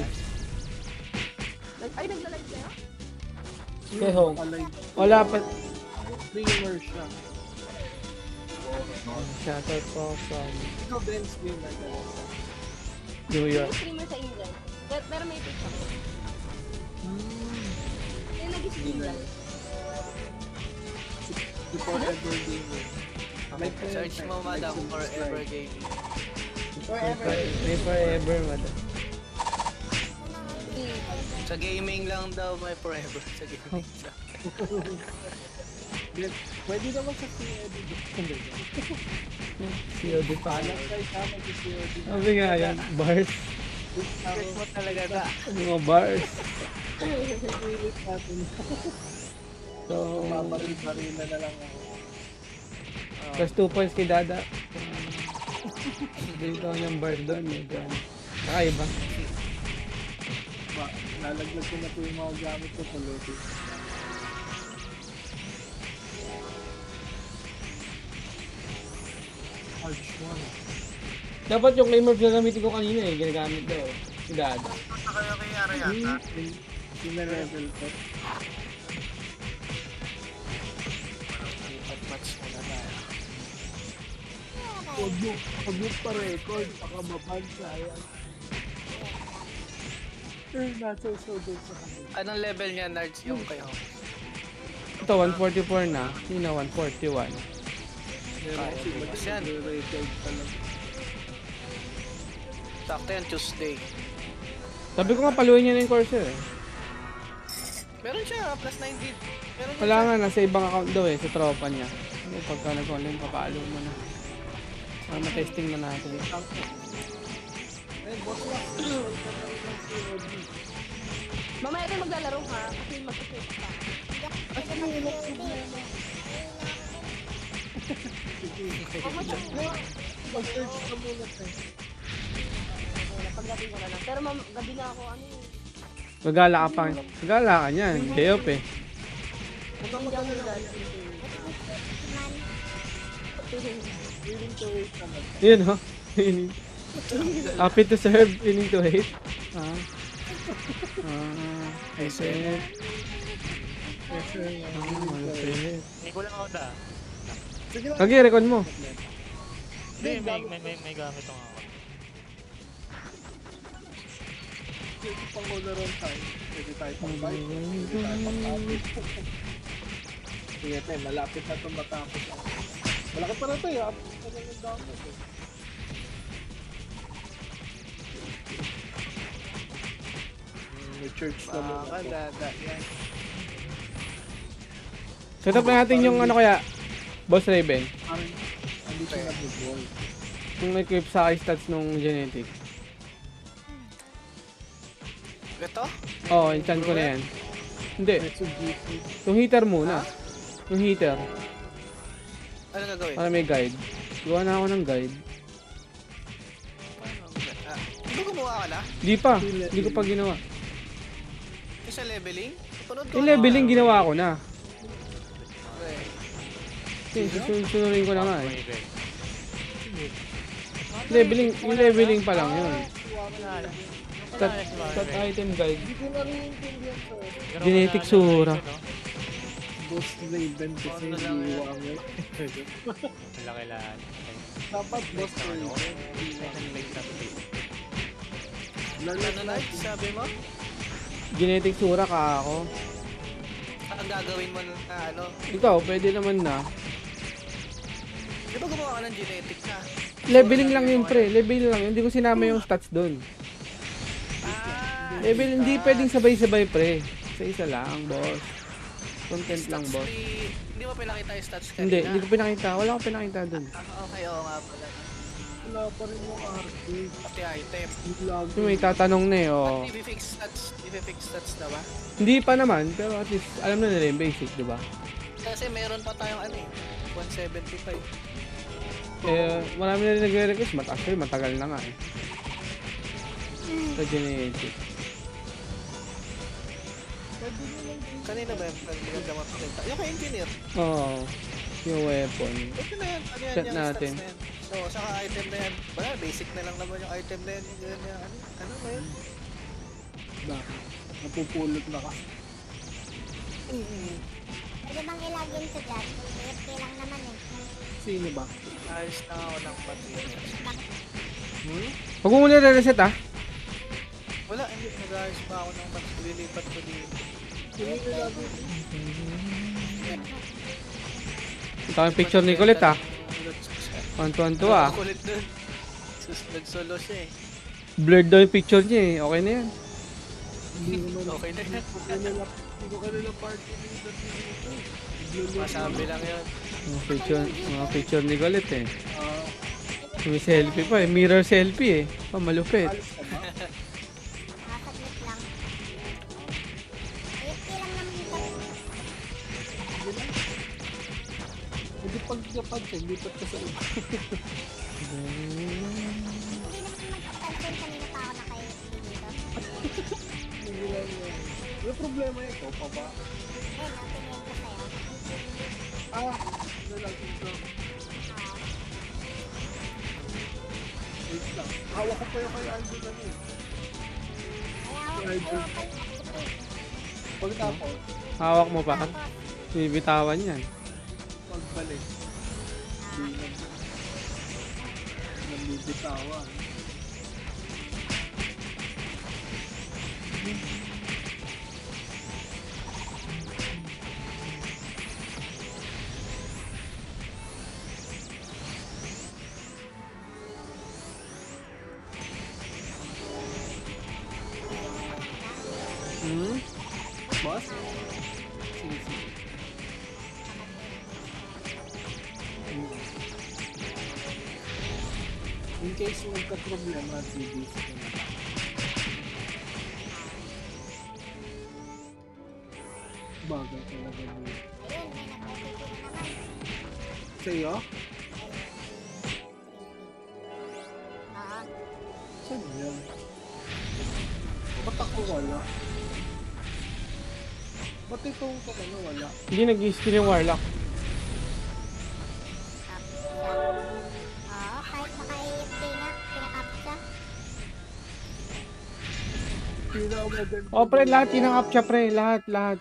Ay, nagla-live kayo? Kehong. Alive. Wala pa. Streamer siya. Shoutout po from Ikaw din streamer ka rin. New Yung York. streamer sa England. Pero may picture ako. Yung nag-stream lang. Si Forever Gamer. May Search mo, madam, Forever Gaming. May forever, madam. Sa gaming lang daw may forever. Sa gaming lang. Pwede naman sa COD. COD pa. Alam kayo sa mag-COD. Sabi nga yan, bars. Search mo talaga na. Mga bars. Pilit natin. So, Mabaril-baril na lang ako. plus 2 points kay Dada. Dito ako niyang bars doon. Medyo ano. Kakaiba. Lalaglag ko na po yung mga gamit ko pulutin. Harsh one. Dapat yung claymore gagamitin ko kanina eh. Ginagamit daw. Si Dada. Punta kayo kay Yara yata. Sina-level ko. Lipat-match mo na tayo. Huwag mo pa-record. Baka mabansa yan. Nasa doon sa kanila. Anong level niya, Nards, yung kayo? Ito, 144 na. Yun na, 141. Meron kasi bukas yan. mag-record talaga. Sakto yan, Tuesday. Sabi ko nga, paluin niya na yung Corsair eh. Meron siya, plus 9 gig. Meron Wala nga, nasa ibang account daw eh, sa tropa niya. Ano, pagka nag-online, papalo mo na. Para matesting na natin. Eh, boss lang. COD. Mamaya kayo maglalaro ha, kasi mag-search pa. Mag-search ka muna tayo. Pagdating ko na lang. Pero gabi na ako, ano yun. Gagala ka pa. Gagala ka niyan. Day off eh. Hindi ako naglalaro. Willing to wait naman. Yun ho. Happy to serve. Willing to wait. I said. Yes, sir. Malapit. Hindi ko lang ako da. Sige lang. Kagi, record mo. Hindi, may gamit ako. Sige pang ron tayo. Pwede tayo pang bike. Pwede tayo pang kapit. Sige tayo, malapit na itong matapos. Malaki pa na tayo. Apos na lang yung download eh. May church na muna Baka, ako. Dada, yan. Set up na natin yung ano kaya. Boss Raven. Parang hindi siya nag-ball. Yung equip sa stats nung genetic. Ito? Oo, enchant ko na yan. Hindi. Metso GP. Yung heater muna. Yung heater. Ano gagawin? Para may guide. Gawa na ako ng guide. Di ba gumawa ka na? Di pa. Hindi ko pa ginawa. Yung sa leveling? Tunod ko. Yung leveling ginawa ko na. Okay. Susunurin ko na nga eh. Leveling, yung leveling pa lang yun. Stat item guide. Hindi ko na rin intindihan sir. Genetic sura. Ghost Raven kasi Ano lang hindi yan? wanger. Malaki lahat. Dapat Ghost Raven. Ano na, sabi mo? Genetic sura ka ako. Ang gagawin mo na ano? Ikaw, pwede naman na. Di ba gumawa ka ng genetic na? Leveling lang yun pre. Leveling lang yun. Hindi ko sinama yung stats doon. Level, hindi pwedeng sabay-sabay pre. Isa-isa lang, boss. Content lang, boss. Hindi mo pinakita yung stats kanina? Hindi ko pinakita. Wala akong pinakita dun. Okay, oo nga pala. Wala pa rin yung arcade. Pati item. Yung lagi. Yung may tatanong na eh, oh. At i-fix stats na ba? Hindi pa naman, pero at least alam na nila yung basic, di ba? Kasi meron pa tayong ano eh. 175. Eh, marami na rin nagre-request. Actually, matagal na nga eh. Sa genetic. Kanina ba yung pag-gamap kita? Yung kay engineer. Oo. Yung weapon. Ito na yan. Ano yan Set yung natin. stats na yan? So, saka item na yan. Wala, basic na lang naman yung item na yan. Yung ganyan, ano ba yun? Bakit? Napupulot na ka. Pwede bang ilagin to dyan? AFK lang naman eh. Sino ba? Ayos na ako ng materials. Huwag mo muna re-reset ah. Wala, hindi. Nag-ayos pa ako ng lilipat ko dito. Sino yung lagi? Ito ang picture ni Colette ah. Tuwan-tuwan ah. Kulit dun. Nag-solo siya eh. Blurred daw yung picture niya eh. Okay na yan. Hindi naman. Okay na yan. Hindi ko kanila party dito. Masabi lang yun. Mga picture ni Colette eh. Ah, May selfie pa eh. Mirror selfie eh. Malupit. alis ka ba? Nakasaglit lang. AFK lang naman ito. Hindi pag Japan siya, lipat ka sa iba. Hindi naman mag-attention kanina pa ako naka-AFK dito. Hindi lang yan. May problema ito pa ba? Ayun, natingin ko sa'yo. Ah, nalagin ko. Wait lang. Hawak ko pa yung kay Aldo na eh. Kaya ako pag-activate. Pagkatapos, Hawak mo pa. Bibitawan yan. pagbalik. Hindi nagbibitawan. Boss? Sige, sige. In case magka-problema, TBC ko na lang. Bagal talaga mo. Ayun, may nag-OTP na naman. Sa'yo? Oo. Saan yan? Ba't ako wala? Ba't itong ano wala? Hindi nag-skill yung Warlock. Oo, kahit naka-AFK nga, pinaka-captcha. Hindi na ako maganda. Oh, pre, lahat kinakaptcha, pre. Lahat.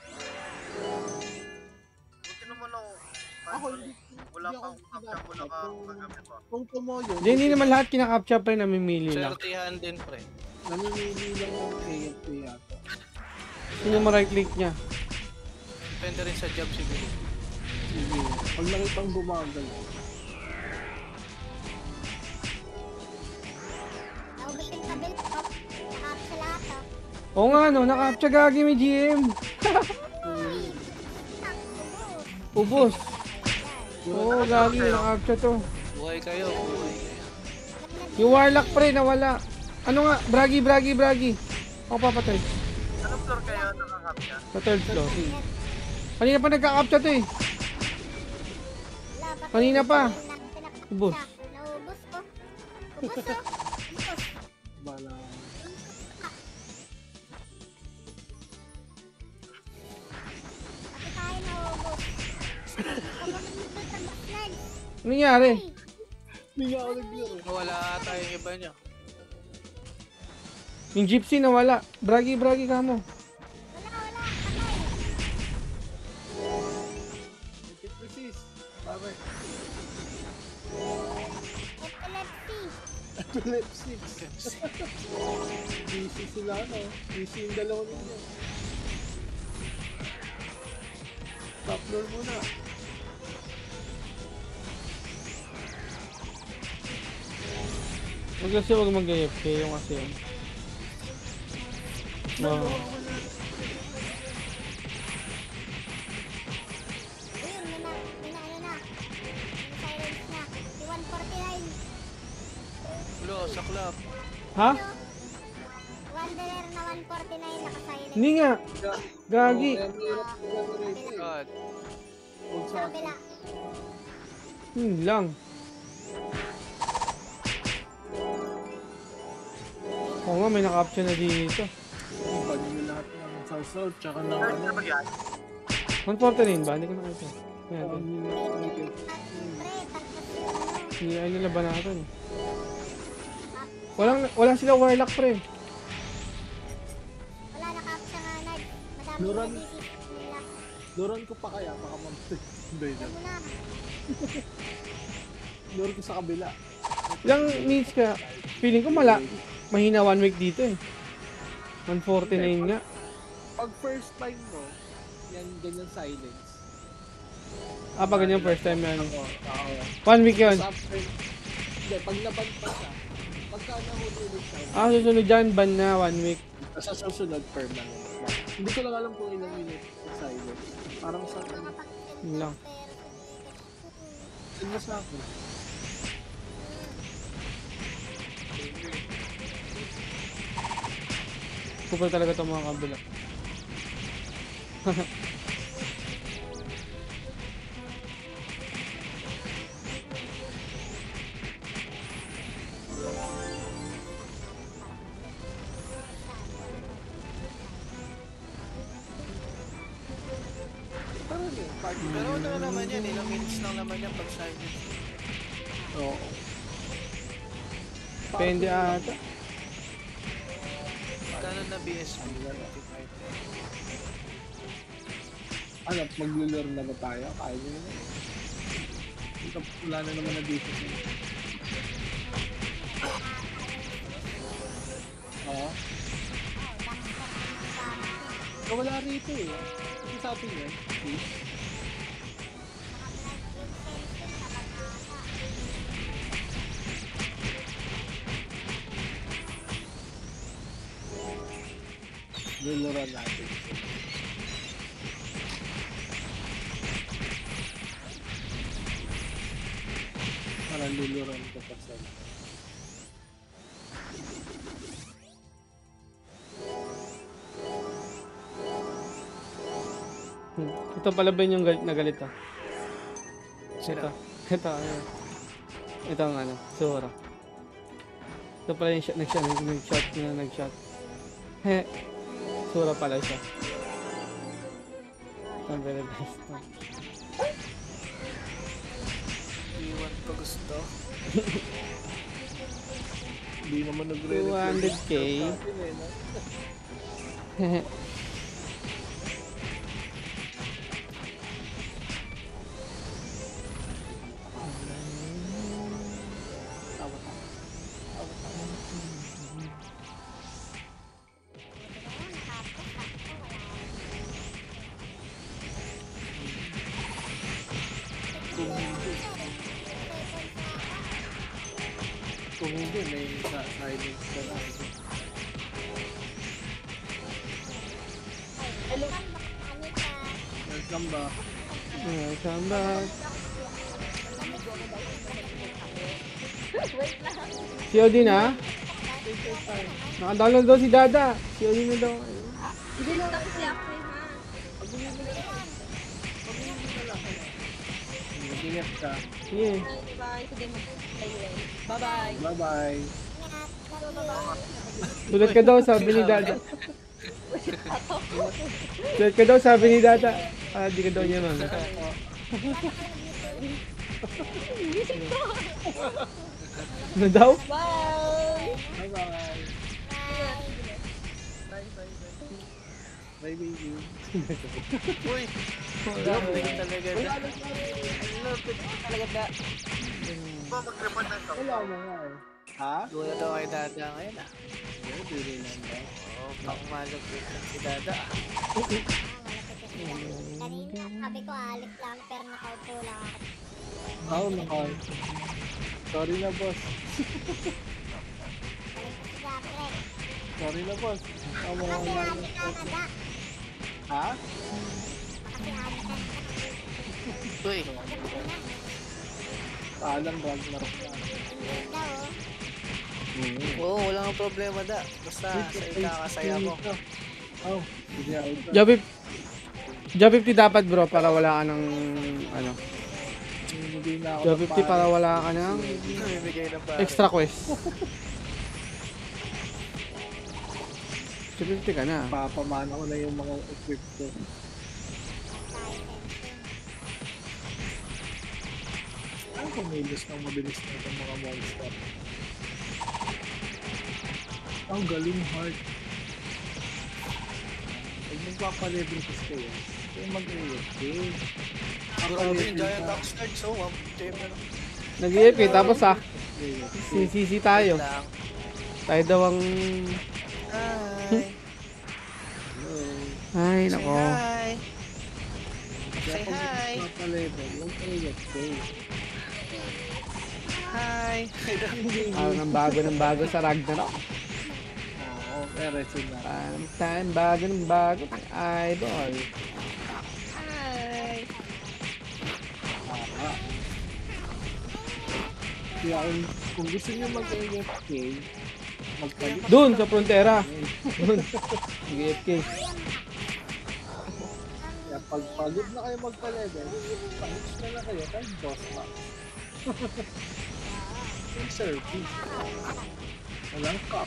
Buti naman ako. Ako hindi. Wala pa akong kapta ko nakakagabi pa. Kung tumoyo, Hindi naman lahat kinakaptcha, pre. Namimili lang. Swertihan din pre. namimili lang ng AFK yata. Sino mo right click niya? Depende rin sa job siguro. Sige. Pag nakitang bumagal. Naubos yung kabil ko. Naka-captcha lahat oh. Oo nga, no. Nakaptcha gagi may GM. Ubos. Oo, gagi. Nakaptcha to. Buhay kayo, buhay kayo. Yung Warlock, pre, nawala. Ano nga? Bragi. Ako papatay. Anong floor kayo nakakapta? Sa third floor. Kanina pa nagka-captcha to eh. Wala, pati Kanina pa. yung pinaka-captcha. Ubos. Naubos ko. Ubos oh. Ubos. Bala. Pati tayo naubos. Kapag nandun sa backline. Ano nangyari? Hindi nga ako naglaro. Wala ata yung iba niya. Yung gypsy nawala. Bragi ka mo. Wala. Patay. Epipresis. Pare. Epilepsy. Epilepsy. Busy sila no. Busy yung dalawa ninyo. Top floor muna. Huwag mag-AFK yung kasi yun. Wow. Ulo, saklap. Ha? Wanderer na 149 nakasilent. Hindi nga. Gagi. God. Huwag Sa sa kabila. Lang. Oo nga, may naka-option na dito. Pag nyo lahat ng salsal, tsaka ng First ano. na ba yan? 149 ba? Hindi ko nakita. Ayan, ito. Pre, tapos yung ano. Hindi ay nila ba natin eh. Walang sila warlock pre. Wala naka-option nga nag. Madami Luran. na DCC nila. Luran ko pa kaya, baka mamatay. Hindi Ito na. muna. Luran ko sa kabila. Ilang minutes ka? Feeling ko mahina 1 week dito eh. 149 nga. Pag first time mo, yan, ganyan silence. Ah, pag ganyan first time yan. Oo. 1 week yun. Tapos after, hindi, pag naban pa siya, pagka nahuli ulit siya, Ah, susunod dyan, ban na 1 week. sa susunod permanent na. Hindi ko lang alam kung ilang minutes sa silence. Parang sa akin, Yun lang. ano sa akin. Kupal talaga itong mga kabila. Parang yun, party. Pero ano naman yan, ilang minutes lang naman yan pag silent. Oo. Depende ata. Magkano na BSB? 25. Ano, maglulur na ba tayo? Kaya nyo na. Wala na naman na dito siya. Oo. Wala rito eh. Ano sa atin yan? Please. Luluran natin. Para luluran ko pa sa Ito pala ba yung galit na galit ah? Sila. Ito, ano. Ito ang ano, Sora. Ito pala yung nag-shot. He, Sora pala siya. Ang very best. Iwan pa gusto. Hindi naman nagre-reflect. 200k. Kung hindi, may silence ka na. Welcome back. Welcome back. COD na? Naka-download daw si Dada. COD na daw. Hindi lang kasi ako ha. Ingat ka. Sige. Bye. Sige mo. Bye-bye. Bye-bye. Sulat ka daw, sabi ni Dada. Sulat ka daw, sabi ni Dada. Ah, di ka daw niya man. Ano daw? Bye! Bye-bye. Bye, baby. Uy! Lapit talaga na. Lapit talaga na. Ba, mag-report ng top. Wala mo nga eh. Ha? Lula daw kay Dada ngayon ah. Hindi lang ba? Oo, pang malapit lang si Dada ah. Kanina, sabi ko alis lang pero nakaupo lang ako. Oo, nakal. Sorry na, boss. Siyempre, Sorry na, boss. kasi alis ka na da. Ha? Kasi alis ka na. Uy! Paalam, Ragnarok na. Hindi daw oh. Oo, wala kang problema da. Basta sa ikakasaya mo. Oh, sige out. Job 50 dapat bro para wala ka ng ano. Hindi na ako Job 50 para wala ka ng Bibigay ng pare. extra quest. Job 50 ka na. Papamana ko na yung mga equip ko. Ang kumilos ng mabilis na itong mga monster. Ang galing heart. Pag magpapalevel kasi kayo, kayo mag-iwit. Grabe yung Giant Axe Nerd. So, team na lang. Nag-EFK tapos CCC tayo. Lang. Tayo daw ang Hi. ay Say nako. hi. Say hi. Magpapalevel, mag-iwit kayo. Hi. Parang ng bago sa Ragnarok. Oo, pero ito na. Parang time bago ng bago. Idol. Hi. Kaya kung gusto nyo mag-iwit kayo, magpalit. Doon sa frontera. Doon. Nag-EFK. Kaya pag pagod na kayo magpa-level, pangits na lang kayo kahit boss max. Yung service. Walang cup.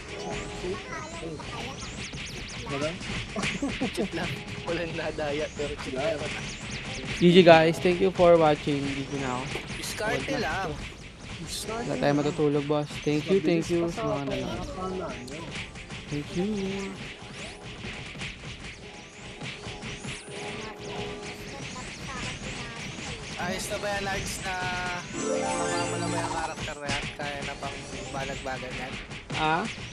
Walang Chip lang. Walang nadaya pero chip lang. GG guys, thank you for watching. GG na ako. Diskarte lang. Wala tayo matutulog boss. Thank you sa mga nanonood. nakakala nyo. Thank you. Ayos na ba yan, Large, na tama mo na ba yung karakter na yan? Kaya na pang balag-bagan yan? Ah?